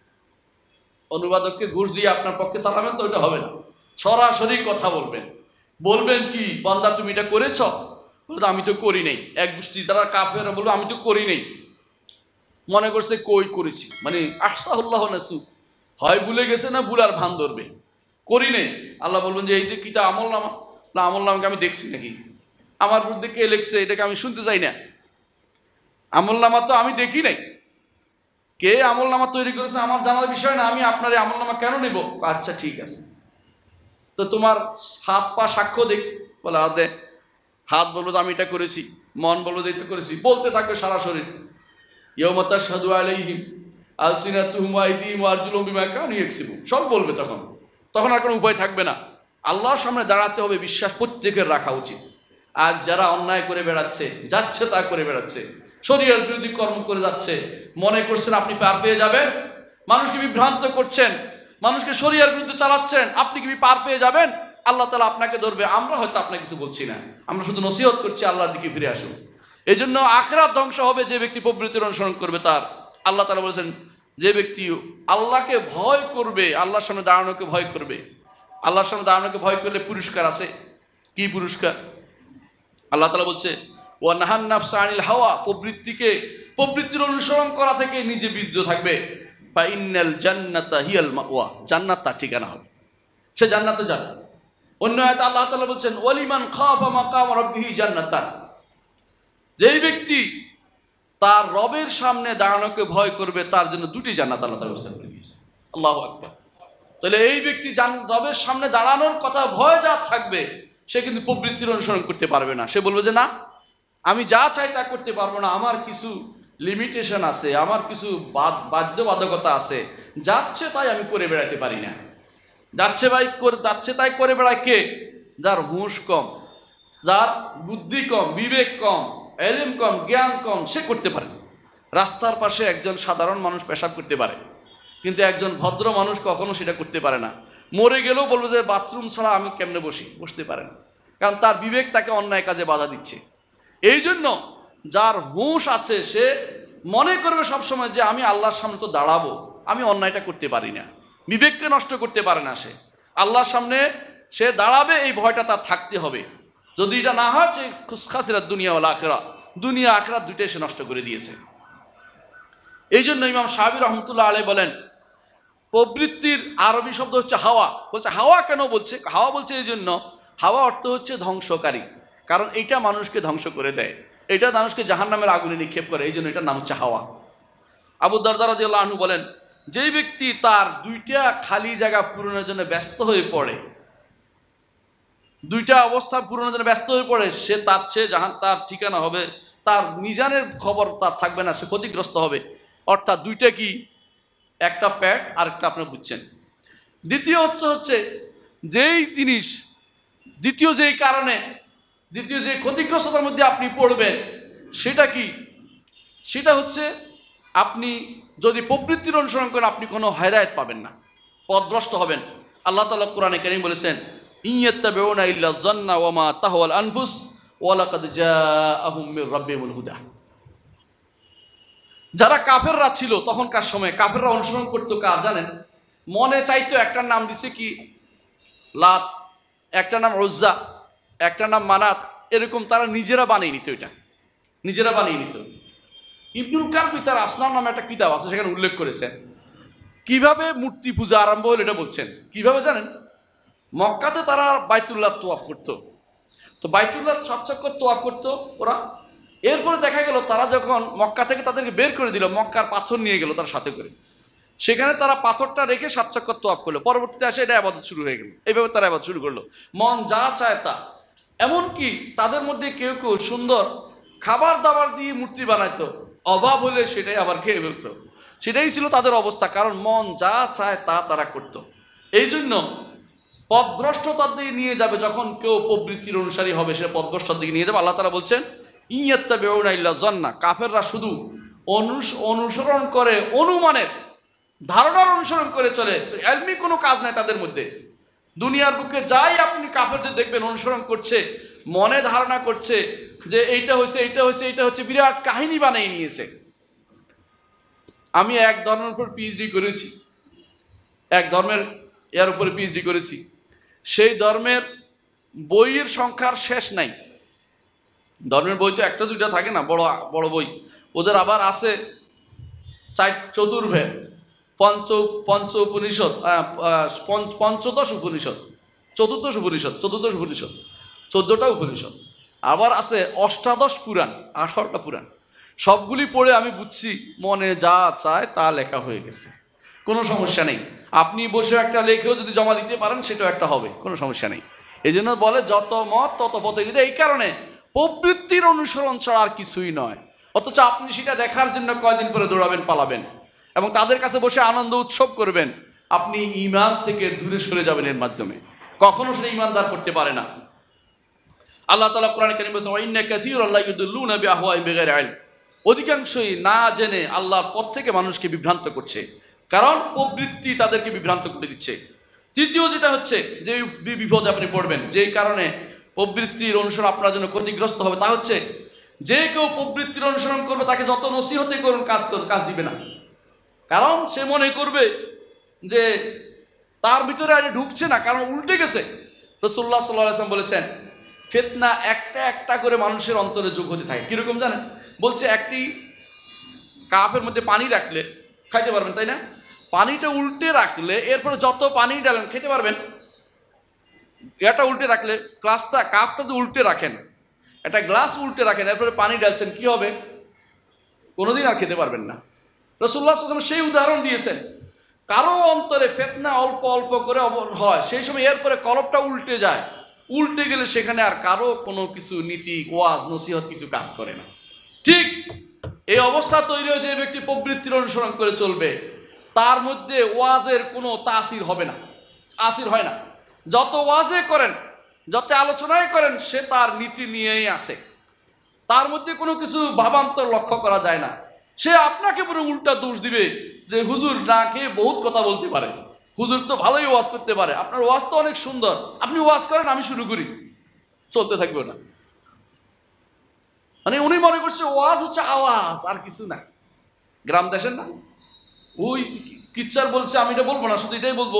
অনুবাদককে ঘুষ দিয়ে আপনার পক্ষে চালাবেন তো ওটা হবে না। সরাসরি কথা বলবেন। বলবেন কি, বান্দা তুমি এটা করেছ? বলতো আমি তো করি নাই। এক গোষ্ঠী তারা কাফেররা বলবে আমি তো করি নাই, মনে করছে কই করেছি, মানে আহসাহুল্লাহ নাসু, হয় ভুলে গেছে না ভুলার ভান ধরবে, করি নাই। আল্লাহ বলবেন যে এই যে কিটা আমল নামা, না আমল নামাকে আমি দেখছি নাকি? আমার বিরুদ্ধে কে লিখছে এটাকে আমি শুনতে চাই না। আমল নামা তো আমি দেখি নাই। কে আমল নামা তৈরি করেছে আমার জানার বিষয় না। আমি আপনার এই আমল নামা কেন নেব? আচ্ছা ঠিক আছে, তো তোমার হাত পা সাক্ষ্য দেখ। বলে দে। হাত বলবো তো আমি এটা করেছি, মন বলবো যে এটা করেছি, বলতে থাকবে সারা শরীর। ইয়াউমা তাশহাদু আলাইহিম আলসিনাতুহুম ওয়া আইদিহিম ওয়া আরজুলুহুম বিমা কানু ইয়াকসিবুন, সব বলবে। তখন আর কোনো উপায় থাকবে না। আল্লাহর সামনে দাঁড়াতে হবে, বিশ্বাস প্রত্যেকের রাখা উচিত। আজ যারা অন্যায় করে বেড়াচ্ছে, যাচ্ছে তা করে বেড়াচ্ছে, শরীয়ত বিরোধী কর্ম করে যাচ্ছে, মনে করছেন আপনি পার পেয়ে যাবেন। মানুষকে বিভ্রান্ত করছেন, মানুষকে শরীয়তের বিরুদ্ধে চালাচ্ছেন, আপনি কি পার পেয়ে যাবেন? আল্লাহ তাআলা আপনাকে ধরবে। আমরা হয়তো আপনাকে কিছু বলছি না, আমরা শুধু নসিহত করছি আল্লাহর দিকে ফিরে আসুন। এই জন্য আখিরাত ধ্বংস হবে যে ব্যক্তি প্রবৃত্তির অনুসরণ করবে তার। আল্লাহ তাআলা বলেছেন যে ব্যক্তি আল্লাহকে ভয় করবে, আল্লাহর সামনে দাঁড়ানোকে ভয় করবে, আল্লাহর সামনে দাঁড়ানোকে ভয় করলে পুরস্কার আছে। কি পুরস্কার? আল্লাহ তাআলা বলছে ওয়া নাহান নাফসা আনিল হাওয়া, প্রবৃত্তির অনুসরণ করা থেকে নিজে বিরত থাকবে। ফা ইন্নাল জান্নাতা হিয়াল মাওয়া, জান্নাত তার ঠিকানা হবে, সে জান্নাতে যাবে। অন্য আয়াতে আল্লাহ তাআলা বলছেন ওয়ালিমান খাফা মাকাম রাব্বিহি জান্নাতান, যেই ব্যক্তি তার রবের সামনে দাঁড়ানোকে ভয় করবে তার জন্য 2টি জান্নাত আল্লাহ তাআলা ব্যবস্থা করে দিয়েছে। আল্লাহু আকবার। তাহলে এই ব্যক্তি রবের সামনে দাঁড়ানোর কথা ভয় যা থাকবে, সে কিন্তু প্রবৃত্তির অনুসরণ করতে পারবে না। সে বলবে যে না, আমি যা চাই তা করতে পারবো না, আমার কিছু লিমিটেশন আছে, আমার কিছু বাধ্যবাধকতা আছে, যাচ্ছে তাই আমি করে বেড়াতে পারি না। যাচ্ছে তাই করে বেড়ায় কে? যার হুঁশ কম, যার বুদ্ধি কম, বিবেক কম, এলেম কম, জ্ঞান কম, সে করতে পারে। রাস্তার পাশে একজন সাধারণ মানুষ পেশাব করতে পারে, কিন্তু একজন ভদ্র মানুষ কখনো সেটা করতে পারে না। মরে গেলেও বলবো যে বাথরুম ছাড়া আমি কেমনে বসতে পারে না, কারণ তার বিবেক তাকে অন্যায় কাজে বাধা দিচ্ছে। এই জন্য যার হুঁশ আছে সে মনে করবে সবসময় যে আমি আল্লাহর সামনে তো দাঁড়াবো, আমি অন্যায়টা করতে পারি না, বিবেককে নষ্ট করতে পারে না সে। আল্লাহর সামনে সে দাঁড়াবে, এই ভয়টা তার থাকতে হবে। যদি এটা না হয়, যে খাসিরা দুনিয়া ওয়াল আখিরা, দুনিয়া আখিরাত দুইটাই সে নষ্ট করে দিয়েছে। এই জন্য ইমাম সাহাবী রহমতুল্লাহ আলাইহি বলেন, প্রবৃত্তির আরবি শব্দ হচ্ছে হাওয়া। বলছে হাওয়া কেন বলছে? হাওয়া বলছে এই জন্য, হাওয়া অর্থ হচ্ছে ধ্বংসকারী, কারণ এটা মানুষকে ধ্বংস করে দেয়, এটা মানুষকে জাহান্নামের আগুনে নিক্ষেপ করে, এই জন্য এটার নাম হচ্ছে হাওয়া। আবু দারদা রাদিয়াল্লাহু আনহু বলেন, যেই ব্যক্তি তার দুইটা খালি জায়গা পূরণের জন্য ব্যস্ত হয়ে পড়ে, দুইটা অবস্থা পূরণের জন্য ব্যস্ত হয়ে পড়ে, সে তার চেয়ে তার ঠিকানা হবে, তার মিজানের খবর তার থাকবে না, সে ক্ষতিগ্রস্ত হবে। অর্থাৎ দুইটা কি? একটা পেট আর একটা, আপনারা বুঝছেন। দ্বিতীয় হচ্ছে যেই জিনিস, দ্বিতীয় যেই কারণে, দ্বিতীয় যে ক্ষতিগ্রস্ততার মধ্যে আপনি পড়বেন, সেটা কি? সেটা হচ্ছে আপনি যদি প্রবৃত্তির অনুসরণ করেন, আপনি কোনো হেদায়েত পাবেন না, পথভ্রষ্ট হবেন। আল্লাহ তাআলা কোরআনে কারীম বলেছেন, ইয়াত্তাবিউনা ইল্লা যান্না ওয়া মা তাহওয়াল আনফুস ওয়া লাকাদ জাআহুম মির রাব্বিহিমুল হুদা। যারা কাফেররা ছিল তখনকার সময়, কাফেররা অনুসরণ করতো কার জানেন? মনে চাইতো, একটার নাম দিছে কি লাত, একটা নাম উজ্জা, একটা নাম মানাত, এরকম তারা নিজেরা বানিয়ে নিত, এটা নিজেরা বানিয়ে নিত। ইবনুল কালবি তার আসনাম নামে একটা কিতাব আছে, সেখানে উল্লেখ করেছেন কিভাবে মূর্তি পূজা আরম্ভ হলো। এটা বলছেন কিভাবে জানেন? মক্কাতে তারা বাইতুল্লাহ তোয়াফ করতো, তো বাইতুল্লাহ 7 চক্কর তোয়াফ করতো ওরা। এরপরে দেখা গেল তারা যখন মক্কা থেকে তাদেরকে বের করে দিল, মক্কার পাথর নিয়ে গেল তার সাথে করে, সেখানে তারা পাথরটা রেখে 7 চক্কর তোয়াফ করলো। পরবর্তীতে আসে এটা ইবাদত শুরু হয়ে গেল, এইভাবে তারা ইবাদত শুরু করলো, মন যা চায় তা। এমনকি তাদের মধ্যে কেউ কেউ সুন্দর খাবার দাবার দিয়ে মূর্তি বানাইতো, অভাব হলে সেটাই আবার খেয়ে ফেলতো। সেটাই ছিল তাদের অবস্থা, কারণ মন যা চায় তা তারা করত। এই জন্য পথভ্রষ্টতার দিকে নিয়ে যাবে, যখন কেউ প্রবৃত্তির অনুসারী হবে, সে পথভ্রষ্টতার দিকে নিয়ে যাবে। আল্লাহ তাআলা বলছেন, ইয়াত্তাবিউনা ইল্লা যান্না, কাফেররা শুধু অনুসরণ করে, অনুমানের, ধারণার অনুসরণ করে চলে, ইলমি কোনো কাজ নাই তাদের মধ্যে। দুনিয়ার বুকে যাই আপনি কাফেরদের দেখবেন অনুসরণ করছে, মনে ধারণা করছে যে এইটা হয়েছে, এইটা হয়েছে, এইটা হচ্ছে, বিরাট কাহিনী বানিয়ে নিয়েছে। আমি এক ধর্মের উপর পিএইচডি করেছি, এক ধর্মের এর উপরে পিএইচডি করেছি, সেই ধর্মের বইয়ের সংখ্যার শেষ নাই। ধর্মের বই তো একটা দুইটা থাকে না, বড় বড় বই, ওদের আবার আছে চতুর্ভেদ, পঞ্চ উপনিষদ, পঞ্চদশ উপনিষদ, চতুর্দশ উপনিষদ, 14টা উপনিষদ, আবার আছে অষ্টাদশ পুরাণ, 18টা পুরাণ। সবগুলি পড়ে আমি বুঝছি মনে যা চায় তা লেখা হয়ে গেছে, কোনো সমস্যা নেই। আপনি বসে একটা লেখেও যদি জমা দিতে পারেন, সেটাও একটা হবে, কোনো সমস্যা নেই। এই জন্য বলে যত মত তত পথে। কিন্তু এই কারণে প্রবৃত্তির অনুসরণ ছাড়া আর কিছুই নয়। অথচ আপনি সেটা দেখার জন্য কয়দিন পরে দৌড়াবেন, পালাবেন, এবং তাদের কাছে বসে আনন্দ উৎসব করবেন। আপনি ঈমান থেকে দূরে সরে যাবেন এর মাধ্যমে, কখনো সে ঈমানদার করতে পারে না। আল্লাহ তাআলা কোরআনে কারীমে বলেছেন, ওয়া ইন্না কাসীরান লা ইউদিল্লুনা বিআহওয়াইহিম বিগাইরি ইলম। অধিকাংশই না জেনে আল্লাহর পথ থেকে মানুষকে বিভ্রান্ত করছে, কারণ প্রবৃত্তি তাদেরকে বিভ্রান্ত করে দিচ্ছে। তৃতীয় যেটা হচ্ছে যে বিপদে আপনি পড়বেন, যেই কারণে প্রবৃত্তির অনুসরণ আপনার জন্য ক্ষতিগ্রস্ত হবে, তা হচ্ছে যে কেউ প্রবৃত্তির অনুসরণ করবে, তাকে যত নসিহতে করুন কাজ দিবে না। কারণ সে মনে করবে যে তার ভিতরে আজ ঢুকছে না, কারণ উল্টে গেছে। রাসূলুল্লাহ সাল্লাল্লাহু আলাইহি ওয়াসাল্লাম বলেছেন, ফিতনা একটা একটা করে মানুষের অন্তরে যোগ হতে থাকে। কিরকম জানেন? বলছে একটি কাপের মধ্যে পানি রাখলে খাইতে পারবেন, তাই না? পানিটা উল্টে রাখলে এরপরে যত পানি ডালেন খেতে পারবেন। এটা উল্টে রাখলে, কাপটা যদি উল্টে রাখেন, একটা গ্লাস উল্টে রাখেন, এরপরে পানি ডালছেন, কি হবে? কোনোদিন আর খেতে পারবেন না। রাসূলুল্লাহ সাল্লাল্লাহু আলাইহি ওয়াসাল্লাম সেই উদাহরণ দিয়েছেন। কারো অন্তরে ফিতনা অল্প অল্প করে হয়, সেই সময় এরপরে কলবটা উল্টে যায়, উল্টে গেলে সেখানে আর কারো কোনো কিছু নীতি, ওয়াজ, নসিহত কিছু কাজ করে না। ঠিক এই অবস্থা তৈরি হয়ে, যে ব্যক্তি প্রবৃত্তির অনুসরণ করে চলবে, তার মধ্যে ওয়াজের কোনো তাসির হবে না, আসির হয় না। যত ওয়াজে করেন, যত আলোচনায় করেন, সে তার নীতি নিয়েই আসে, তার মধ্যে কোনো কিছু ভাবান্তর লক্ষ্য করা যায় না। সে আপনাকে পুরো উল্টা দোষ দিবে যে হুজুর না খেয়ে বহুত কথা বলতে পারে, হুজুর তো ভালোই ওয়াজ করতে পারে, আপনার ওয়াজ তো অনেক সুন্দর, আপনি ওয়াজ করেন, আমি শুরু করি, চলতে থাকবে না। মানে উনি মনে করছে ওয়াজ হচ্ছে আওয়াজ, আর কিছু না। গ্রাম দেশের না ওই কিচ্ছার বলছে, আমি এটা বলবো না, শুধু এটাই বলবো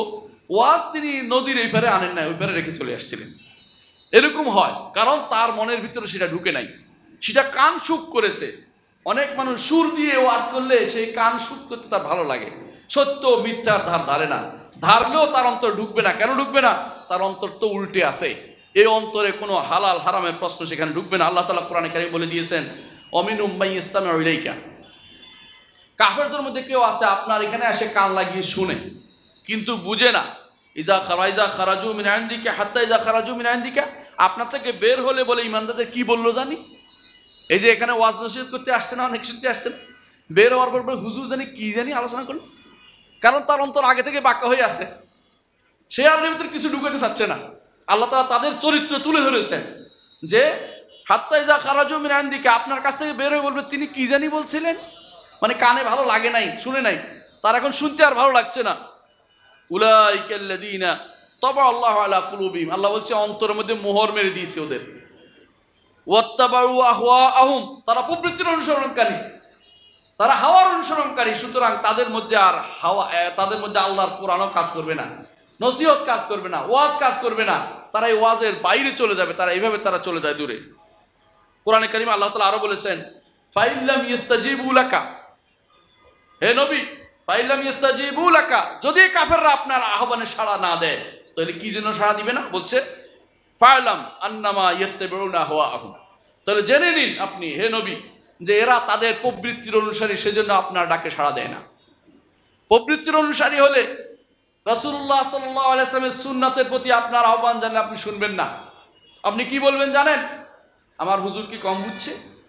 ওয়াজ তিনি নদীর এই পারে আনেন নাই, ওই পারে রেখে চলে আসছিলেন। এরকম হয়, কারণ তার মনের ভিতরে সেটা ঢুকে নাই, সেটা কান সুখ করেছে। অনেক মানুষ সুর দিয়ে ওয়াজ করলে সেই কান সুখ করতে তার ভালো লাগে, সত্য মিথ্যার ধার ধারে না, ধারলেও তার অন্তর ঢুকবে না। কেন ঢুকবে না? তার অন্তর তো উল্টে আছে, এই অন্তরে কোনো হালাল হারামের প্রশ্ন সেখানে ঢুকবে না। আল্লাহ তাআলা কোরআনে কারীমে বলে দিয়েছেন, অমিনুম মান ইসতামিউ ইলাইকা, কাফেরদের মধ্যে কেউ আছে আপনার এখানে এসে কান লাগিয়ে শুনে কিন্তু বুঝে না। ইজা খারাজু মিন ইনদিকা হাত্তা ইজা খারাজু মিন ইনদিকা, আপনার থেকে বের হলে বলে ইমানদারদের কি বললো জানি। এই যে এখানে ওয়াজ নসিহত করতে আসছে না, অনেক শুনতে আসছেন, বের হওয়ার পর হুজুর জানি কি জানি আলোচনা করলো, কারণ তার অন্তর আগে থেকে বাঁকা হয়ে আছে, সে আর ভিতরে কিছু ঢুকাতে চাচ্ছে না। আল্লাহ তাআলা তাদের চরিত্র তুলে ধরেছেন যে হাত্তা ইজা খারাজু মিন ইনদিকা, আপনার কাছ থেকে বের হয়ে বলবে তিনি কি জানি বলছিলেন, মানে কানে ভালো লাগে নাই, শুনে নাই, তার এখন শুনতে আর ভালো লাগছে না। উলাইকাল্লাযীনা তাবা আল্লাহু আলা কুলুবিহিম, আল্লাহ বলছে অন্তরের মধ্যে মোহর মেরে দিয়েছে ওদের। ওয়াত্তাবাউ আহওয়াআহুম, তারা প্রবৃত্তির অনুসরণকারী, তারা হাওয়ার অনুসরণকারী। সুতরাং তাদের মধ্যে আর তাদের মধ্যে আল্লাহর কোরআনও কাজ করবে না, নসিহত কাজ করবে না, ওয়াজ কাজ করবে না, তারা এই ওয়াজের বাইরে চলে যাবে, তারা এইভাবে তারা চলে যায় দূরে। কোরআনে কারীমে আল্লাহ তাআলা আরো বলেছেন, ফাইল্লাম ইস্তাজিবু লাকা, হে নবী ফাইল্লাম ইস্তাজিবু লাকা, যদি কাফেররা আপনার আহ্বানে সাড়া না দেয় তাহলে কি জন্য সাড়া দিবে না? বলছে ফাইলাম আন্নামা ইয়াত্তাবিউনা আহওয়াআহুম, তাহলে জেনে নিন আপনি হে নবী যে এরা তাদের প্রবৃত্তির অনুসারী, সেজন্য আপনার ডাকে সাড়া দেয় না। প্রবৃত্তির অনুসারী হলে রাসূলুল্লাহ সাল্লাল্লাহু আলাইহি ওয়াসাল্লামের সুন্নাতের প্রতি আপনার আহ্বান জানলে আপনি শুনবেন না। আপনি কি বলবেন জানেন? আমার হুজুর কি কম বুঝছে,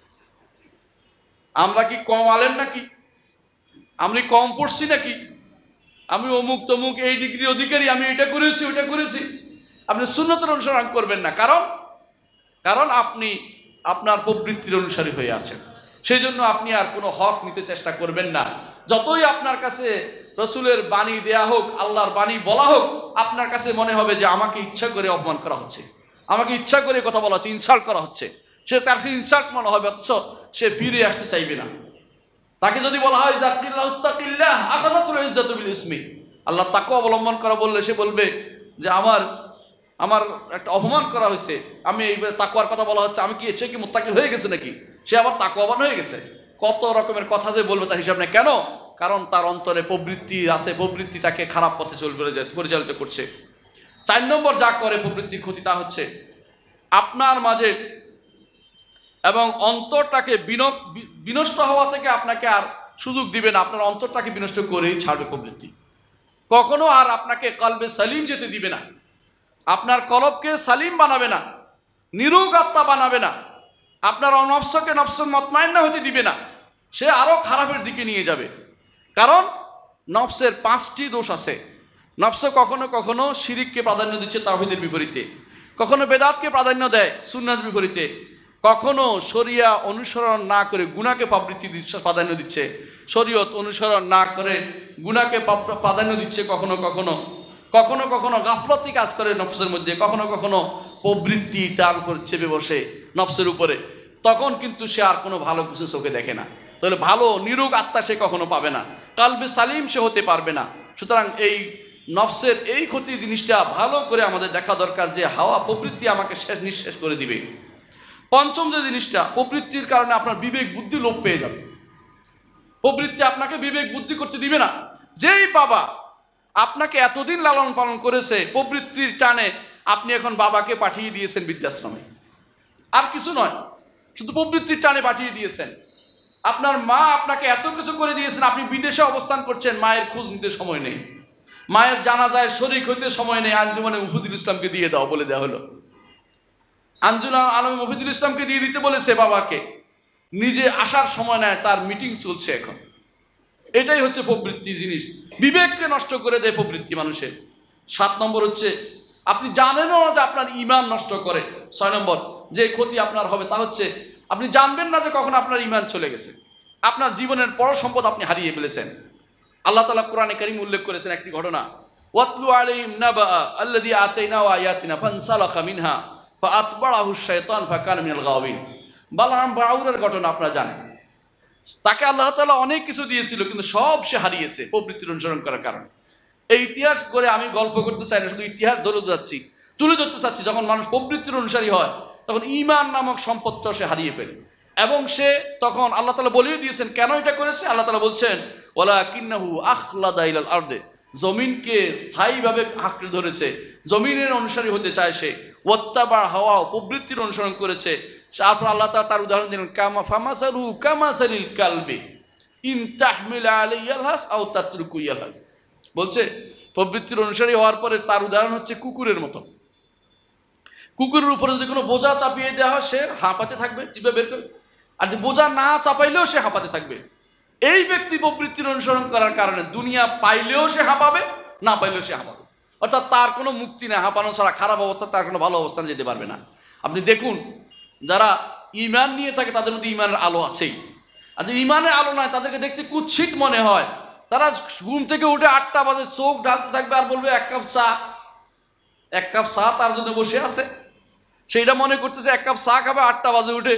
আমরা কি কম আলেম নাকি, আমি কম পড়ছি নাকি, আমি অমুক তমুক এই ডিগ্রি অধিকারী, আমি এটা করেছি ওইটা করেছি। আপনি সুন্নতের অনুসরণ করবেন না, কারণ আপনি আপনার প্রবৃত্তির অনুসারী হয়ে আছেন, সেই জন্য আপনি আর কোনো হক নিতে চেষ্টা করবেন না। যতই আপনার কাছে রসুলের বাণী দেয়া হোক, আল্লাহর বাণী বলা হোক, আপনার কাছে মনে হবে যে আমাকে ইচ্ছা করে অপমান করা হচ্ছে, আমাকে ইচ্ছা করে কথা বলা হচ্ছে, ইনসাল্ট করা হচ্ছে, সে তার ইনসাল্ট মনে হবে, অথচ সে ফিরে আসতে চাইবে না। তাকে যদি বলা হয় আল্লাহ তাকওয়া অবলম্বন করা বললে সে বলবে যে আমার একটা অপমান করা হয়েছে, আমি এই তাকওয়ার কথা বলা হচ্ছে, আমি কি সে কি মুত্তাকি হয়ে গেছে নাকি, সে আবার তাকওয়াবান হয়ে গেছে, কত রকমের কথা যে বলবে তার হিসাব নেই। কেন? কারণ তার অন্তরে প্রবৃত্তি আছে, প্রবৃত্তি তাকে খারাপ পথে পরিচালিত করছে। 4 নম্বর যা করে প্রবৃত্তির ক্ষতি তা হচ্ছে আপনার মাঝে এবং অন্তরটাকে বিনষ্ট হওয়া থেকে আপনাকে আর সুযোগ দিবে না, আপনার অন্তরটাকে বিনষ্ট করেই ছাড়বে প্রবৃত্তি। কখনো আর আপনাকে কলবে সালিম যেতে দিবে না, আপনার কলবকে সালিম বানাবে না, নিরোগ আত্মা বানাবে না, আপনার নফসকে নফস মতমাইন্না হতে দিবে না, সে আরো খারাপের দিকে নিয়ে যাবে। কারণ নফসের 5টি দোষ আছে। নফস কখনো কখনো শিরিককে প্রাধান্য দিচ্ছে তাওহীদের বিপরীতে, কখনো বেদাতকে প্রাধান্য দেয় সুন্নাতের বিপরীতে, কখনো শরিয়া অনুসরণ না করে গুনাহকে প্রাধান্য দিচ্ছে, শরীয়ত অনুসরণ না করে গুনাহকে প্রাধান্য দিচ্ছে, কখনো কখনো গাফলতি কাজ করে নফসের মধ্যে, কখনো কখনো প্রবৃত্তি তার উপর চেপে বসে নফসের উপরে, তখন কিন্তু সে আর কোনো ভালো কিছু চোখে দেখে না। তাহলে ভালো নিরোগ আত্মা সে কখনো পাবে না, কালবে সালিম সে হতে পারবে না। সুতরাং এই নফসের এই ক্ষতি জিনিসটা ভালো করে আমাদের দেখা দরকার যে হাওয়া প্রবৃত্তি আমাকে নিঃশেষ করে দিবে। 5ম যে জিনিসটা, প্রবৃত্তির কারণে আপনার বিবেক বুদ্ধি লোপ পেয়ে যাবে। প্রবৃত্তি আপনাকে বিবেক বুদ্ধি করতে দিবে না। যেই বাবা আপনাকে এতদিন লালন পালন করেছে, প্রবৃত্তির টানে আপনি এখন বাবাকে পাঠিয়ে দিয়েছেন বৃদ্ধাশ্রমে, আর কিছু নয়, শুধু প্রবৃত্তির টানে পাঠিয়ে দিয়েছেন। আপনার মা আপনাকে এত কিছু করে দিয়েছেন, আপনি বিদেশে অবস্থান করছেন, মায়ের খোঁজ নিতে সময় নেই, মায়ের জানাজায় শরীক হইতে সময় নেই, আঞ্জুমানে মুফিদুল ইসলামকে দিয়ে দাও বলে দেওয়া হলো, আঞ্জুমান আলমে মুফিদুল ইসলামকে দিয়ে দিতে বলেছে বাবাকে, নিজে আসার সময় নেয়, তার মিটিং চলছে এখন। এটাই হচ্ছে প্রবৃত্তি জিনিস, বিবেককে নষ্ট করে দেয় প্রবৃত্তি মানুষের। 7 নম্বর হচ্ছে আপনি জানেনও না যে আপনার ঈমান নষ্ট করে। 6 নম্বর যে ক্ষতি আপনার হবে তা হচ্ছে আপনি জানবেন না যে কখন আপনার ঈমান চলে গেছে, আপনার জীবনের বড় সম্পদ আপনি হারিয়ে ফেলেছেন। আল্লাহ তাআলা কোরআনে কারীম উল্লেখ করেছেন একটি ঘটনা, ওয়াতলু আলাইহিম নাবা আল্লাযী আতাইনাহু আয়াতিনা ফানসালাখা মিনহা ফাআতবাআহু শাইতান ফাকানা মিনাল গাওয়িন। বালাম বাউরের ঘটনা আপনারা জানেন, তাকে আল্লাহ তাআলা অনেক কিছু দিয়েছিল কিন্তু সব সে হারিয়েছে প্রবৃত্তির অনুসরণ করার কারণে। এই ইতিহাস করে আমি গল্প করতে চাই না, শুধু ইতিহাস তুলে ধরতে চাচ্ছি। যখন মানুষ প্রবৃত্তির অনুসারী হয় তখন ঈমান নামক সম্পদটা সে হারিয়ে ফেলে, এবং সে তখন আল্লাহ তাআলা বলেও দিয়েছেন কেন এটা করেছে। আল্লাহ তাআলা বলছেন ওয়ালাকিন্নাহু আখলাদা ইলাল আরদে, জমিনকে স্থায়ীভাবে আঁকড়ে ধরেছে, জমিনের অনুসারী হতে চায় সে। ওয়াত্তাবা হাওয়া, প্রবৃত্তির অনুসরণ করেছে। তারপর আল্লাহ তাআলা তার উদাহরণ দিলেন কামা ফামাসালু কামাসালিল কালবি ইন তাহমিল আলাইহি ইয়ালহাস আও তাতরুকু ইয়ালহাস। বলছে প্রবৃত্তির অনুসারী হওয়ার পরে তার উদাহরণ হচ্ছে কুকুরের মতো। কুকুরের উপরে যদি কোনো বোঝা চাপিয়ে দেওয়া হয় সে হাঁপাতে থাকবে, জিভে বের করে, আর যে বোঝা না চাপাইলেও সে হাঁপাতে থাকবে। এই ব্যক্তি প্রবৃত্তির অনুসরণ করার কারণে দুনিয়া পাইলেও সে হাঁপাবে, না পাইলেও সে হাঁপাবে, অর্থাৎ তার কোনো মুক্তি নেই। হাঁপানো ছাড়া খারাপ অবস্থা, তার কোনো ভালো অবস্থানে যেতে পারবে না। আপনি দেখুন যারা ঈমান নিয়ে থাকে তাদের মধ্যে ঈমানের আলো আছেই, আর যে ঈমানের আলো নয় তাদেরকে দেখতে কুৎসিত মনে হয়। তারা ঘুম থেকে উঠে 8টা বাজে চোখ ঢালতে থাকবে আর বলবে এক কাপ চা তার জন্য বসে আছে, সেইটা মনে করতেছে এক কাপ চা খাবে 8টা বাজে উঠে।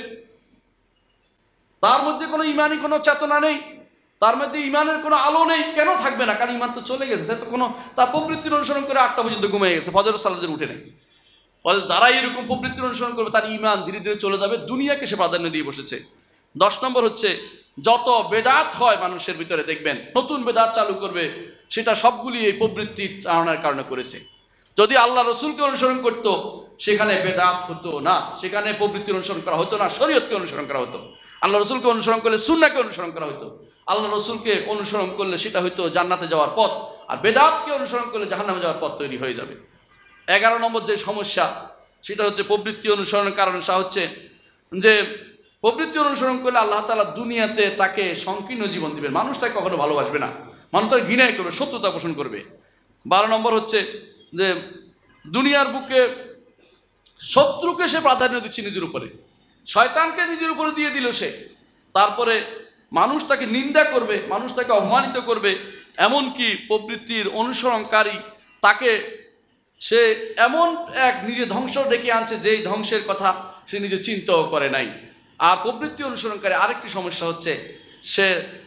তার মধ্যে কোনো ঈমানি কোনো চেতনা নেই, তার মধ্যে ঈমানের কোনো আলো নেই। কেন থাকবে না? কারণ ঈমান তো চলে গেছে, তো কোনো তার প্রবৃত্তির অনুসরণ করে 8টা পর্যন্ত ঘুমিয়ে গেছে, ফজরের সালাতে উঠে নেই। যারা এরকম প্রবৃত্তির অনুসরণ করবে তার ঈমান ধীরে ধীরে চলে যাবে, দুনিয়াকে সে প্রাধান্য দিয়ে বসেছে। 10 নম্বর হচ্ছে যত বেদাত হয় মানুষের ভিতরে দেখবেন নতুন বেদাত চালু করবে, সেটা সবগুলি এই প্রবৃত্তির চালনার কারণে করেছে। যদি আল্লাহ রসুলকে অনুসরণ করত সেখানে বেদাত হতো না, সেখানে প্রবৃত্তির অনুসরণ করা হতো না, শরীয়তকে অনুসরণ করা হতো। আল্লাহ রসুলকে অনুসরণ করলে সুন্নাহকে অনুসরণ করা হতো। আল্লাহ রসুলকে অনুসরণ করলে সেটা হয়তো জান্নাতে যাওয়ার পথ, আর বেদাতকে অনুসরণ করলে জাহান্নামে যাওয়ার পথ তৈরি হয়ে যাবে। 11 নম্বর যে সমস্যা সেটা হচ্ছে প্রবৃত্তি অনুসরণের কারণ হচ্ছে যে প্রবৃত্তি অনুসরণ করলে আল্লাহ তাআলা দুনিয়াতে তাকে সংকীর্ণ জীবন দিবেন, মানুষ তাকে কখনো ভালোবাসবে না, মানুষ তাকে ঘৃণাই করবে, শত্রুতা পোষণ করবে। 12 নম্বর হচ্ছে যে দুনিয়ার বুকে শত্রুকে সে প্রাধান্য দিচ্ছে নিজের উপরে, শয়তানকে নিজের উপরে দিয়ে দিল সে। তারপরে মানুষ তাকে নিন্দা করবে, মানুষ তাকে অপমানিত করবে, এমনকি প্রবৃত্তির অনুসরণকারী তাকে সে এমন এক নিজে ধ্বংস ডেকে আনছে যেই ধ্বংসের কথা সে নিজে চিন্তাও করে নাই। আর প্রবৃত্তি অনুসরণকারী আরেকটি সমস্যা হচ্ছে সে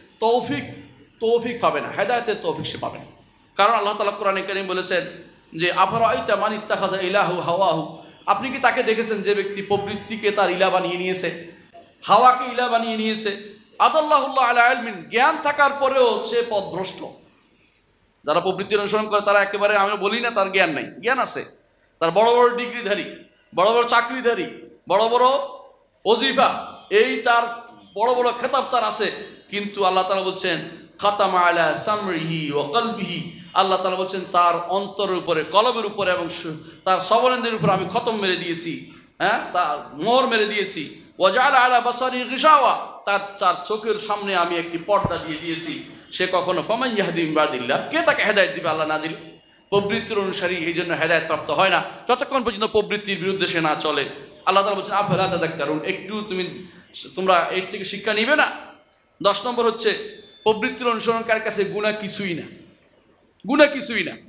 তৌফিক পাবে না, হেদায়েতের তৌফিক সে পাবে না। কারণ আল্লাহ তাআলা কোরআনে কারীম বলেছেন যে আফরাআইতা মান ইত্তাখাযা ইলাহু হাওয়াহু, আপনি কি তাকে দেখেছেন যে ব্যক্তি প্রবৃত্তিকে তার ইলা বানিয়ে নিয়েছে, হাওয়াকে ইলা বানিয়ে নিয়েছে। আদাল্লাহুল্লাহ আলা ইলমিন, জ্ঞান থাকার পরেও সে পথভ্রষ্ট। যারা প্রবৃত্তির অনুসরণ করে তারা একেবারে, আমি বলি না তার জ্ঞান নাই, জ্ঞান আছে, তার বড় বড় ডিগ্রিধারী, বড় বড় চাকরিধারী, বড় বড় ওজিফা, এই তার বড় বড় খেতাব তার আছে, কিন্তু আল্লাহ তাআলা বলছেন খাতামা আলা সামরিহি ওয়া কলবিহি, আল্লাহ তাআলা বলছেন তার অন্তরের উপরে, কলবের উপরে এবং তার সবলেন্দ্রের উপরে আমি খতম মেরে দিয়েছি, তার মোহর মেরে দিয়েছি। ওয়াজআলা আলা বাসারি গিশাওয়া, তার চোখের সামনে আমি একটি পর্দা দিয়ে দিয়েছি। সে কখনো ফামান ইয়াহদি মিন বাদিল্লাহ, কে তাকে হেদায়েত দিবে আল্লাহ না দিলে? প্রবৃত্তির অনুসারী এই জন্য হেদায়েত প্রাপ্ত হয় না যতক্ষণ পর্যন্ত প্রবৃত্তির বিরুদ্ধে সে না চলে। আল্লাহ তাআলা বলছেন আফালা তাযাক্কারুন, একটু তোমরা এর থেকে শিক্ষা নিবে না? 10 নম্বর হচ্ছে প্রবৃত্তির অনুসরণকারীর কাছে গুনাহ কিছুই না, গুনাহ কিছুই না।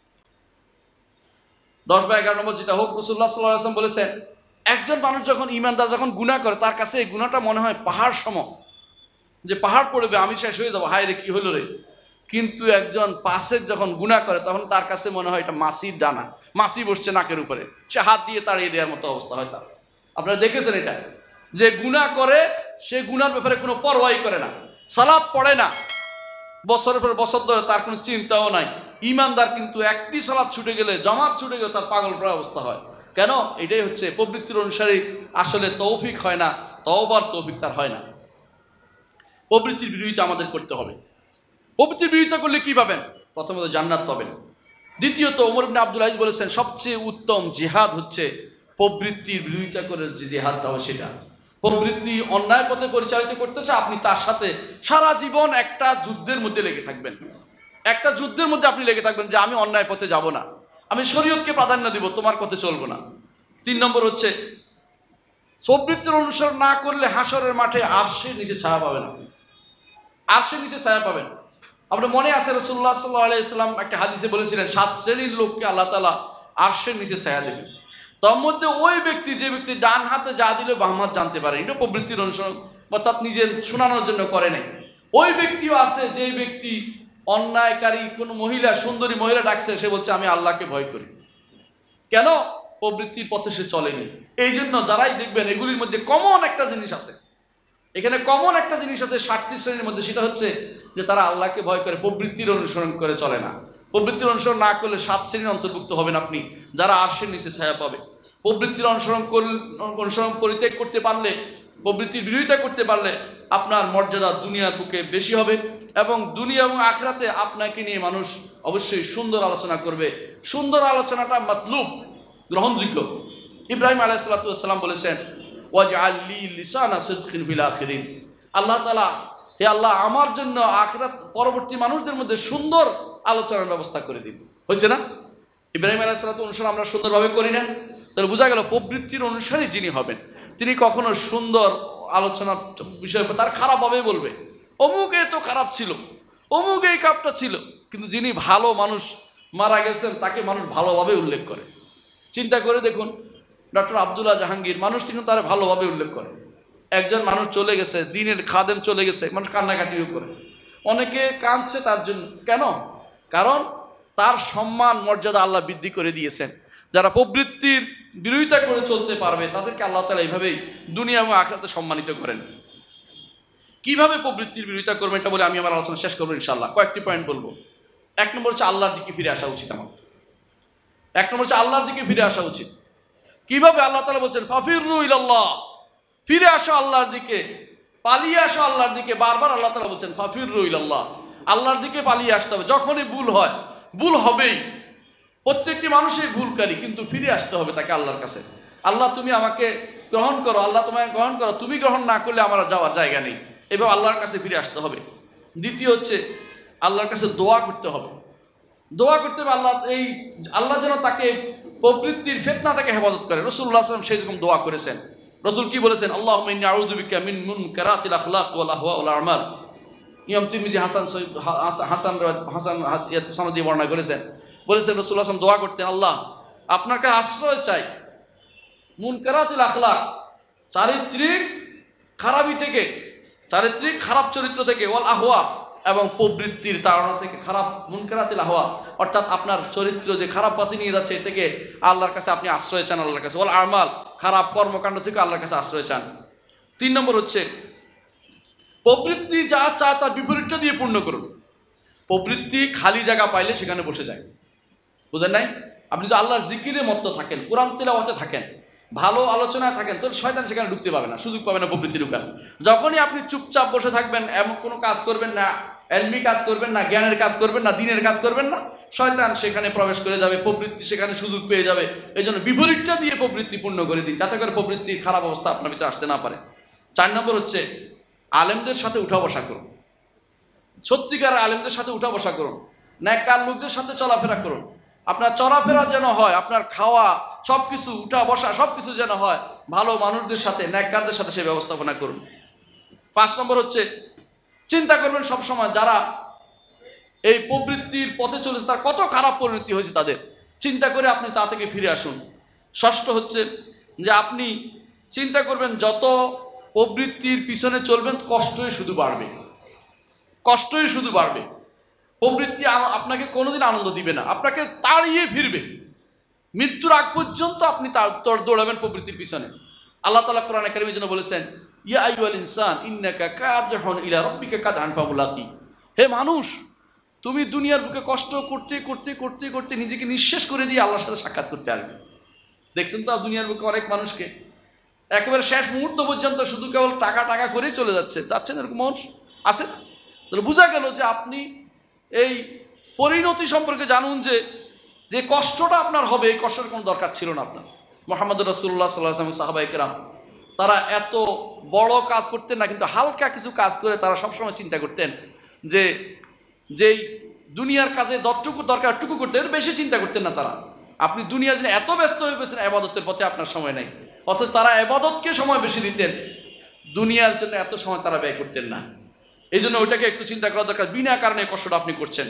10 বা 11 নম্বর যেটা হোক, রাসূলুল্লাহ সাল্লাল্লাহু আলাইহি ওয়াসাল্লাম বলেছেন একজন মানুষ যখন ঈমানদার যখন গুনাহ করে তার কাছে এই গুনাহটা মনে হয় পাহাড় সম, যে পাহাড় পড়বে, আমি শেষ হয়ে যাবো, হায় রে কি হলো রে। কিন্তু একজন পাশের যখন গুনাহ করে তখন তার কাছে মনে হয় এটা মাছির দানা, মাছি বসছে নাকের উপরে, সে হাত দিয়ে তাড়িয়ে দেওয়ার মতো অবস্থা হয় তার। আপনারা দেখেছেন এটা, যে গুনাহ করে সে গুনার ব্যাপারে কোনো পরোয়াই করে না, সালাত পড়ে না বছরের পর বছর ধরে, তার কোনো চিন্তাও নাই। ঈমানদার কিন্তু একটি সালাত ছুটে গেলে, জামাত ছুটে গেলে তার পাগল প্রায় অবস্থা হয়। কেন? এটাই হচ্ছে প্রবৃত্তির অনুসারী আসলে তৌফিক হয় না, তওবার তৌফিক তার হয় না। প্রবৃত্তির বিরোধিতা আমাদের করতে হবে। প্রবৃত্তির বিরোধিতা করলে কি পাবেন? প্রথমত জান্নাত পাবেন। দ্বিতীয়ত ওমর ইবনে আব্দুল আজিজ বলেছেন সবচেয়ে উত্তম জিহাদ হচ্ছে প্রবৃত্তির বিরোধিতা করে যে জিহাদটা হবে সেটা। প্রবৃত্তি অন্যায় পথে পরিচালিত করতেছে, আপনি তার সাথে সারা জীবন একটা যুদ্ধের মধ্যে লেগে থাকবেন, একটা যুদ্ধের মধ্যে আপনি লেগে থাকবেন যে আমি অন্যায় পথে যাব না, আমি শরীয়তকে প্রাধান্য দিব, তোমার পথে চলবো না। 3 নম্বর হচ্ছে প্রবৃত্তির অনুসরণ না করলে হাসরের মাঠে আরশের নিচে ছায়া পাবেন, আপনি আরশের নিচে ছায়া পাবেন। আপনার মনে আছে রাসূলুল্লাহ সাল্লাল্লাহু আলাইহি ওয়াসাল্লাম একটা হাদিসে বলেছিলেন 7 শ্রেণীর লোককে আল্লাহ তাআলা আরশের নিচে ছায়া দেবেন। তার মধ্যে ওই ব্যক্তি যে ব্যক্তি ডান হাতে যা দিলে বাম হাত জানতে পারে, এটা প্রবৃত্তির অনুসরণ অর্থাৎ নিজের শোনানোর জন্য করে নাই। ওই ব্যক্তিও আছে যে ব্যক্তি অন্যায়কারী কোনো মহিলা, সুন্দরী মহিলা ডাকছে, সে বলছে আমি আল্লাহকে ভয় করি। কেন? প্রবৃত্তির পথে সে চলেনি। এই জন্য যারাই দেখবেন এগুলির মধ্যে কমন একটা জিনিস আছে, এখানে কমন একটা জিনিস আছে 60টি শ্রেণীর মধ্যে, সেটা হচ্ছে যে তারা আল্লাহকে ভয় করে, প্রবৃত্তির অনুসরণ করে চলে না। প্রবৃত্তির অনুসরণ না করলে 7 শ্রেণীর অন্তর্ভুক্ত হবেন আপনি, যারা আরশের নিচে ছায়া পাবে। প্রবৃত্তির অনুসরণ পরিত্যাগ করতে পারলে, প্রবৃত্তির বিরোধিতা করতে পারলে আপনার মর্যাদা দুনিয়ার বুকে বেশি হবে, এবং দুনিয়া এবং আখিরাতে আপনাকে নিয়ে মানুষ অবশ্যই সুন্দর আলোচনা করবে। সুন্দর আলোচনাটা মাতলুব, গ্রহণযোগ্য। ইব্রাহিম আলাইহিস সালাতু ওয়াস সালাম বলেছেন, ওয়াজআল লি লিসানা সিদকিন ফিল আখিরিন। আল্লাহ তাআলা, হে আল্লাহ, আমার জন্য আখিরাত পরবর্তী মানুষদের মধ্যে সুন্দর আলোচনার ব্যবস্থা করে দিন। হয়েছে না? ইব্রাহিম আলাইহিস সালাতু অনুসরণ আমরা সুন্দরভাবে করি না? তাহলে বোঝা গেল প্রবৃত্তির অনুসারী যিনি হবেন, তিনি কখনো সুন্দর আলোচনা বিষয় তার খারাপভাবে বলবে, অমুক এ তো খারাপ ছিল, অমুক এই কাপটা ছিল, কিন্তু যিনি ভালো মানুষ মারা গেছেন তাকে মানুষ ভালোভাবে উল্লেখ করে। চিন্তা করে দেখুন, ডক্টর আব্দুল্লাহ জাহাঙ্গীর, মানুষ কিন্তু তারা ভালোভাবে উল্লেখ করে। একজন মানুষ চলে গেছে, দিনের খাদেম চলে গেছে, মানুষ কান্নাকাটিও করে, অনেকে কাঁদছে তার জন্য। কেন? কারণ তার সম্মান মর্যাদা আল্লাহ বৃদ্ধি করে দিয়েছেন। যারা প্রবৃত্তির বিরোধিতা করে চলতে পারবে তাদেরকে আল্লাহ তাআলা এইভাবেই দুনিয়া এবং আখিরাতে সম্মানিত করেন। কিভাবে প্রবৃত্তির বিরোধিতা করবেন এটা বলে আমি আমার আলোচনা শেষ করবো ইনশাআল্লাহ। কয়েকটি পয়েন্ট বলবো। 1 নম্বর হচ্ছে আল্লাহর দিকে ফিরে আসা উচিত আমার। 1 নম্বর হচ্ছে আল্লাহর দিকে ফিরে আসা উচিত। কিভাবে? আল্লাহ তাআলা বলছেন ফাফিরু ইলাল্লাহ, ফিরে আসো আল্লাহর দিকে, পালিয়ে আসো আল্লাহর দিকে। বারবার আল্লাহ তাআলা বলছেন ফাফিরু ইলাল্লাহ, আল্লাহর দিকে পালিয়ে আসতে হবে। যখনই ভুল হয়, ভুল হবেই, প্রত্যেকটি মানুষই ভুলকারী, কিন্তু ফিরে আসতে হবে তাকে আল্লাহর কাছে। আল্লাহ তুমি আমাকে গ্রহণ করো, আল্লাহ তোমাকে গ্রহণ করো, তুমি গ্রহণ না করলে আমার যাওয়ার জায়গা নেই। এবার আল্লাহর কাছে ফিরে আসতে হবে। দ্বিতীয় হচ্ছে আল্লাহর কাছে দোয়া করতে হবে। দোয়া করতে হবে আল্লাহ যেন তাকে প্রবৃত্তির ফিতনা থেকে হেফাজত করে। রাসূলুল্লাহ সাল্লাল্লাহু আলাইহি ওয়াসাল্লাম সেরকম দোয়া করেছেন। রাসূল কি বলেছেন? আল্লাহুম্মা ইন্নী আউযু বিকা মিন মুনকারাতিল আখলাক ওয়াল আহওয়া ওয়াল আমাল। ইমাম তিরমিজি হাসান সনদে বর্ণনা করেছেন। বলেছেন রাসূলুল্লাহ সাল্লাল্লাহু আলাইহি ওয়াসাল্লাম দোয়া করতেন, আল্লাহ আপনার কাছে আশ্রয় চাই মুনকারাতিল আখলাক, চারিত্রিক খারাপি থেকে, চারিত্রিক খারাপ চরিত্র থেকে, ওয়াল আহওয়া এবং প্রবৃত্তির তাড়না থেকে। খারাপ মুনকারাতিল আহওয়া অর্থাৎ আপনার চরিত্র যে খারাপ পথে নিয়ে যাচ্ছে, এ থেকে আল্লাহর কাছে আপনি আশ্রয় চান আল্লাহর কাছে। ওয়াল আমাল, খারাপ কর্মকাণ্ড থেকে আল্লাহর কাছে আশ্রয় চান। 3 নম্বর হচ্ছে প্রবৃত্তি যা চায় তার বিপরীতটা দিয়ে পূর্ণ করুন। প্রবৃত্তি খালি জায়গা পাইলে সেখানে বসে যায়, বুঝেন নাই? আপনি যদি আল্লাহর জিকিরে মত্ত থাকেন, কোরআন তিলাওয়াতে থাকেন, ভালো আলোচনায় থাকেন, তাহলে শয়তান সেখানে ঢুকতে পাবে না, সুযোগ পাবে না প্রবৃত্তি ঢুকার। যখনই আপনি চুপচাপ বসে থাকবেন, এমন কোনো কাজ করবেন না, এলমি কাজ করবেন না, জ্ঞানের কাজ করবেন না, দ্বীনের কাজ করবেন না, শয়তান সেখানে প্রবেশ করে যাবে, প্রবৃত্তি সেখানে সুযোগ পেয়ে যাবে। এই জন্য বিপরীতটা দিয়ে প্রবৃত্তি পূর্ণ করে দিন, যাতে করে প্রবৃত্তির খারাপ অবস্থা আপনার ভিতরে আসতে না পারে। 4 নম্বর হচ্ছে আলেমদের সাথে উঠা বসা করুন। সত্যিকার আলেমদের সাথে উঠা বসা করুন, নেককার লোকদের সাথে চলাফেরা করুন। আপনার চলাফেরা যেন হয়, আপনার খাওয়া সবকিছু, উঠা বসা সবকিছু যেন হয় ভালো মানুষদের সাথে, নেককারদের সাথে সে ব্যবস্থাপনা করুন। 5 নম্বর হচ্ছে চিন্তা করবেন সবসময় যারা এই প্রবৃত্তির পথে চলেছে তার কত খারাপ পরিণতি হয়েছে তাদের, চিন্তা করে আপনি তা থেকে ফিরে আসুন। 6 হচ্ছে যে আপনি চিন্তা করবেন যত প্রবৃত্তির পিছনে চলবেন কষ্টই শুধু বাড়বে, কষ্টই শুধু বাড়বে। প্রবৃত্তি আপনাকে কোনোদিন আনন্দ দিবে না, আপনাকে তাড়িয়ে ফিরবে। মৃত্যুর আগ পর্যন্ত আপনি দৌড়াবেন প্রবৃত্তির পিছনে। আল্লাহ তাআলা কোরআনে কারীমের জন্য বলেছেন, ইয়া আইয়ুহাল ইনসান ইন্নাকা কাদিহুন ইলা রাব্বিকা কাদহান ফামুলাকি। হে মানুষ, তুমি দুনিয়ার বুকে কষ্ট করতে করতে করতে করতে নিজেকে নিঃশেষ করে দিয়ে আল্লাহর সাথে সাক্ষাৎ করতে আসবে। দেখছেন তো দুনিয়ার বুকে অনেক মানুষকে একেবারে শেষ মুহূর্ত পর্যন্ত শুধু কেবল টাকা টাকা করেই চলে যাচ্ছেন এরকম মানুষ আছে না? তাহলে বোঝা গেল যে আপনি এই পরিণতি সম্পর্কে জানুন, যে কষ্টটা আপনার হবে এই কষ্টের কোনো দরকার ছিল না আপনার। মুহাম্মদ রাসূলুল্লাহ সাল্লাল্লাহু আলাইহি ওয়াসাল্লাম, সাহাবায়ে কেরাম তারা এত বড় কাজ করতেন না, কিন্তু হালকা কিছু কাজ করে তারা সবসময় চিন্তা করতেন যে যেই দুনিয়ার কাজে যতটুকু দরকার টুকু করতেন, বেশি চিন্তা করতেন না তারা। আপনি দুনিয়ার জন্য এত ব্যস্ত হয়ে গেছেন, ইবাদতের পথে আপনার সময় নাই, অথচ তারা ইবাদতকে সময় বেশি দিতেন, দুনিয়ার জন্য এত সময় তারা ব্যয় করতেন না। এই জন্য ওইটাকে একটু চিন্তা করা দরকার, বিনা কারণে কষ্টটা আপনি করছেন।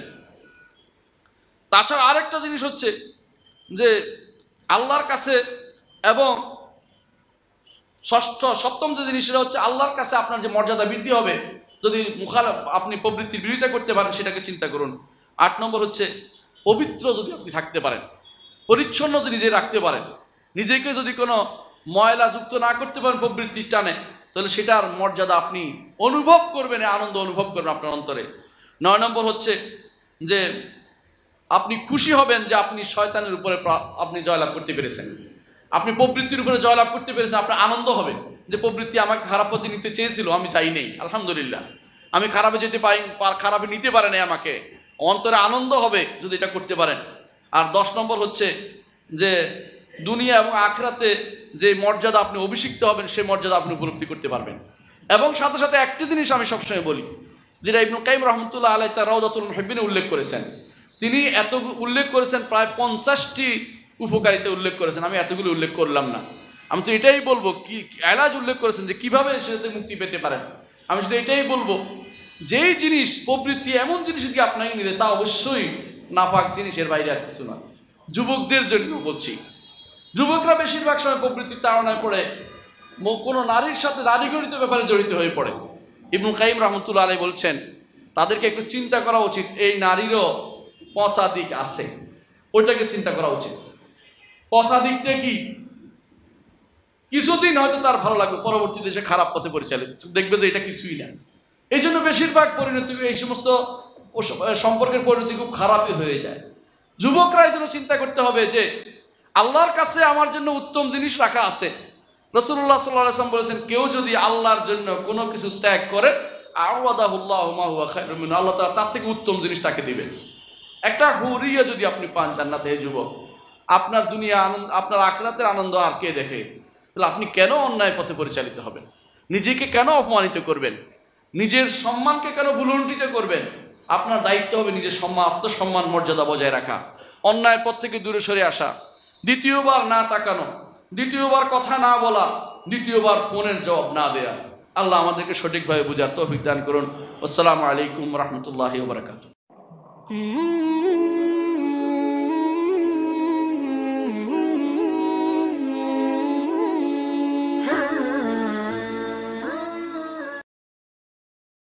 তাছাড়া আরেকটা জিনিস হচ্ছে যে আল্লাহর কাছে, এবং সপ্তম যে জিনিস সেটা হচ্ছে আল্লাহর কাছে আপনার যে মর্যাদা বৃদ্ধি হবে যদি আপনি প্রবৃত্তির বিরোধিতা করতে পারেন সেটাকে চিন্তা করুন। 8 নম্বর হচ্ছে পবিত্র যদি আপনি থাকতে পারেন, পরিচ্ছন্ন যদি নিজে রাখতে পারেন, নিজেকে যদি কোনো ময়লা যুক্ত না করতে পারেন প্রবৃত্তির টানে, তাহলে সেটার মর্যাদা আপনি অনুভব করবেন, আনন্দ অনুভব করবেন আপনার অন্তরে। 9 নম্বর হচ্ছে যে আপনি খুশি হবেন যে আপনি শয়তানের উপরে আপনি জয়লাভ করতে পেরেছেন, আপনি প্রবৃত্তির উপরে জয়লাভ করতে পেরেছেন। আপনার আনন্দ হবে যে প্রবৃত্তি আমাকে খারাপ পথে নিতে চেয়েছিল, আমি চাই নেই, আলহামদুলিল্লাহ আমি খারাপে যেতে পাই, খারাপে নিতে পারে নাই আমাকে, অন্তরে আনন্দ হবে যদি এটা করতে পারেন। আর 10 নম্বর হচ্ছে যে দুনিয়া এবং আখিরাতে যে মর্যাদা আপনি অভিষিক্ত হবেন সেই মর্যাদা আপনি উপলব্ধি করতে পারবেন। এবং সাথে সাথে একটি জিনিস আমি সবসময় বলি, যেটা ইবনুল কাইয়িম রাহমাতুল্লাহ আলাইহি তার রাওদাতুল মুহিব্বিনে উল্লেখ করেছেন। তিনি এত উল্লেখ করেছেন, প্রায় 50টি উপকারিতা উল্লেখ করেছেন, আমি এতগুলো উল্লেখ করলাম না। আমি তো এটাই বলবো, কি এলাজ উল্লেখ করেছেন যে কিভাবে সেটাতে মুক্তি পেতে পারেন। আমি শুধু এটাই বলবো, যেই জিনিস প্রবৃত্তি এমন জিনিস কি আপনাকে নিতে, তা অবশ্যই নাপাক জিনিসের বাইরে আর কিছু না। যুবকদের জন্য বলছি, যুবকরা বেশিরভাগ সময় প্রবৃত্তির তাড়নায় পড়ে কোনো নারীর সাথে নারীগণিত ব্যাপারে জড়িত হয়ে পড়ে। ইবনুল কাইয়িম রাহমাতুল্লাহ আলাইহি বলছেন তাদেরকে একটু চিন্তা করা উচিত, এই নারীরও পচা দিক আছে, ওইটাকে চিন্তা করা উচিত। পচা দিকটা কি? কিছুদিন হয়তো তার ভালো লাগবে, পরবর্তীতে সে খারাপ পথে পরিচালিত, দেখবে যে এটা কিছুই না। এই জন্য বেশিরভাগ পরিণতি, এই সমস্ত সম্পর্কের পরিণতি খুব খারাপই হয়ে যায়। যুবকরা এই জন্য চিন্তা করতে হবে যে আল্লাহর কাছে আমার জন্য উত্তম জিনিস রাখা আছে। রাসূলুল্লাহ সাল্লাল্লাহু আলাইহি ওয়াসাল্লাম বলেছেন, কেউ যদি আল্লাহর জন্য কোনো কিছু ত্যাগ করে, আওয়াদাহুল্লাহু মা হুয়া খায়রুম মিনহু, আল্লাহ তাআলা তার থেকে উত্তম জিনিস তাকে দিবেন। একটা হুরিয়া যদি আপনি পান জান্নাতে, হে যুবক, আপনার দুনিয়া আনন্দ, আপনার আখিরাতের আনন্দ আর কে দেখে? তাহলে আপনি কেন অন্যায় পথে পরিচালিত হবেন? নিজেকে কেন অপমানিত করবেন? নিজের সম্মানকে কেন ভুলুণ্ঠিত করবেন? আপনার দায়িত্ব হবে নিজের সম্মান, আত্মসম্মান, মর্যাদা বজায় রাখা, অন্যায় পথ থেকে দূরে সরে আসা, দ্বিতীয়বার না তাকানো, দ্বিতীয়বার কথা না বলা, দ্বিতীয়বার ফোনের জবাব না দেয়া। আল্লাহ আমাদেরকে সঠিকভাবে বুঝার তৌফিক দান করুন। আসসালামু আলাইকুম ওয়া রাহমাতুল্লাহি ওয়া বারাকাতুহু।